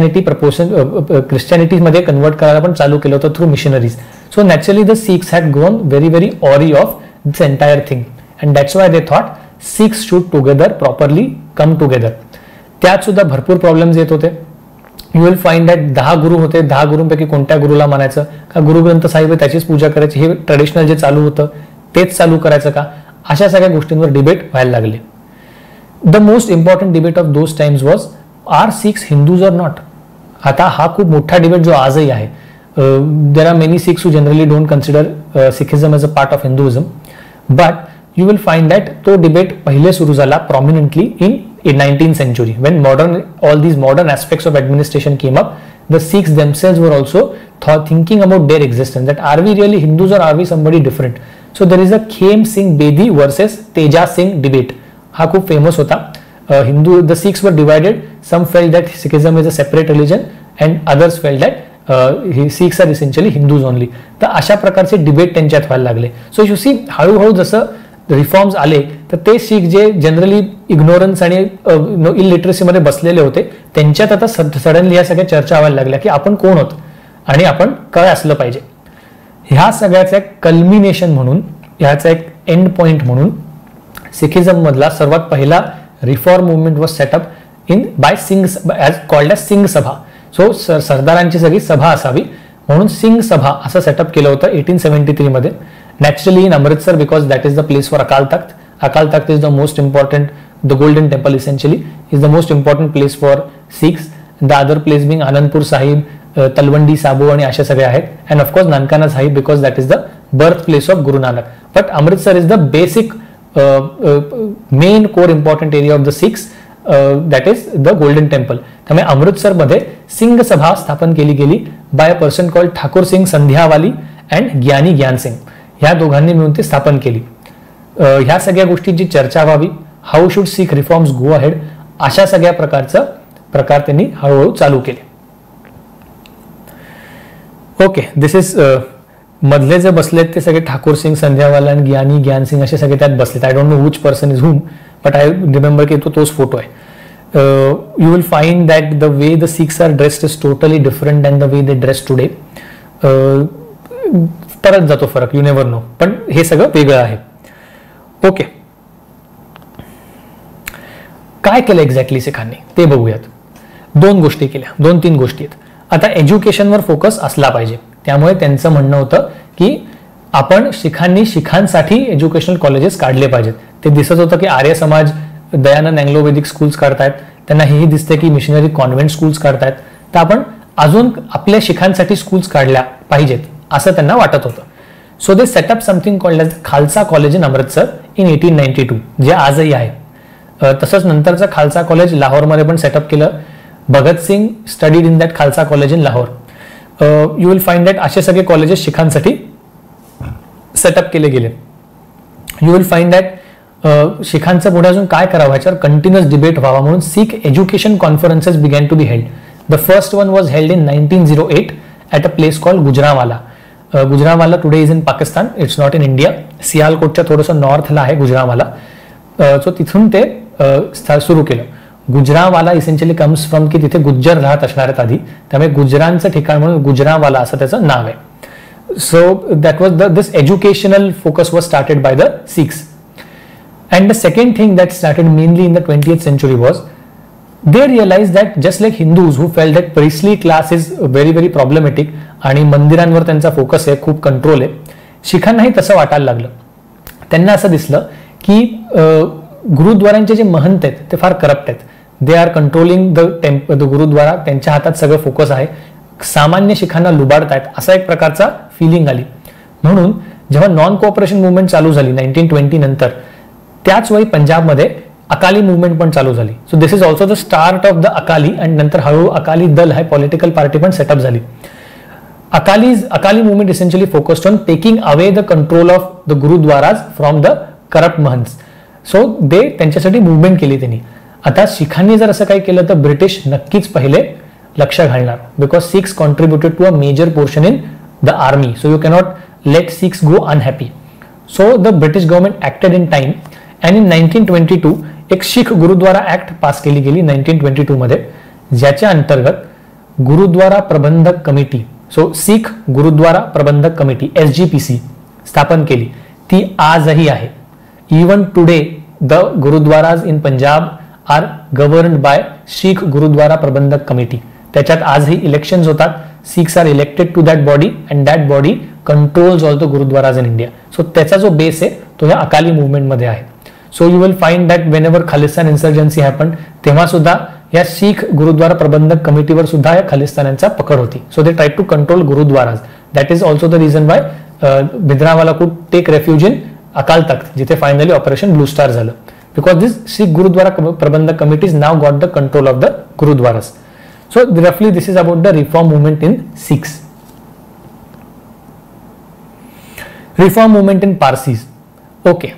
ख्रिश्चॅनिटीमध्ये कन्वर्ट करायला पण चालू केलं होतं through missionaries. So naturally the Sikhs had grown very very wary of this entire thing and that's why they thought Sikhs should together properly come together. त्यात सुद्धा भरपूर प्रॉब्लेम्स येत होते. यू विल फाइंड दॅट 10 गुरु होते. 10 गुरूंपैकी कोणत्या गुरुला मानायचं का, गुरु ग्रंथ साहिब त्याचीच पूजा करायची, हे ट्रेडिशनल जे चालू होतं तेच चालू करायचं का, अशा सगळ्या गोष्टींवर डिबेट व्हायला लागले. The most important debate of those times was are Sikhs Hindus or not. आता हा खूप मोठा डिबेट जो आजही आहे. There are many Sikhs who generally don't consider Sikhism as a part of Hinduism, but you will find that तो debate पहिले सुरू झाला prominently in 19th century when all these modern aspects of administration came up. The Sikhs themselves were also thinking about their existence, that are we really Hindus or are we somebody different. So there is a Khem Singh Bedi versus Teja Singh debate. हा खूप famous होता. The Sikhs were divided. Some felt that Sikhism is a separate religion and others felt that Sikhs are essentially Hindus only. तर अशा प्रकारचे debate त्यांच्यात व्हायला लागले. So you see हळूहळू जसं रिफॉर्म्स आले तर ते शीख जे जनरली इग्नोरन्स आणि इलिटरसीमध्ये बसलेले होते त्यांच्यात आता सडनली या सगळ्या चर्चा व्हायला लागल्या की आपण कोण आहोत आणि आपण काय असलं पाहिजे. ह्या सगळ्याचं एक कल्मिनेशन म्हणून, ह्याचा एक एंड पॉइंट म्हणून सिखिझम मधला सर्वात पहिला reform movement was setup in by Singh, as called as Singh Sabha. So सरदारांची सगळी सभा असावी म्हणून सिंग सभा असं सेटअप केलं होतं 1873 मध्ये. Naturally in Amritsar, because that is the place for Akal Takht. Akal Takht is the most important, the Golden Temple essentially is the most important place for Sikhs. The other place being Anandpur Sahib, Talwandi Sabo आणि अशा सगळे आहेत. And of course Nankana Sahib because that is the birthplace of Guru Nanak. But Amritsar is the basic main core important area of the Sikhs. That is the Golden Temple. त्यामुळे अमृतसर मध्ये सिंग सभा स्थापन केली गेली by a person called Thakur Singh Sandhawalia and Giani Gyan Singh. ह्या दोघांनी मिळून ते स्थापन केली. ह्या सगळ्या गोष्टींची चर्चा व्हावी, how should Sikh reforms go ahead, अशा सगळ्या प्रकार त्यांनी हळूहळू चालू केले. ओके, दिस इज मधले जे बसलेत ते सगळे ठाकूर सिंग संध्यावाला आणि ज्ञानी ज्ञान सिंग असे सगळे त्यात बसलेत. I don't know which person is whom, but I remember की तोच फोटो आहे. You will find that the way the Sikhs are dressed is totally different than the way they dress today. परत जातो फरक, यू नेव्हर नो, पण हे सगळं वेगळं आहे. ओके, काय केलं एक्झॅक्टली सिखांनी ते बघूयात. 2 गोष्टी केल्या, 2-3 गोष्टी आहेत. आता एज्युकेशनवर फोकस असला पाहिजे, त्यामुळे त्यांचं म्हणणं होतं की आपण शिखांनी शिखांसाठी एज्युकेशनल कॉलेजेस काढले पाहिजेत. ते दिसत होतं की Arya Samaj Dayanand Anglo Vedic schools काढतायत, त्यांना हेही दिसते की मिशनरी कॉन्व्हेंट स्कूल्स काढतायत, तर आपण अजून आपल्या शिखांसाठी स्कूल्स काढल्या पाहिजेत असं त्यांना वाटत होतं. So they setup something called as Khalsa College in Amritsar in 1892, जे आजही आहे. तसंच नंतरचं खालसा कॉलेज लाहोरमध्ये पण सेटअप केलं. Bhagat Singh studied in that Khalsa College in Lahore. You will find that असे सगळे कॉलेजेस शिखांसाठी सेटअप केले गेले. यू विल फाइंड दॅट शिखांचं पुढे अजून काय करावं ह्याच्यावर कंटिन्युअस डिबेट व्हावा म्हणून Sikh education conferences began to be held. The first one was held in 1908 at a place called Gujranwala. Gujranwala today is in Pakistan, it's not in India. सियालकोटच्या थोडंसं नॉर्थला आहे गुजरावाला. सो तिथून ते सुरू केलं. गुजरावाला इसेन्शियली कम्स फ्रॉम की तिथे गुज्जर राहत असणार आहेत आधी, त्यामुळे गुजरांचं ठिकाण म्हणून गुजरावाला असं त्याचं नाव आहे. So that was this educational focus was started by the Sikhs. And the second thing that started mainly in the 20th century was they realized that just like Hindus who felt that priestly class is very very problematic आणि मंदिरांवर त्यांचा focus आहे, खूप control आहे, शिखांनाही तसं वाटायला लागलं. त्यांना असं दिसलं की गुरुद्वारांचे जे महंत आहेत ते फार करप्ट आहेत. They are controlling the gurdwara, त्यांच्या हातात सगळं फोकस आहे, सामान्य शिखांना लुबाडतायत असा एक प्रकारचा फिलिंग आली. म्हणून जेव्हा नॉन कोऑपरेशन मुवमेंट चालू झाली 1920 नंतर, त्याच वेळी पंजाबमध्ये अकाली मुवमेंट पण चालू झाली. So this is also the start of the Akali. आणि नंतर हळूहळू अकाली दल हा पॉलिटिकल पार्टी पण सेटअप झाली. Akali movement essentially focused on taking away the control of the gurdwaras from the corrupt mahants. So they त्यांच्यासाठी मुवमेंट केली त्यांनी. आता शिखांनी जर असं काही केलं तर ब्रिटिश नक्कीच पहिले लक्ष घालणार, because Sikhs contributed to a major portion in the army. So you cannot let Sikhs go unhappy. So the British government acted in time and in 1922 एक शीख गुरुद्वारा ऍक्ट पास केली गेली 1922 मध्ये, ज्याच्या अंतर्गत gurdwara Prabandhak committee, so Sikh gurdwara Prabandhak committee SGPC स्थापन केली. ती आजही आहे. Even today the gurdwaras in Punjab are governed by Sikh Gurdwara Prabandhak Committee. त्याच्यात आजही इलेक्शन्स होतात. Sikhs are elected to that body and that body controls all the gurdwaras in India. So त्याचा जो बेस आहे तो या अकाली मुवमेंटमध्ये आहे. So you will find that whenever Khalistan insurgency happen, तेव्हा सुद्धा या शीख गुरुद्वारा प्रबंधक कमिटीवर सुद्धा या खालिस्तानांचा पकड होती. So they try to control gurdwaras. That is also the reason why भिद्रावाला could take refuge in Akal Takht, जिथे फायनली ऑपरेशन ब्लू स्टार झालं, because this Sikh Gurudwara Prabandhak committees now got the control of the Gurudwaras. So roughly this is about the reform movement in Sikhs. Reform movement in Parsis. Okay.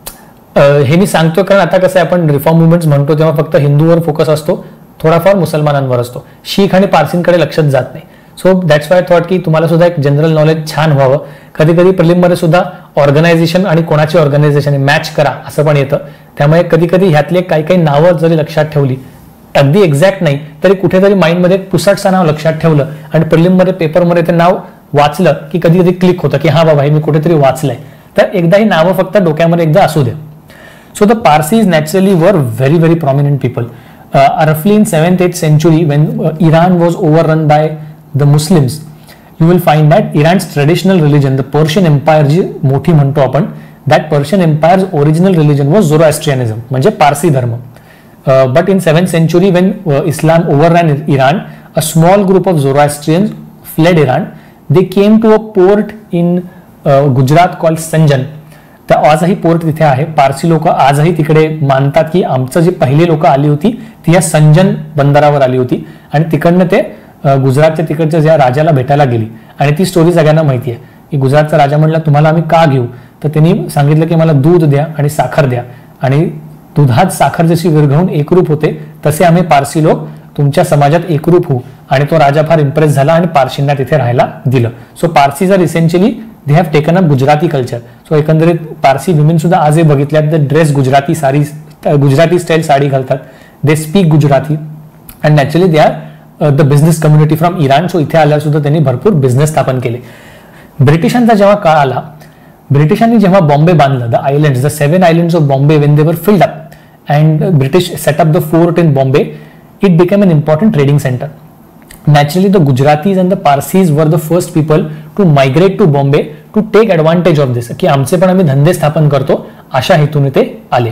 हे मी सांगतो कारण आता कसं आपण reform movements म्हणतो तेव्हा फक्त हिंदूवर फोकस असतो, थोडाफार मुसलमानांवर असतो, शीख आणि पारसींकडे लक्षच जात नाही. सो दॅट्स वाय थॉट की तुम्हाला सुद्धा एक जनरल नॉलेज छान व्हावं. कधी कधी प्रिलिममध्ये सुद्धा ऑर्गनायझेशन आणि कोणाची ऑर्गनायझेशन मॅच करा असं पण येतं. त्यामुळे कधी कधी ह्यातले काही काही नावं जरी लक्षात ठेवली, अगदी एक्झॅक्ट नाही तरी कुठेतरी माइंडमध्ये पुसटचं नाव लक्षात ठेवलं आणि प्रिलिममध्ये पेपरमध्ये ते नाव वाचलं की कधी कधी क्लिक होतं की हा बाबा हे मी कुठेतरी वाचलंय. तर एकदा ही नावं फक्त डोक्यामध्ये एकदा असू द्या. So the Parsis naturally were very very prominent people. Roughly in 7th-8th century when Iran was overrun by the Muslims, you will find that Iran's traditional religion, the Persian Empire जी मोठी म्हणतो आपण, that Persian Empire's original religion was Zoroastrianism, म्हणजे पारसी धर्म. But in 7th century when Islam overran Iran, a small group of Zoroastrians fled Iran. They came to a port in Gujarat called Sanjan. तर आजही port तिथे आहे. पारसी लोक आजही तिकडे मानतात की आमचं जी पहिली लोक आली होती ती या संजन बंदरावर आली होती आणि तिकडनं ते गुजरातच्या तिकडच्या ज्या राजाला भेटायला गेली. आणि ती स्टोरी सगळ्यांना माहिती आहे की गुजरातचा राजा म्हणला तुम्हाला आम्ही का घेऊ, तर त्यांनी सांगितलं की मला दूध द्या आणि साखर द्या, आणि दुधात साखर जशी विरघळून एकरूप होते तसे आम्ही पारसी लोक तुमच्या समाजात एकरूप होऊ. आणि तो राजा फार इम्प्रेस झाला आणि पारशींना तिथे राहायला दिलं. So Parsis are essentially they have taken up Gujarati culture. So एकंदरीत पारसी विमेन सुद्धा आजही बघितल्यात the dress Gujarati sari, Gujarati style sari घालतात. They speak Gujarati and naturally they are the business community from Iran. सो इथे आल्यावर सुद्धा त्यांनी भरपूर बिझनेस स्थापन केले. ब्रिटिशांचा जेव्हा काळ आला, ब्रिटिशांनी जेव्हा बॉम्बे बांधलं, the islands, the 7 islands of Bombay, when they were filled up and British set up the fort in Bombay, it became an important trading center. Naturally, the Gujaratis and the Parsis were the first people to migrate to Bombay to take advantage of this, की आमचे पण आम्ही धंदे स्थापन करतो, अशा हेतूने ते आले.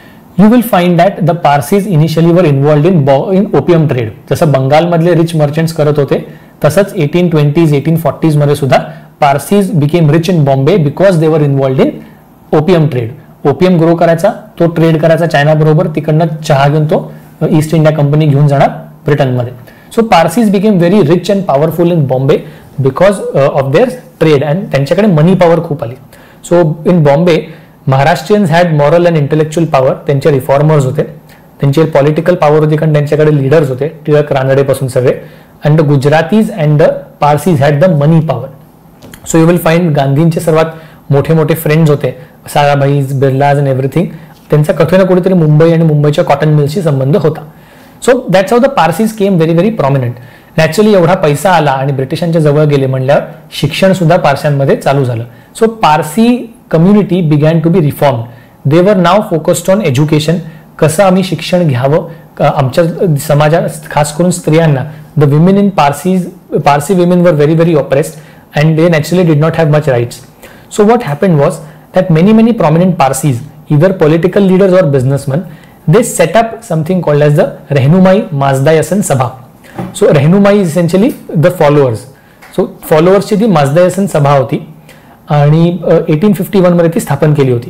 You will find that the Parsis initially were involved in opium trade. जसं बंगालमधले रिच मर्चंट्स करत होते, तसंच 1820s 1840s मध्ये सुद्धा Parsis became rich in Bombay because they were involved in opium trade. Opium grow करायचा, तो ट्रेड करायचा चायना बरोबर, तिकडनं चहा घेऊन तो ईस्ट इंडिया कंपनी घेऊन जाणार ब्रिटनमध्ये. So Parsis became very rich and powerful in Bombay because of their trade, and त्यांच्याकडे मनी पॉवर खूप आली. So in Bombay Maharashtrians had moral and intellectual power. त्यांचे रिफॉर्मर्स होते, त्यांची पॉलिटिकल पॉवर होती, कारण त्यांच्याकडे लीडर्स होते, टिळक रानडे पासून सगळे. And the Gujaratis and the Parsis had the money power. So you will find गांधींचे सर्वात मोठे मोठे फ्रेंड्स होते, साराभाई, बिर्लाज अँड एव्हरीथिंग. त्यांचा कुठे ना कुठेतरी मुंबई आणि मुंबईच्या कॉटन मिल्सशी संबंध होता. So that's how the Parsis came very very prominent. Naturally एवढा पैसा आला आणि ब्रिटिशांच्या जवळ गेले म्हणल्यावर शिक्षण सुद्धा पारशांमध्ये चालू झालं. So Parsi community began to be reform. They were now focused on education. कसं आम्ही शिक्षण घ्यावं, आमच्या समाजात खास करून स्त्रियांना, the women in Parsi women were very very oppressed and they naturally did not have much rights. So what happened was that many prominent Parsis, either political leaders or businessmen, they set up something called as the Rehnumai Mazdayasan Sabha. So Rehnumai is essentially the followers. So followers ची ती Mazdayasan सभा होती आणि 1851 मध्ये ती स्थापन केली होती.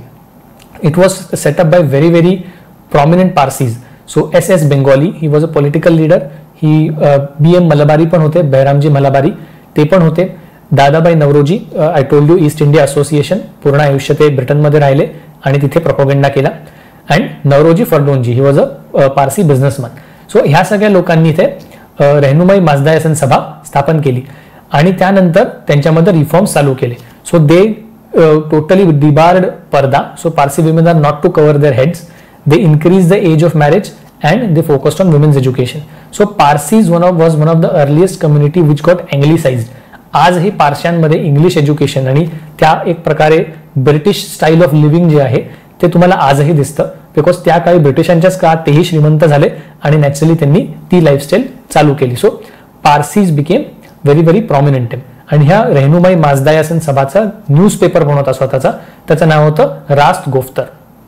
It was set up by very prominent Parsis. So S.S. Bengali, he was a political leader. He B.M. Malabari पण होते, बैरामजी मलाबारी ते पण होते. Dadabhai Naoroji, I told you, East India Association, पूर्ण आयुष्य ते ब्रिटनमध्ये राहिले आणि तिथे प्रोपोगंडा केला. And Naoroji Furdoonji, he was a Parsi businessman. So ह्या सगळ्या लोकांनी इथे रेहनुमाई माजदायासन सभा स्थापन केली आणि त्यानंतर त्यांच्यामध्ये रिफॉर्म्स चालू केले. So they totally debarred purdah. So Parsi women are not to cover their heads. They increase the age of marriage and they focused on women's education. So Parsis was one of the earliest community which got anglicised. आजही पारशांमध्ये English education आणि त्या एक प्रकारे British style of living जे आहे ते तुम्हाला आजही दिसतं, बिकॉज त्या काळी ब्रिटिशांच्याच काळात तेही श्रीमंत झाले आणि नॅचरली त्यांनी ती लाईफस्टाईल चालू केली. So Parsis became very prominent. आणि ह्या रेहनुमाई माजदायासन सभाचा न्यूजपेपर पण होता स्वतःचा, त्याचं नाव होतं रास्त गोफ्तर.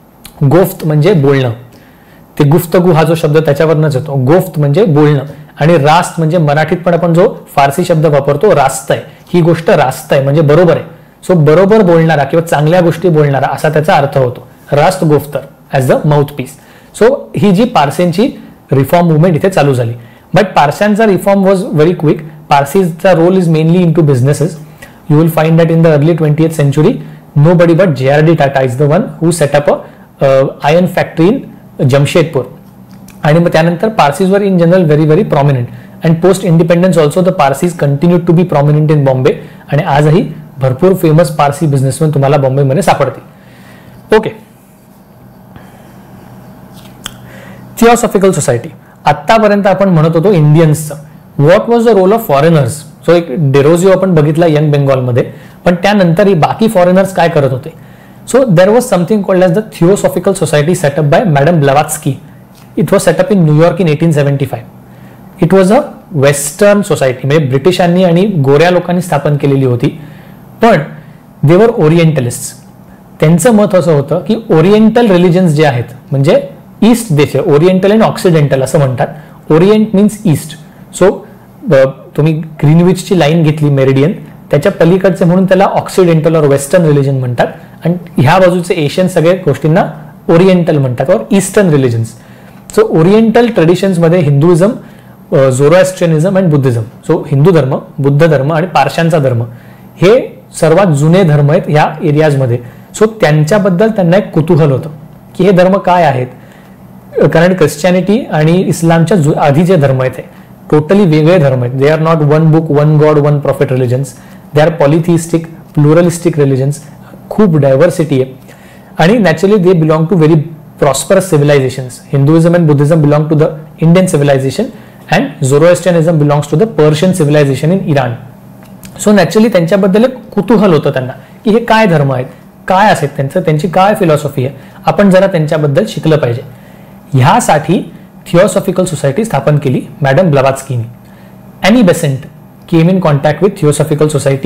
गोफ्त म्हणजे बोलणं, ते गुफ्तगू हा जो शब्द त्याच्यावरनच येतो. गोफ्त म्हणजे बोलणं आणि रास्त म्हणजे मराठीत पण आपण जो फारसी शब्द वापरतो रास्त आहे, ही गोष्ट रास्त आहे म्हणजे बरोबर आहे. सो बरोबर बोलणारा किंवा चांगल्या गोष्टी बोलणारा असा त्याचा अर्थ होतो, Rast Goftar as the mouthpiece. So ही जी पारसींची रिफॉर्म मुवमेंट इथे चालू झाली. बट पारशांचा रिफॉर्म वॉज व्हेरी क्विक. पारसीचा role is mainly in two businesses. You will find that in the early 20th century nobody but J.R.D. Tata is the one who set up a iron factory in Jamshedpur. आणि मग त्यानंतर Parsis were in general very prominent. And post independence also the Parsis continue to be prominent in Bombay. आणि आजही भरपूर famous Parsi businessman तुम्हाला बॉम्बेमध्ये सापडतील. Okay, theosophical society. आतापर्यंत आपण म्हणत होतो इंडियन्सचं. What was the role of foreigners. So एक डेरोजिओ आपण बघितला यंग बेंगॉलमध्ये, पण त्यानंतर बाकी फॉरेनर्स काय करत होते. So there was something called as the theosophical society set up by madam Blavatsky. It was setup in New York in 1875. It was a western society, म्हणजे ब्रिटिशांनी आणि गोऱ्या लोकांनी स्थापन केलेली होती. पण देवर ओरिएंटलिस्ट. त्यांचं मत असं होतं की ओरिएंटल रिलिजन्स जे आहेत, म्हणजे ईस्ट देश, ओरिएंटल आणि ऑक्सिडेंटल असं म्हणतात. Orient means east. सो तुम्ही ग्रीनविचची लाईन घेतली मेरिडियन, त्याच्या पलीकडचे म्हणून त्याला ऑक्सिडेंटल और वेस्टर्न रिलिजन म्हणतात. आणि ह्या बाजूचे एशियन सगळ्या गोष्टींना ओरिएंटल म्हणतात और ईस्टर्न रिलिजन्स. सो ओरिएंटल ट्रेडिशन्समध्ये Hinduism, Zoroastrianism and Buddhism. So Hindu धर्म, बुद्ध धर्म आणि पारशांचा धर्म हे सर्वात जुने धर्म आहेत ह्या एरियाजमध्ये. सो त्यांच्याबद्दल त्यांना एक कुतूहल होतं की हे धर्म काय आहेत. कारण ख्रिश्चॅनिटी आणि इस्लामच्या आधी जे धर्म आहेत टोटली वेगळे धर्म आहेत. They are not one book, one god, one prophet religions. They are polytheistic, pluralistic religions. खूप डायव्हर्सिटी आहे आणि naturally they belong to very prosperous civilisations. Hinduism and Buddhism belong to the Indian civilisation and Zoroastrianism belongs to the Persian civilisation in Iran. So naturally त्यांच्याबद्दल एक कुतूहल होतं त्यांना की हे काय धर्म आहेत, काय असेल त्यांचं, त्यांची काय फिलॉसॉफी आहे, आपण जरा त्यांच्याबद्दल शिकलं पाहिजे. ह्यासाठी थिओसॉफिकल सोसायटी स्थापन केली मॅडम ब्लवात्स्कीनी. Annie Besant came in contact with theosophical society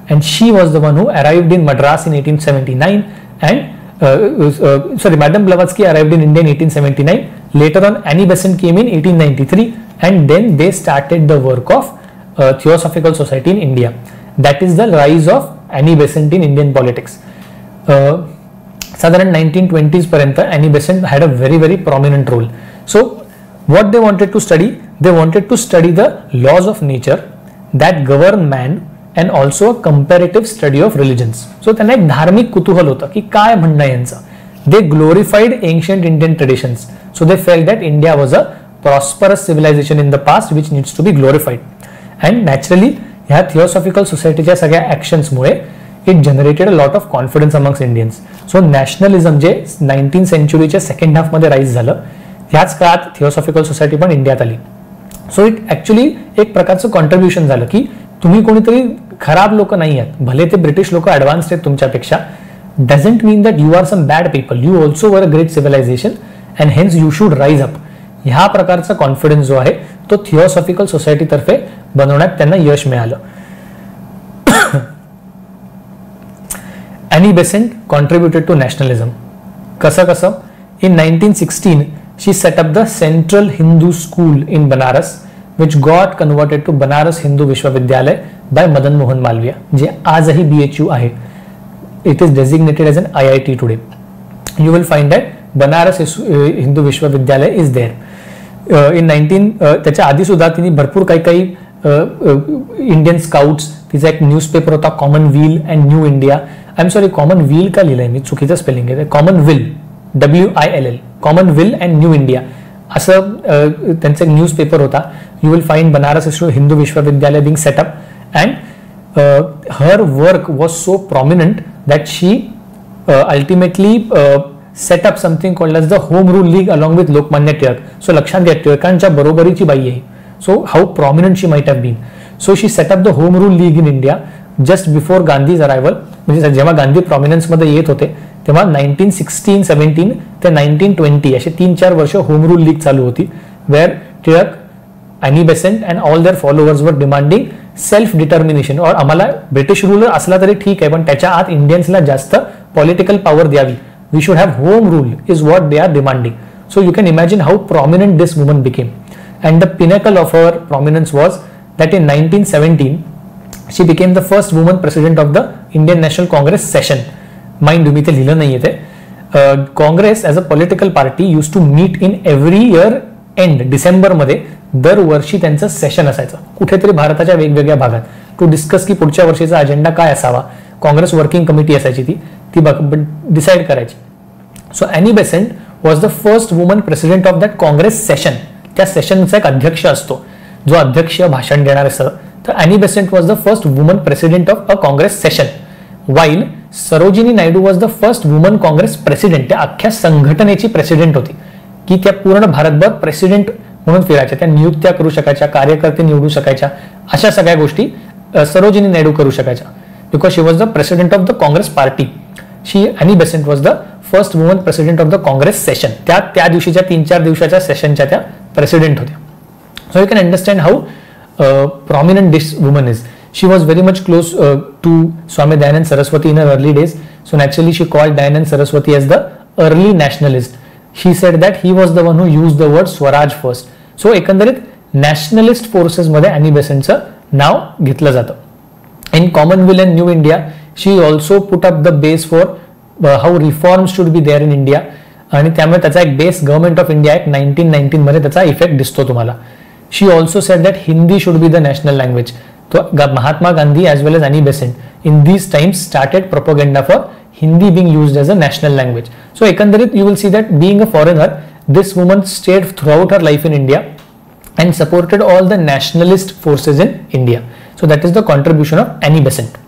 and she was the one who arrived in Madras in 1879 and Madame Blavatsky arrived in India in 1879. Later on, Annie Besant came in 1893 and then they started the work of Theosophical Society in India. That is the rise of Annie Besant in Indian politics. साधारण 1920s पर्यंत Annie Besant had a very, very prominent role. So what they wanted to study? They wanted to study the laws of nature that govern man and also a comparative study of religions. So त्यांना एक धार्मिक कुतूहल होतं की काय म्हणणं आहे यांचं. They glorified ancient Indian traditions. So they felt that India was a prosperous civilization in the past which needs to be glorified. And naturally ह्या थिओसॉफिकल सोसायटीच्या सगळ्या ॲक्शन्समुळे it generated a lot of confidence amongst Indians. So nationalism जे 19th सेंचुरीच्या second हाफमध्ये rise झालं ह्याच काळात theosophical society पण इंडियात आली. सो इट ॲक्च्युली एक प्रकारचं कॉन्ट्रीब्युशन झालं की तुम्ही कोणीतरी खराब लोक नाही आहेत, भले ते ब्रिटिश लोक ॲडव्हान्स्ड आहेत तुमच्यापेक्षा, doesn't mean that you are some bad people, you also were a great civilisation and hence you should rise up. ह्या प्रकारचा कॉन्फिडन्स जो आहे तो थिओसॉफिकल सोसायटीतर्फे बनवण्यात त्यांना यश मिळालं. Annie Besant contributed to nationalism. कसं? In 1916, she set up the Central Hindu School in Banaras, which got converted to Banaras Hindu Vishwavidyalaya by Madan Mohan Malviya, जे आजही BHU आहे. It is designated as an IIT today. You will find that Banaras Hindu Vishwavidyalaya is there. त्याच्या आधी सुद्धा तिने भरपूर काही Indian scouts, तिचा एक न्यूजपेपर होता common wheel and new India. I am sorry, common wheel का लिहिलंय मी, चुकीचं स्पेलिंग आहे. Common will, WILL, common will and new India असं त्यांचा एक न्यूजपेपर होता. You will find Banaras Hindu Vishwavidyalaya being set up and her work was so prominent that she ultimately set up something called as the Home Rule League along with Lokmanya Tilak. So लक्षात घ्या, टिळकांच्या बरोबरीची बाई आहे. So how prominent she might have been. So she set up the Home Rule League in India just before Gandhi's arrival. म्हणजे जेव्हा Gandhi prominence मध्ये येत होते तेव्हा 1916-17 ते 1920 असे 3-4 वर्ष होम रूल लीग चालू होती, where Tilak, Annie Besant and all their followers were demanding self determination. और आम्हाला ब्रिटिश रूलर असला तरी ठीक आहे, पण त्याच्या आत इंडियन्सला जास्त पॉलिटिकल पॉवर द्यावी. We should have home rule is what they are demanding. So you can imagine how prominent this woman became. And the pinnacle of her prominence was that in 1917 she became the first woman president of the Indian National Congress session. Mind you, मी ते लिहिलं नाहीये ते. Congress as a political party used to meet in every year end, December मध्ये दरवर्षी त्यांचं session असायचं कुठेतरी भारताच्या वेगवेगळ्या भागात, टू डिस्कस की पुढच्या वर्षीचा अजेंडा काय असावा. काँग्रेस वर्किंग कमिटी असायची ती डिसाइड करायची. So Annie Besant was the first woman president of that Congress session. त्या सेशनचा एक अध्यक्ष असतो जो अध्यक्ष भाषण देणार असतं. तर Annie Besant was the first woman president of a Congress session, while Sarojini Naidu was the first woman Congress president. त्या अख्ख्या संघटनेची प्रेसिडेंट होती की त्या पूर्ण भारतभर प्रेसिडेंट म्हणून फिरायच्या, त्या नियुक्त्या करू शकायच्या, कार्यकर्ते निवडू शकायच्या, अशा सगळ्या गोष्टी सरोजिनी नायडू करू शकायच्या. Because she was the president of the Congress party. Annie Besant was the first woman president of the Congress session. त्या दिवशीच्या 3-4 दिवसाच्या सेशनच्या त्या प्रेसिडेंट होत्या. So you can understand how prominent this woman is. She was very much close to Swami Dayanand Saraswati in her early days. So naturally she called Dayanand Saraswati as the early nationalist. She said that he was the one who used the word Swaraj first. So एकंदरीत nationalist forces मध्ये Annie Besantचं नाव घेतलं जातं. In Commonwealth and New India, she also put up the base for how reforms should be there in India. आणि त्यामुळे त्याचा एक base government of India act 1919 मध्ये त्याचा इफेक्ट दिसतो तुम्हाला. She also said that Hindi should be the national language. So Mahatma Gandhi as well as Annie Besant in these times started propaganda for Hindi being used as a national language. So ekandarit you will see that being a foreigner, this woman stayed throughout her life in India and supported all the nationalist forces in India. So that is the contribution of Annie Besant.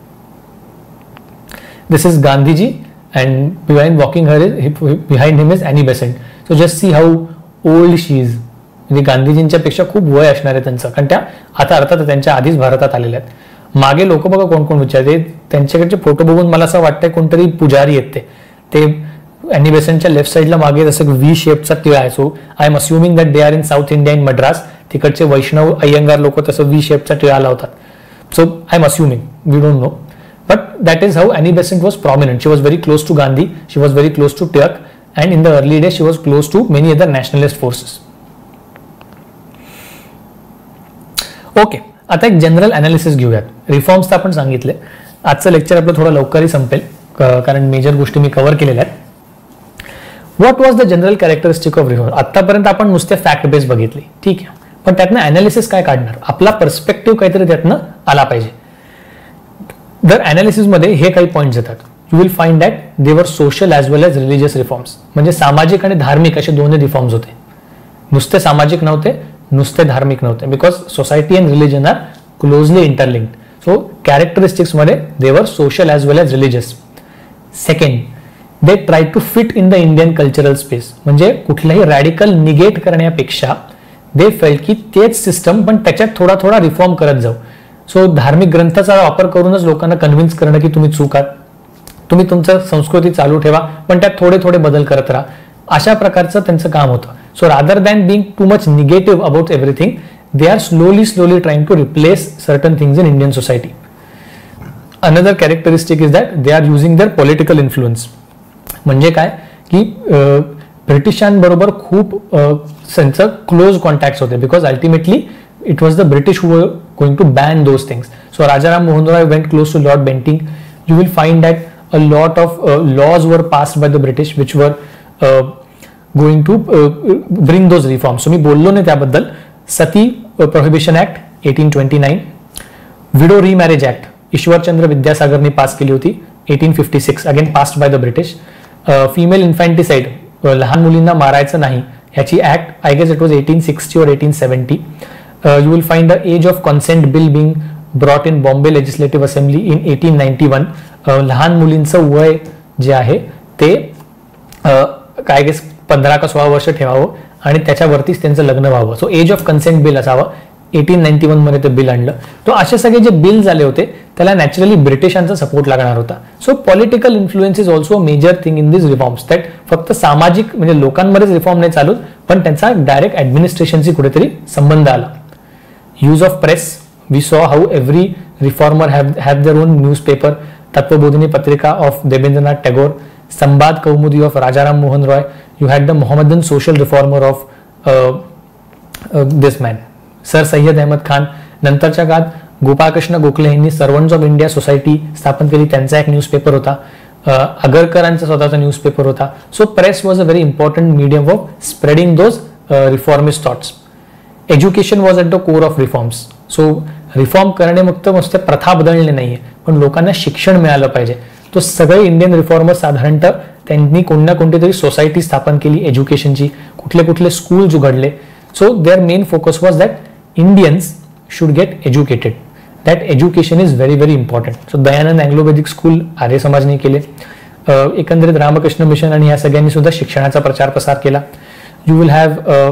This is Gandhiji and behind him is Annie Besant. So just see how old she is. म्हणजे गांधीजींच्या पेक्षा खूप वय असणार आहे त्यांचं, कारण त्या आता अर्थात त्यांच्या आधीच भारतात आलेल्या आहेत. मागे लोक बघा कोण कोण विचारते, त्यांच्याकडचे फोटो बघून मला असं वाटतंय कोणतरी पुजारी आहेत ते Annie Besantच्या लेफ्ट साईडला मागे जसं व्ही शेपचा टिळा आहे. So I am assuming that they are in south India in Madras. तिकडचे वैष्णव अय्यंगार लोक तसं व्ही शेपचा टिळा लावतात. So I am assuming, we don't know. but that is how Annie Besant was prominent. She was very close to Gandhi, she was very close to Turk, and in the early days she was close to many other nationalist forces. Okay, आता एक general analysis घेऊयात. Reforms तर आपण सांगितले. आजचं lecture आपलं थोडं लवकरही संपेल कारण मेजर गोष्टी मी कव्हर केलेल्या आहेत. What was the general characteristic of reform? आतापर्यंत आपण नुसते फॅक्ट बेस बघितले, ठीक आहे, पण त्यातनं अनालिसिस काय काढणार? आपला पर्स्पेक्टिव्ह काहीतरी त्यातनं आला पाहिजे. दर अनालिसिस मध्ये हे काही पॉइंट्स येतात. You will find that they were social as well as religious reforms. म्हणजे सामाजिक आणि धार्मिक असे दोन्ही रिफॉर्म्स होते. नुसते सामाजिक नव्हते, नुसते धार्मिक नव्हते, because society and religion are closely interlinked. So characteristics मध्ये they were social as well as religious. Second, they try to fit in the Indian cultural space. म्हणजे कुठलाही रॅडिकल निगेट करण्यापेक्षा दे फेल्ट की तेच सिस्टम पण त्याच्यात थोडा थोडा रिफॉर्म करत जाऊ. सो धार्मिक ग्रंथाचा वापर करूनच लोकांना कन्व्हिन्स करणं की तुम्ही चूक आहात, तुम्ही तुमचं संस्कृती चालू ठेवा पण त्यात थोडे थोडे बदल करत राहा, अशा प्रकारचं त्यांचं काम होतं. So rather than being too much negative about everything, they are slowly trying to replace certain things in Indian society. Another characteristic is that they are using their political influence. म्हणजे काय की ब्रिटिशांबरोबर खूप त्यांचं क्लोज कॉन्टॅक्ट्स होते, because ultimately it was the British who were going to ban those things. So Rajaram Mohan Roy went close to Lord Bentinck. You will find that a lot of laws were passed by the British which were going to bring those reforms. So मी बोललो नाही त्याबद्दल. Sati prohibition act 1829, widow remarriage act Ishwarchandra विद्यासागरने pass केली होती 1856, again passed by the British. Female infanticide, लहान मुलींना मारायचं नाही, याची act I guess it was 1860 or 1870. You will find the age of consent bill being brought in Bombay Legislative Assembly in 1891. लहान मुलींचं वय जे आहे ते काय गेस 15 का 16 वर्ष ठेवावं आणि त्याच्यावरतीच त्यांचं लग्न व्हावं. So age of consent bill असावं. 1891 मध्ये ते बिल आणलं. तो असे सगळे जे बिल झाले होते त्याला नॅचरली ब्रिटिशांचा सपोर्ट लागणार होता. So political influence is also major thing in this reforms. That फक्त सामाजिक म्हणजे लोकांमध्येच रिफॉर्म नाही चालूत, पण त्यांचा डायरेक्ट ऍडमिनिस्ट्रेशनशी कुठेतरी संबंध आला. Use of press, we saw how every reformer have their own newspaper. Tattvabodhini Patrika of Debendranath Tagore, Sambad Kaumudi of Rajaram Mohan Roy. You had the Mohammedan social reformer of this man, Sir Syed Ahmad Khan. नंतरच्या काळात गोपाळकृष्ण गोखले यांनी servants of India society स्थापन केली, त्यांचा एक newspaper होता. आगरकरांचा स्वतःचा newspaper होता. So press was a very important medium of spreading those reformist thoughts. Education was at the core of reforms. So reform करणे मस्त प्रथा बदलणे नाहीये, पण लोकांना शिक्षण मिळालं पाहिजे. तो सगळे इंडियन रिफॉर्मर्स साधारणतः त्यांनी कोणत्या कोणती तरी सोसायटी स्थापन केली एज्युकेशनची, कुठले कुठले स्कूल्स उघडले. So their main focus was that Indians should get educated. That education is very very important. So Dayanand Anglo Vedic school Arya समाजने केले. एकंदरीत रामकृष्ण मिशन आणि या सगळ्यांनी सुद्धा शिक्षणाचा प्रचार प्रसार केला. You will have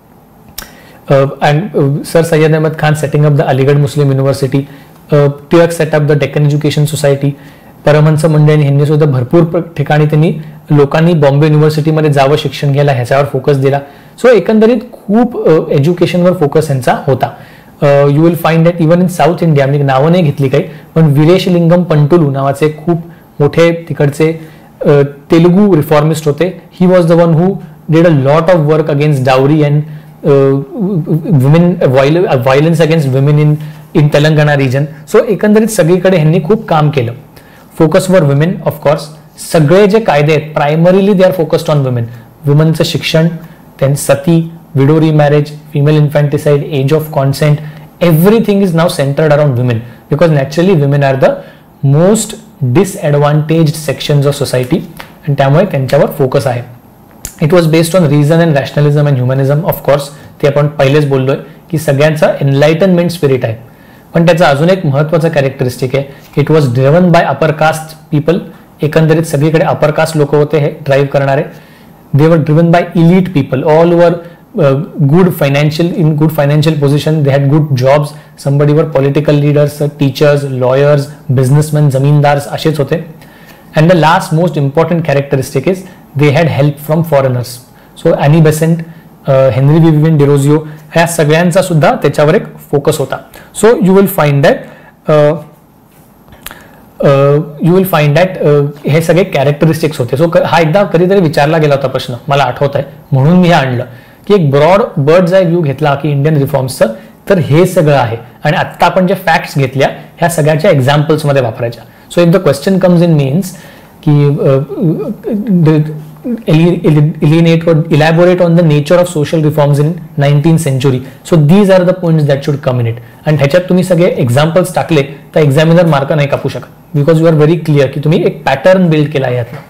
and Sir Syed Ahmad Khan setting up the Aligarh Muslim University. Tilak set up the Deccan Education Society. Paramhansa Mandali यांनी सुद्धा भरपूर ठिकाणी त्यांनी लोकांनी बॉम्बे युनिव्हर्सिटीमध्ये जावं शिक्षण घ्यायला ह्याच्यावर फोकस दिला. सो एकंदरीत खूप एज्युकेशनवर फोकस यांचा होता. You will find that even in south India, मी नावं नाही घेतली काही, पण वीरेशलिंगम पंटुलू नावाचे खूप मोठे तिकडचे तेलुगू रिफॉर्मिस्ट होते. He was the one who did a lot of work against dowry and women violence against women in Telangana region. सो एकंदरीत सगळीकडे ह्यांनी खूप काम केलं. फोकस वर विमेन ऑफकोर्स. सगळे जे कायदे आहेत primarily they are focused on women. वुमनचं शिक्षण, then sati, widow remarriage, female infanticide, age of consent, everything is now centred around women, because naturally women are the most disadvantaged sections of society आणि त्यामुळे त्यांच्यावर focus आहे. It was based on reason and rationalism and humanism. Of course ते आपण पहिलेच बोललोय की सगळ्यांचा एनलाइटनमेंट स्पिरिट आहे. पण त्याचा अजून एक महत्वाचा कॅरेक्टरिस्टिक आहे, it was driven by upper caste people. एकंदरीत सगळीकडे अपर कास्ट लोक होते हे ड्राईव्ह करणारे. They were driven by elite people. All were good financial position, they had good jobs. Somebody were political leaders, teachers, lawyers, businessman, zamindars असेच होते. And the last most important characteristic is they had help from foreigners. So Annie Besant, Henry Vivian Derozio ह्या सगळ्यांचा सुद्धा त्याच्यावर एक focus होता. So you will find that you will find that हे सगळे कॅरेक्टरिस्टिक्स होते. सो हा एकदा कधीतरी विचारला गेला होता प्रश्न, मला आठवत आहे, म्हणून मी हे आणलं की एक ब्रॉड बर्ड्स आय व्ह्यू घेतला की इंडियन रिफॉर्म्सचं, तर हे सगळं आहे. आणि आता आपण जे फॅक्ट्स घेतल्या ह्या सगळ्याच्या एक्झाम्पल्समध्ये वापरायच्या. So if the question comes in means की elaborate on the nature of social reforms in 19th century. So these are the points that should come in it. आणि ह्याच्यात तुम्ही सगळे एक्झाम्पल्स टाकले तर एक्झामिनर मार्क नाही कापू शकत, because you are very clear की तुम्ही एक पॅटर्न बिल्ड केला आहे यातला.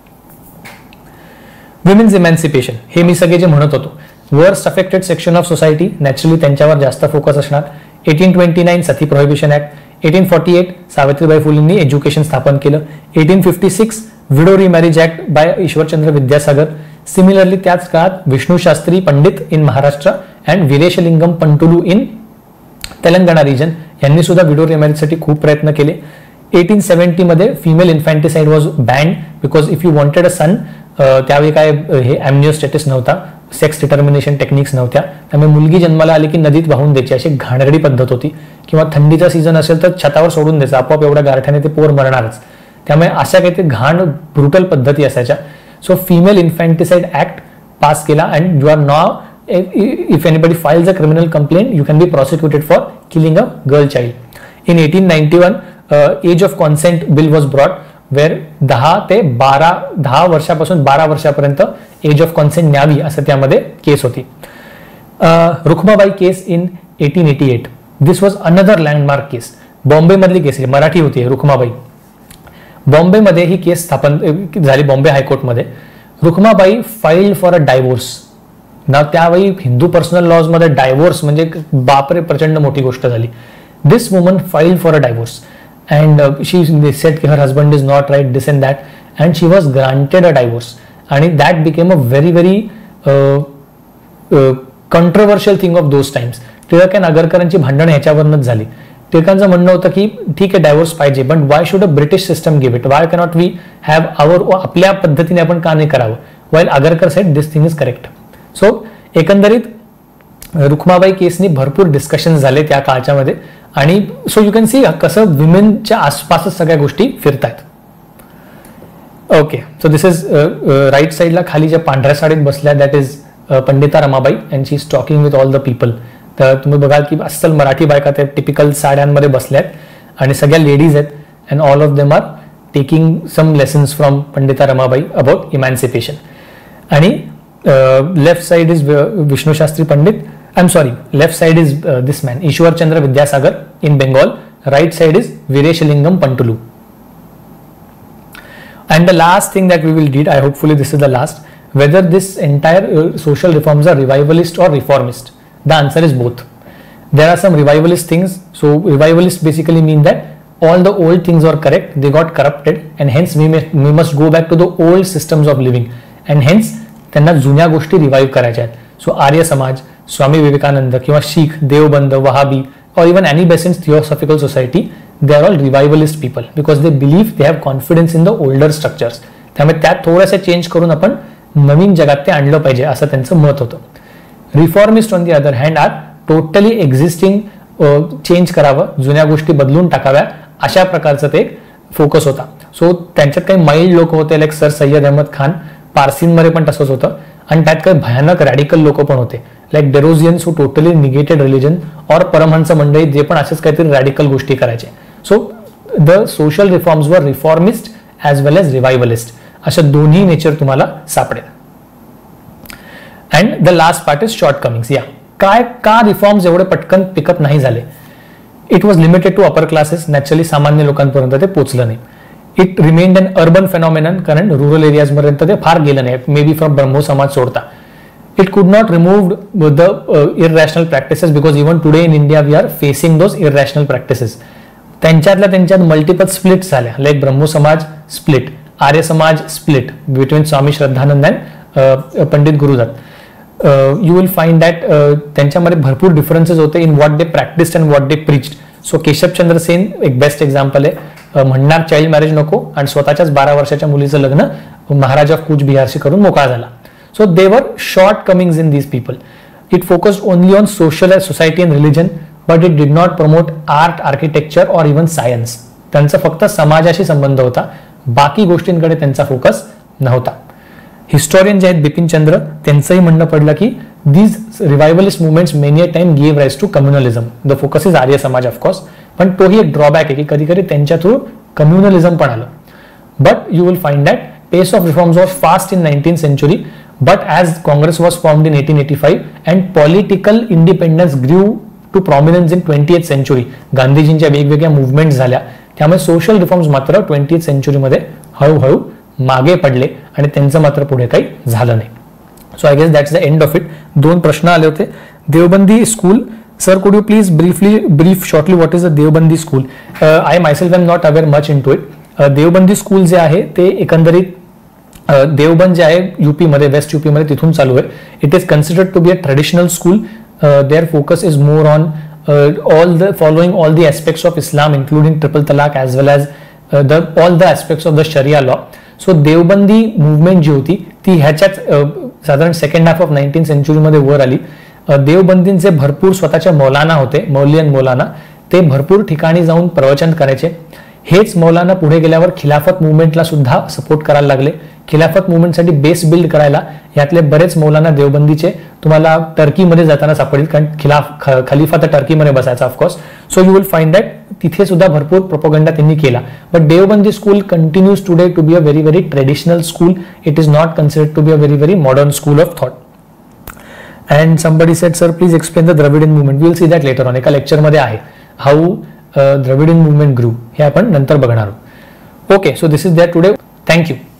विमेन्स इमॅन्सिपेशन, हे मी सगळे जे म्हणत होतो, worst affected section of society, naturally त्यांच्यावर जास्त फोकस असणार. 1829 सती प्रोहिबिशन ऍक्ट, 1848 सावित्रीबाई फुलेंनी एज्युकेशन स्थापन केलं. 1856 widow remarriage act by Ishwarchandra Vidyasagar. Similarly त्याच काळात Vishnu Shastri Pandit in Maharashtra and Veeresalingam Pantulu in Telangana region यांनी सुद्धा विडो रिमॅरेजसाठी खूप प्रयत्न केले. 1870 मध्ये female infanticide was banned because if you wanted a son, त्यावेळी काय हे ॲम्निओस्टेटिस नव्हता, सेक्स डिटर्मिनेशन टेक्निक्स नव्हत्या, त्यामुळे मुलगी जन्माला आली की नदीत वाहून द्यायची, अशी घाणेरडी पद्धत होती. किंवा थंडीचा सीझन असेल तर छतावर सोडून द्यायचं, आपोआप एवढ्या गारठ्याने ते पोर मरणारच. त्यामुळे अशा काहीतरी घाण ब्रुटल पद्धती असायच्या. So female infanticide act pass केला and you are now, if anybody files a criminal complaint, you can be prosecuted for killing a girl child. In 1891, age of consent bill was brought, where 10 वर्षापासून 12 वर्षापर्यंत age of consent न्यावी असं त्यामध्ये case होती. Rukmabai case in 1888, this was another landmark case. Bombay मधली case, Marathi होती रुक्माबाई. बॉम्बेमध्ये ही case स्थापन झाली बॉम्बे हायकोर्टमध्ये. Rukmabai filed for a divorce. ना त्यावेळी हिंदू पर्सनल लॉज मध्ये डायव्होर्स म्हणजे बापरे प्रचंड मोठी गोष्ट झाली. This woman filed for a divorce and she said की her husband is not right, this and that, and she was granted a divorce. आणि that became a very very controversial thing of those times. Tilak and आगरकरांची भांडण ह्याच्यावरच झाली. टिळकांचं म्हणणं होतं की ठीक आहे डायव्होर्स पाहिजे, पण why should a British system give it, why cannot we have our, आपल्या पद्धतीने आपण का नाही करावं. While Agarkar said this thing is correct. So एकंदरीत रुक्माबाई केसनी भरपूर डिस्कशन झाले त्या काळच्या मध्ये. आणि सो यू कॅन सी कसं विमेनच्या आसपासच सगळ्या गोष्टी फिरतायत. Okay, so this is right साईडला खाली ज्या पांढऱ्या साडीत बसल्या that is Pandita Ramabai and she is talking with all the people. तर तुम्ही बघाल की अस्सल मराठी बायका त्या टिपिकल साड्यांमध्ये बसल्यात आणि सगळ्या लेडीज आहेत and all of them are taking some lessons from Pandita Ramabai about emancipation. आणि left side is Vishnu Shastri Pandit. I'm sorry, left side is this man Ishwar Chandra Vidyasagar in Bengal. Right side is Vireshilingam Pantulu. And the last thing that we will read, hopefully this is the last, whether this entire social reforms are revivalist or reformist. The answer is both. There are some revivalist things. So revivalist basically mean that all the old things are correct, they got corrupted, and hence we must go back to the old systems of living, and hence त्यांना जुन्या गोष्टी revive करायच्या आहेत. So Arya Samaj, Swami Vivekananda किंवा शीख, Deoband, Wahhabi or even Annie Besant's Theosophical Society, they are all revivalist people because they believe they have confidence in the older structures. त्यामुळे त्यात थोडंसं change करून आपण नवीन जगात ते आणलं पाहिजे असं त्यांचं मत होतं. Reformist on the other hand are totally existing, change करावं, जुन्या गोष्टी बदलून टाकाव्या अशा प्रकारचं ते फोकस होता. सो त्यांच्यात काही माइल्ड लोक होते लाईक सर सय्यद अहमद खान, पारसींमध्ये पण तसंच होतं. आणि त्यात काही भयानक रॅडिकल लोक पण होते like Derozians who totally negated religion और परमहंस मंडळी जे पण असेच काहीतरी रॅडिकल गोष्टी करायचे. सो द सोशल रिफॉर्म्स वर reformist as well as revivalist अशा दोन्ही नेचर तुम्हाला सापडेल. And the last part is shortcomings. या काय का रिफॉर्म्स एवढे पटकन पिकअप नाही झाले? It was limited to upper classes. Naturally सामान्य लोकांपर्यंत ते पोहोचलं नाही. It remained an urban phenomenon, कारण रुरल एरियाज पर्यंत ते फार गेलं नाही, मे बी फ्रॉम ब्रह्मो समाज सोडता. It could not remove the irrational practices because even today in India we are facing those irrational practices. त्यांच्यात मल्टिपल स्प्लिट्स झाल्या like Brahmo Samaj split, Arya Samaj split between Swami Shraddhanand and Pandit Gurudatt. You will find that त्यांच्यामध्ये भरपूर differences होते in what they practised and what they preached. So Keshavchandra Sen एक best example आहे. म्हणणार child marriage नको आणि स्वतःच्याच 12 वर्षाच्या मुलीचं लग्न महाराज ऑफ कूच बिहारशी करून मोकळा झाला. So they were shortcomings in these people. It focused only on society and religion, but it did not promote art, architecture और इवन सायन्स. त्यांचा फक्त समाजाशी संबंध होता, बाकी गोष्टींकडे त्यांचा फोकस नव्हता. हिस्टॉरियन जे आहेत बिपिन चंद्र, त्यांचंही म्हणणं पडलं की these revivalist movements many a time give rise to communalism. The focus is Arya Samaj of course, पण तोही एक ड्रॉबॅक आहे की कधी कधी त्यांच्या थ्रू कम्युनलिझम पण आलं. But you will find that pace of reforms was fast in 19th century, but as Congress was formed in 1885 and political independence grew to prominence in 20th century, गांधीजींच्या वेगवेगळ्या movement झाल्या, त्यामुळे social reforms मात्र 20th century मध्ये हळूहळू मागे पडले आणि त्यांचं मात्र पुढे काही झालं नाही. So I guess that's the end of it. 2 प्रश्न आले होते. Deobandi school, sir could you please brief shortly what is the Deobandi school? I myself am not aware much into it. Deobandi school जे आहे ते एकंदरीत देवबंद जे आहे यूपी मध्ये, वेस्ट यूपी मध्ये, तिथून चालू आहे. It is considered to be a traditional school. Their focus is more on all the following all the aspects of Islam, including triple talaq as well as all the aspects of the Sharia law. So Deobandi movement जी होती ती ह्याच्याच साधारण second half of 19th century मध्ये वर आली. देवबंदींचे भरपूर स्वतःचे मौलाना होते, मौलियन मौलाना, ते भरपूर ठिकाणी जाऊन प्रवचन करायचे. हेच मौलाना पुढे गेल्यावर खिलाफत मुवमेंटला सुद्धा सपोर्ट करायला लागले. खिलाफत मुवमेंटसाठी बेस बिल्ड करायला यातले बरेच मौलाना देवबंदीचे तुम्हाला टर्कीमध्ये जाताना सापडतील, कारण खलिफा तर टर्कीमध्ये बसायचा of course. So you will find that तिथे सुद्धा भरपूर प्रोपोगंडा त्यांनी केला. But Deobandi school continues today to be a very very traditional school. It is not considered to be a very very modern school of thought. And somebody said sir please explain the Dravidian movement. Will see that later on. एका लेक्चरमध्ये आहे how Dravidian movement ग्रू, हे आपण नंतर बघणार आहोत. Okay, so this is that today. Thank you.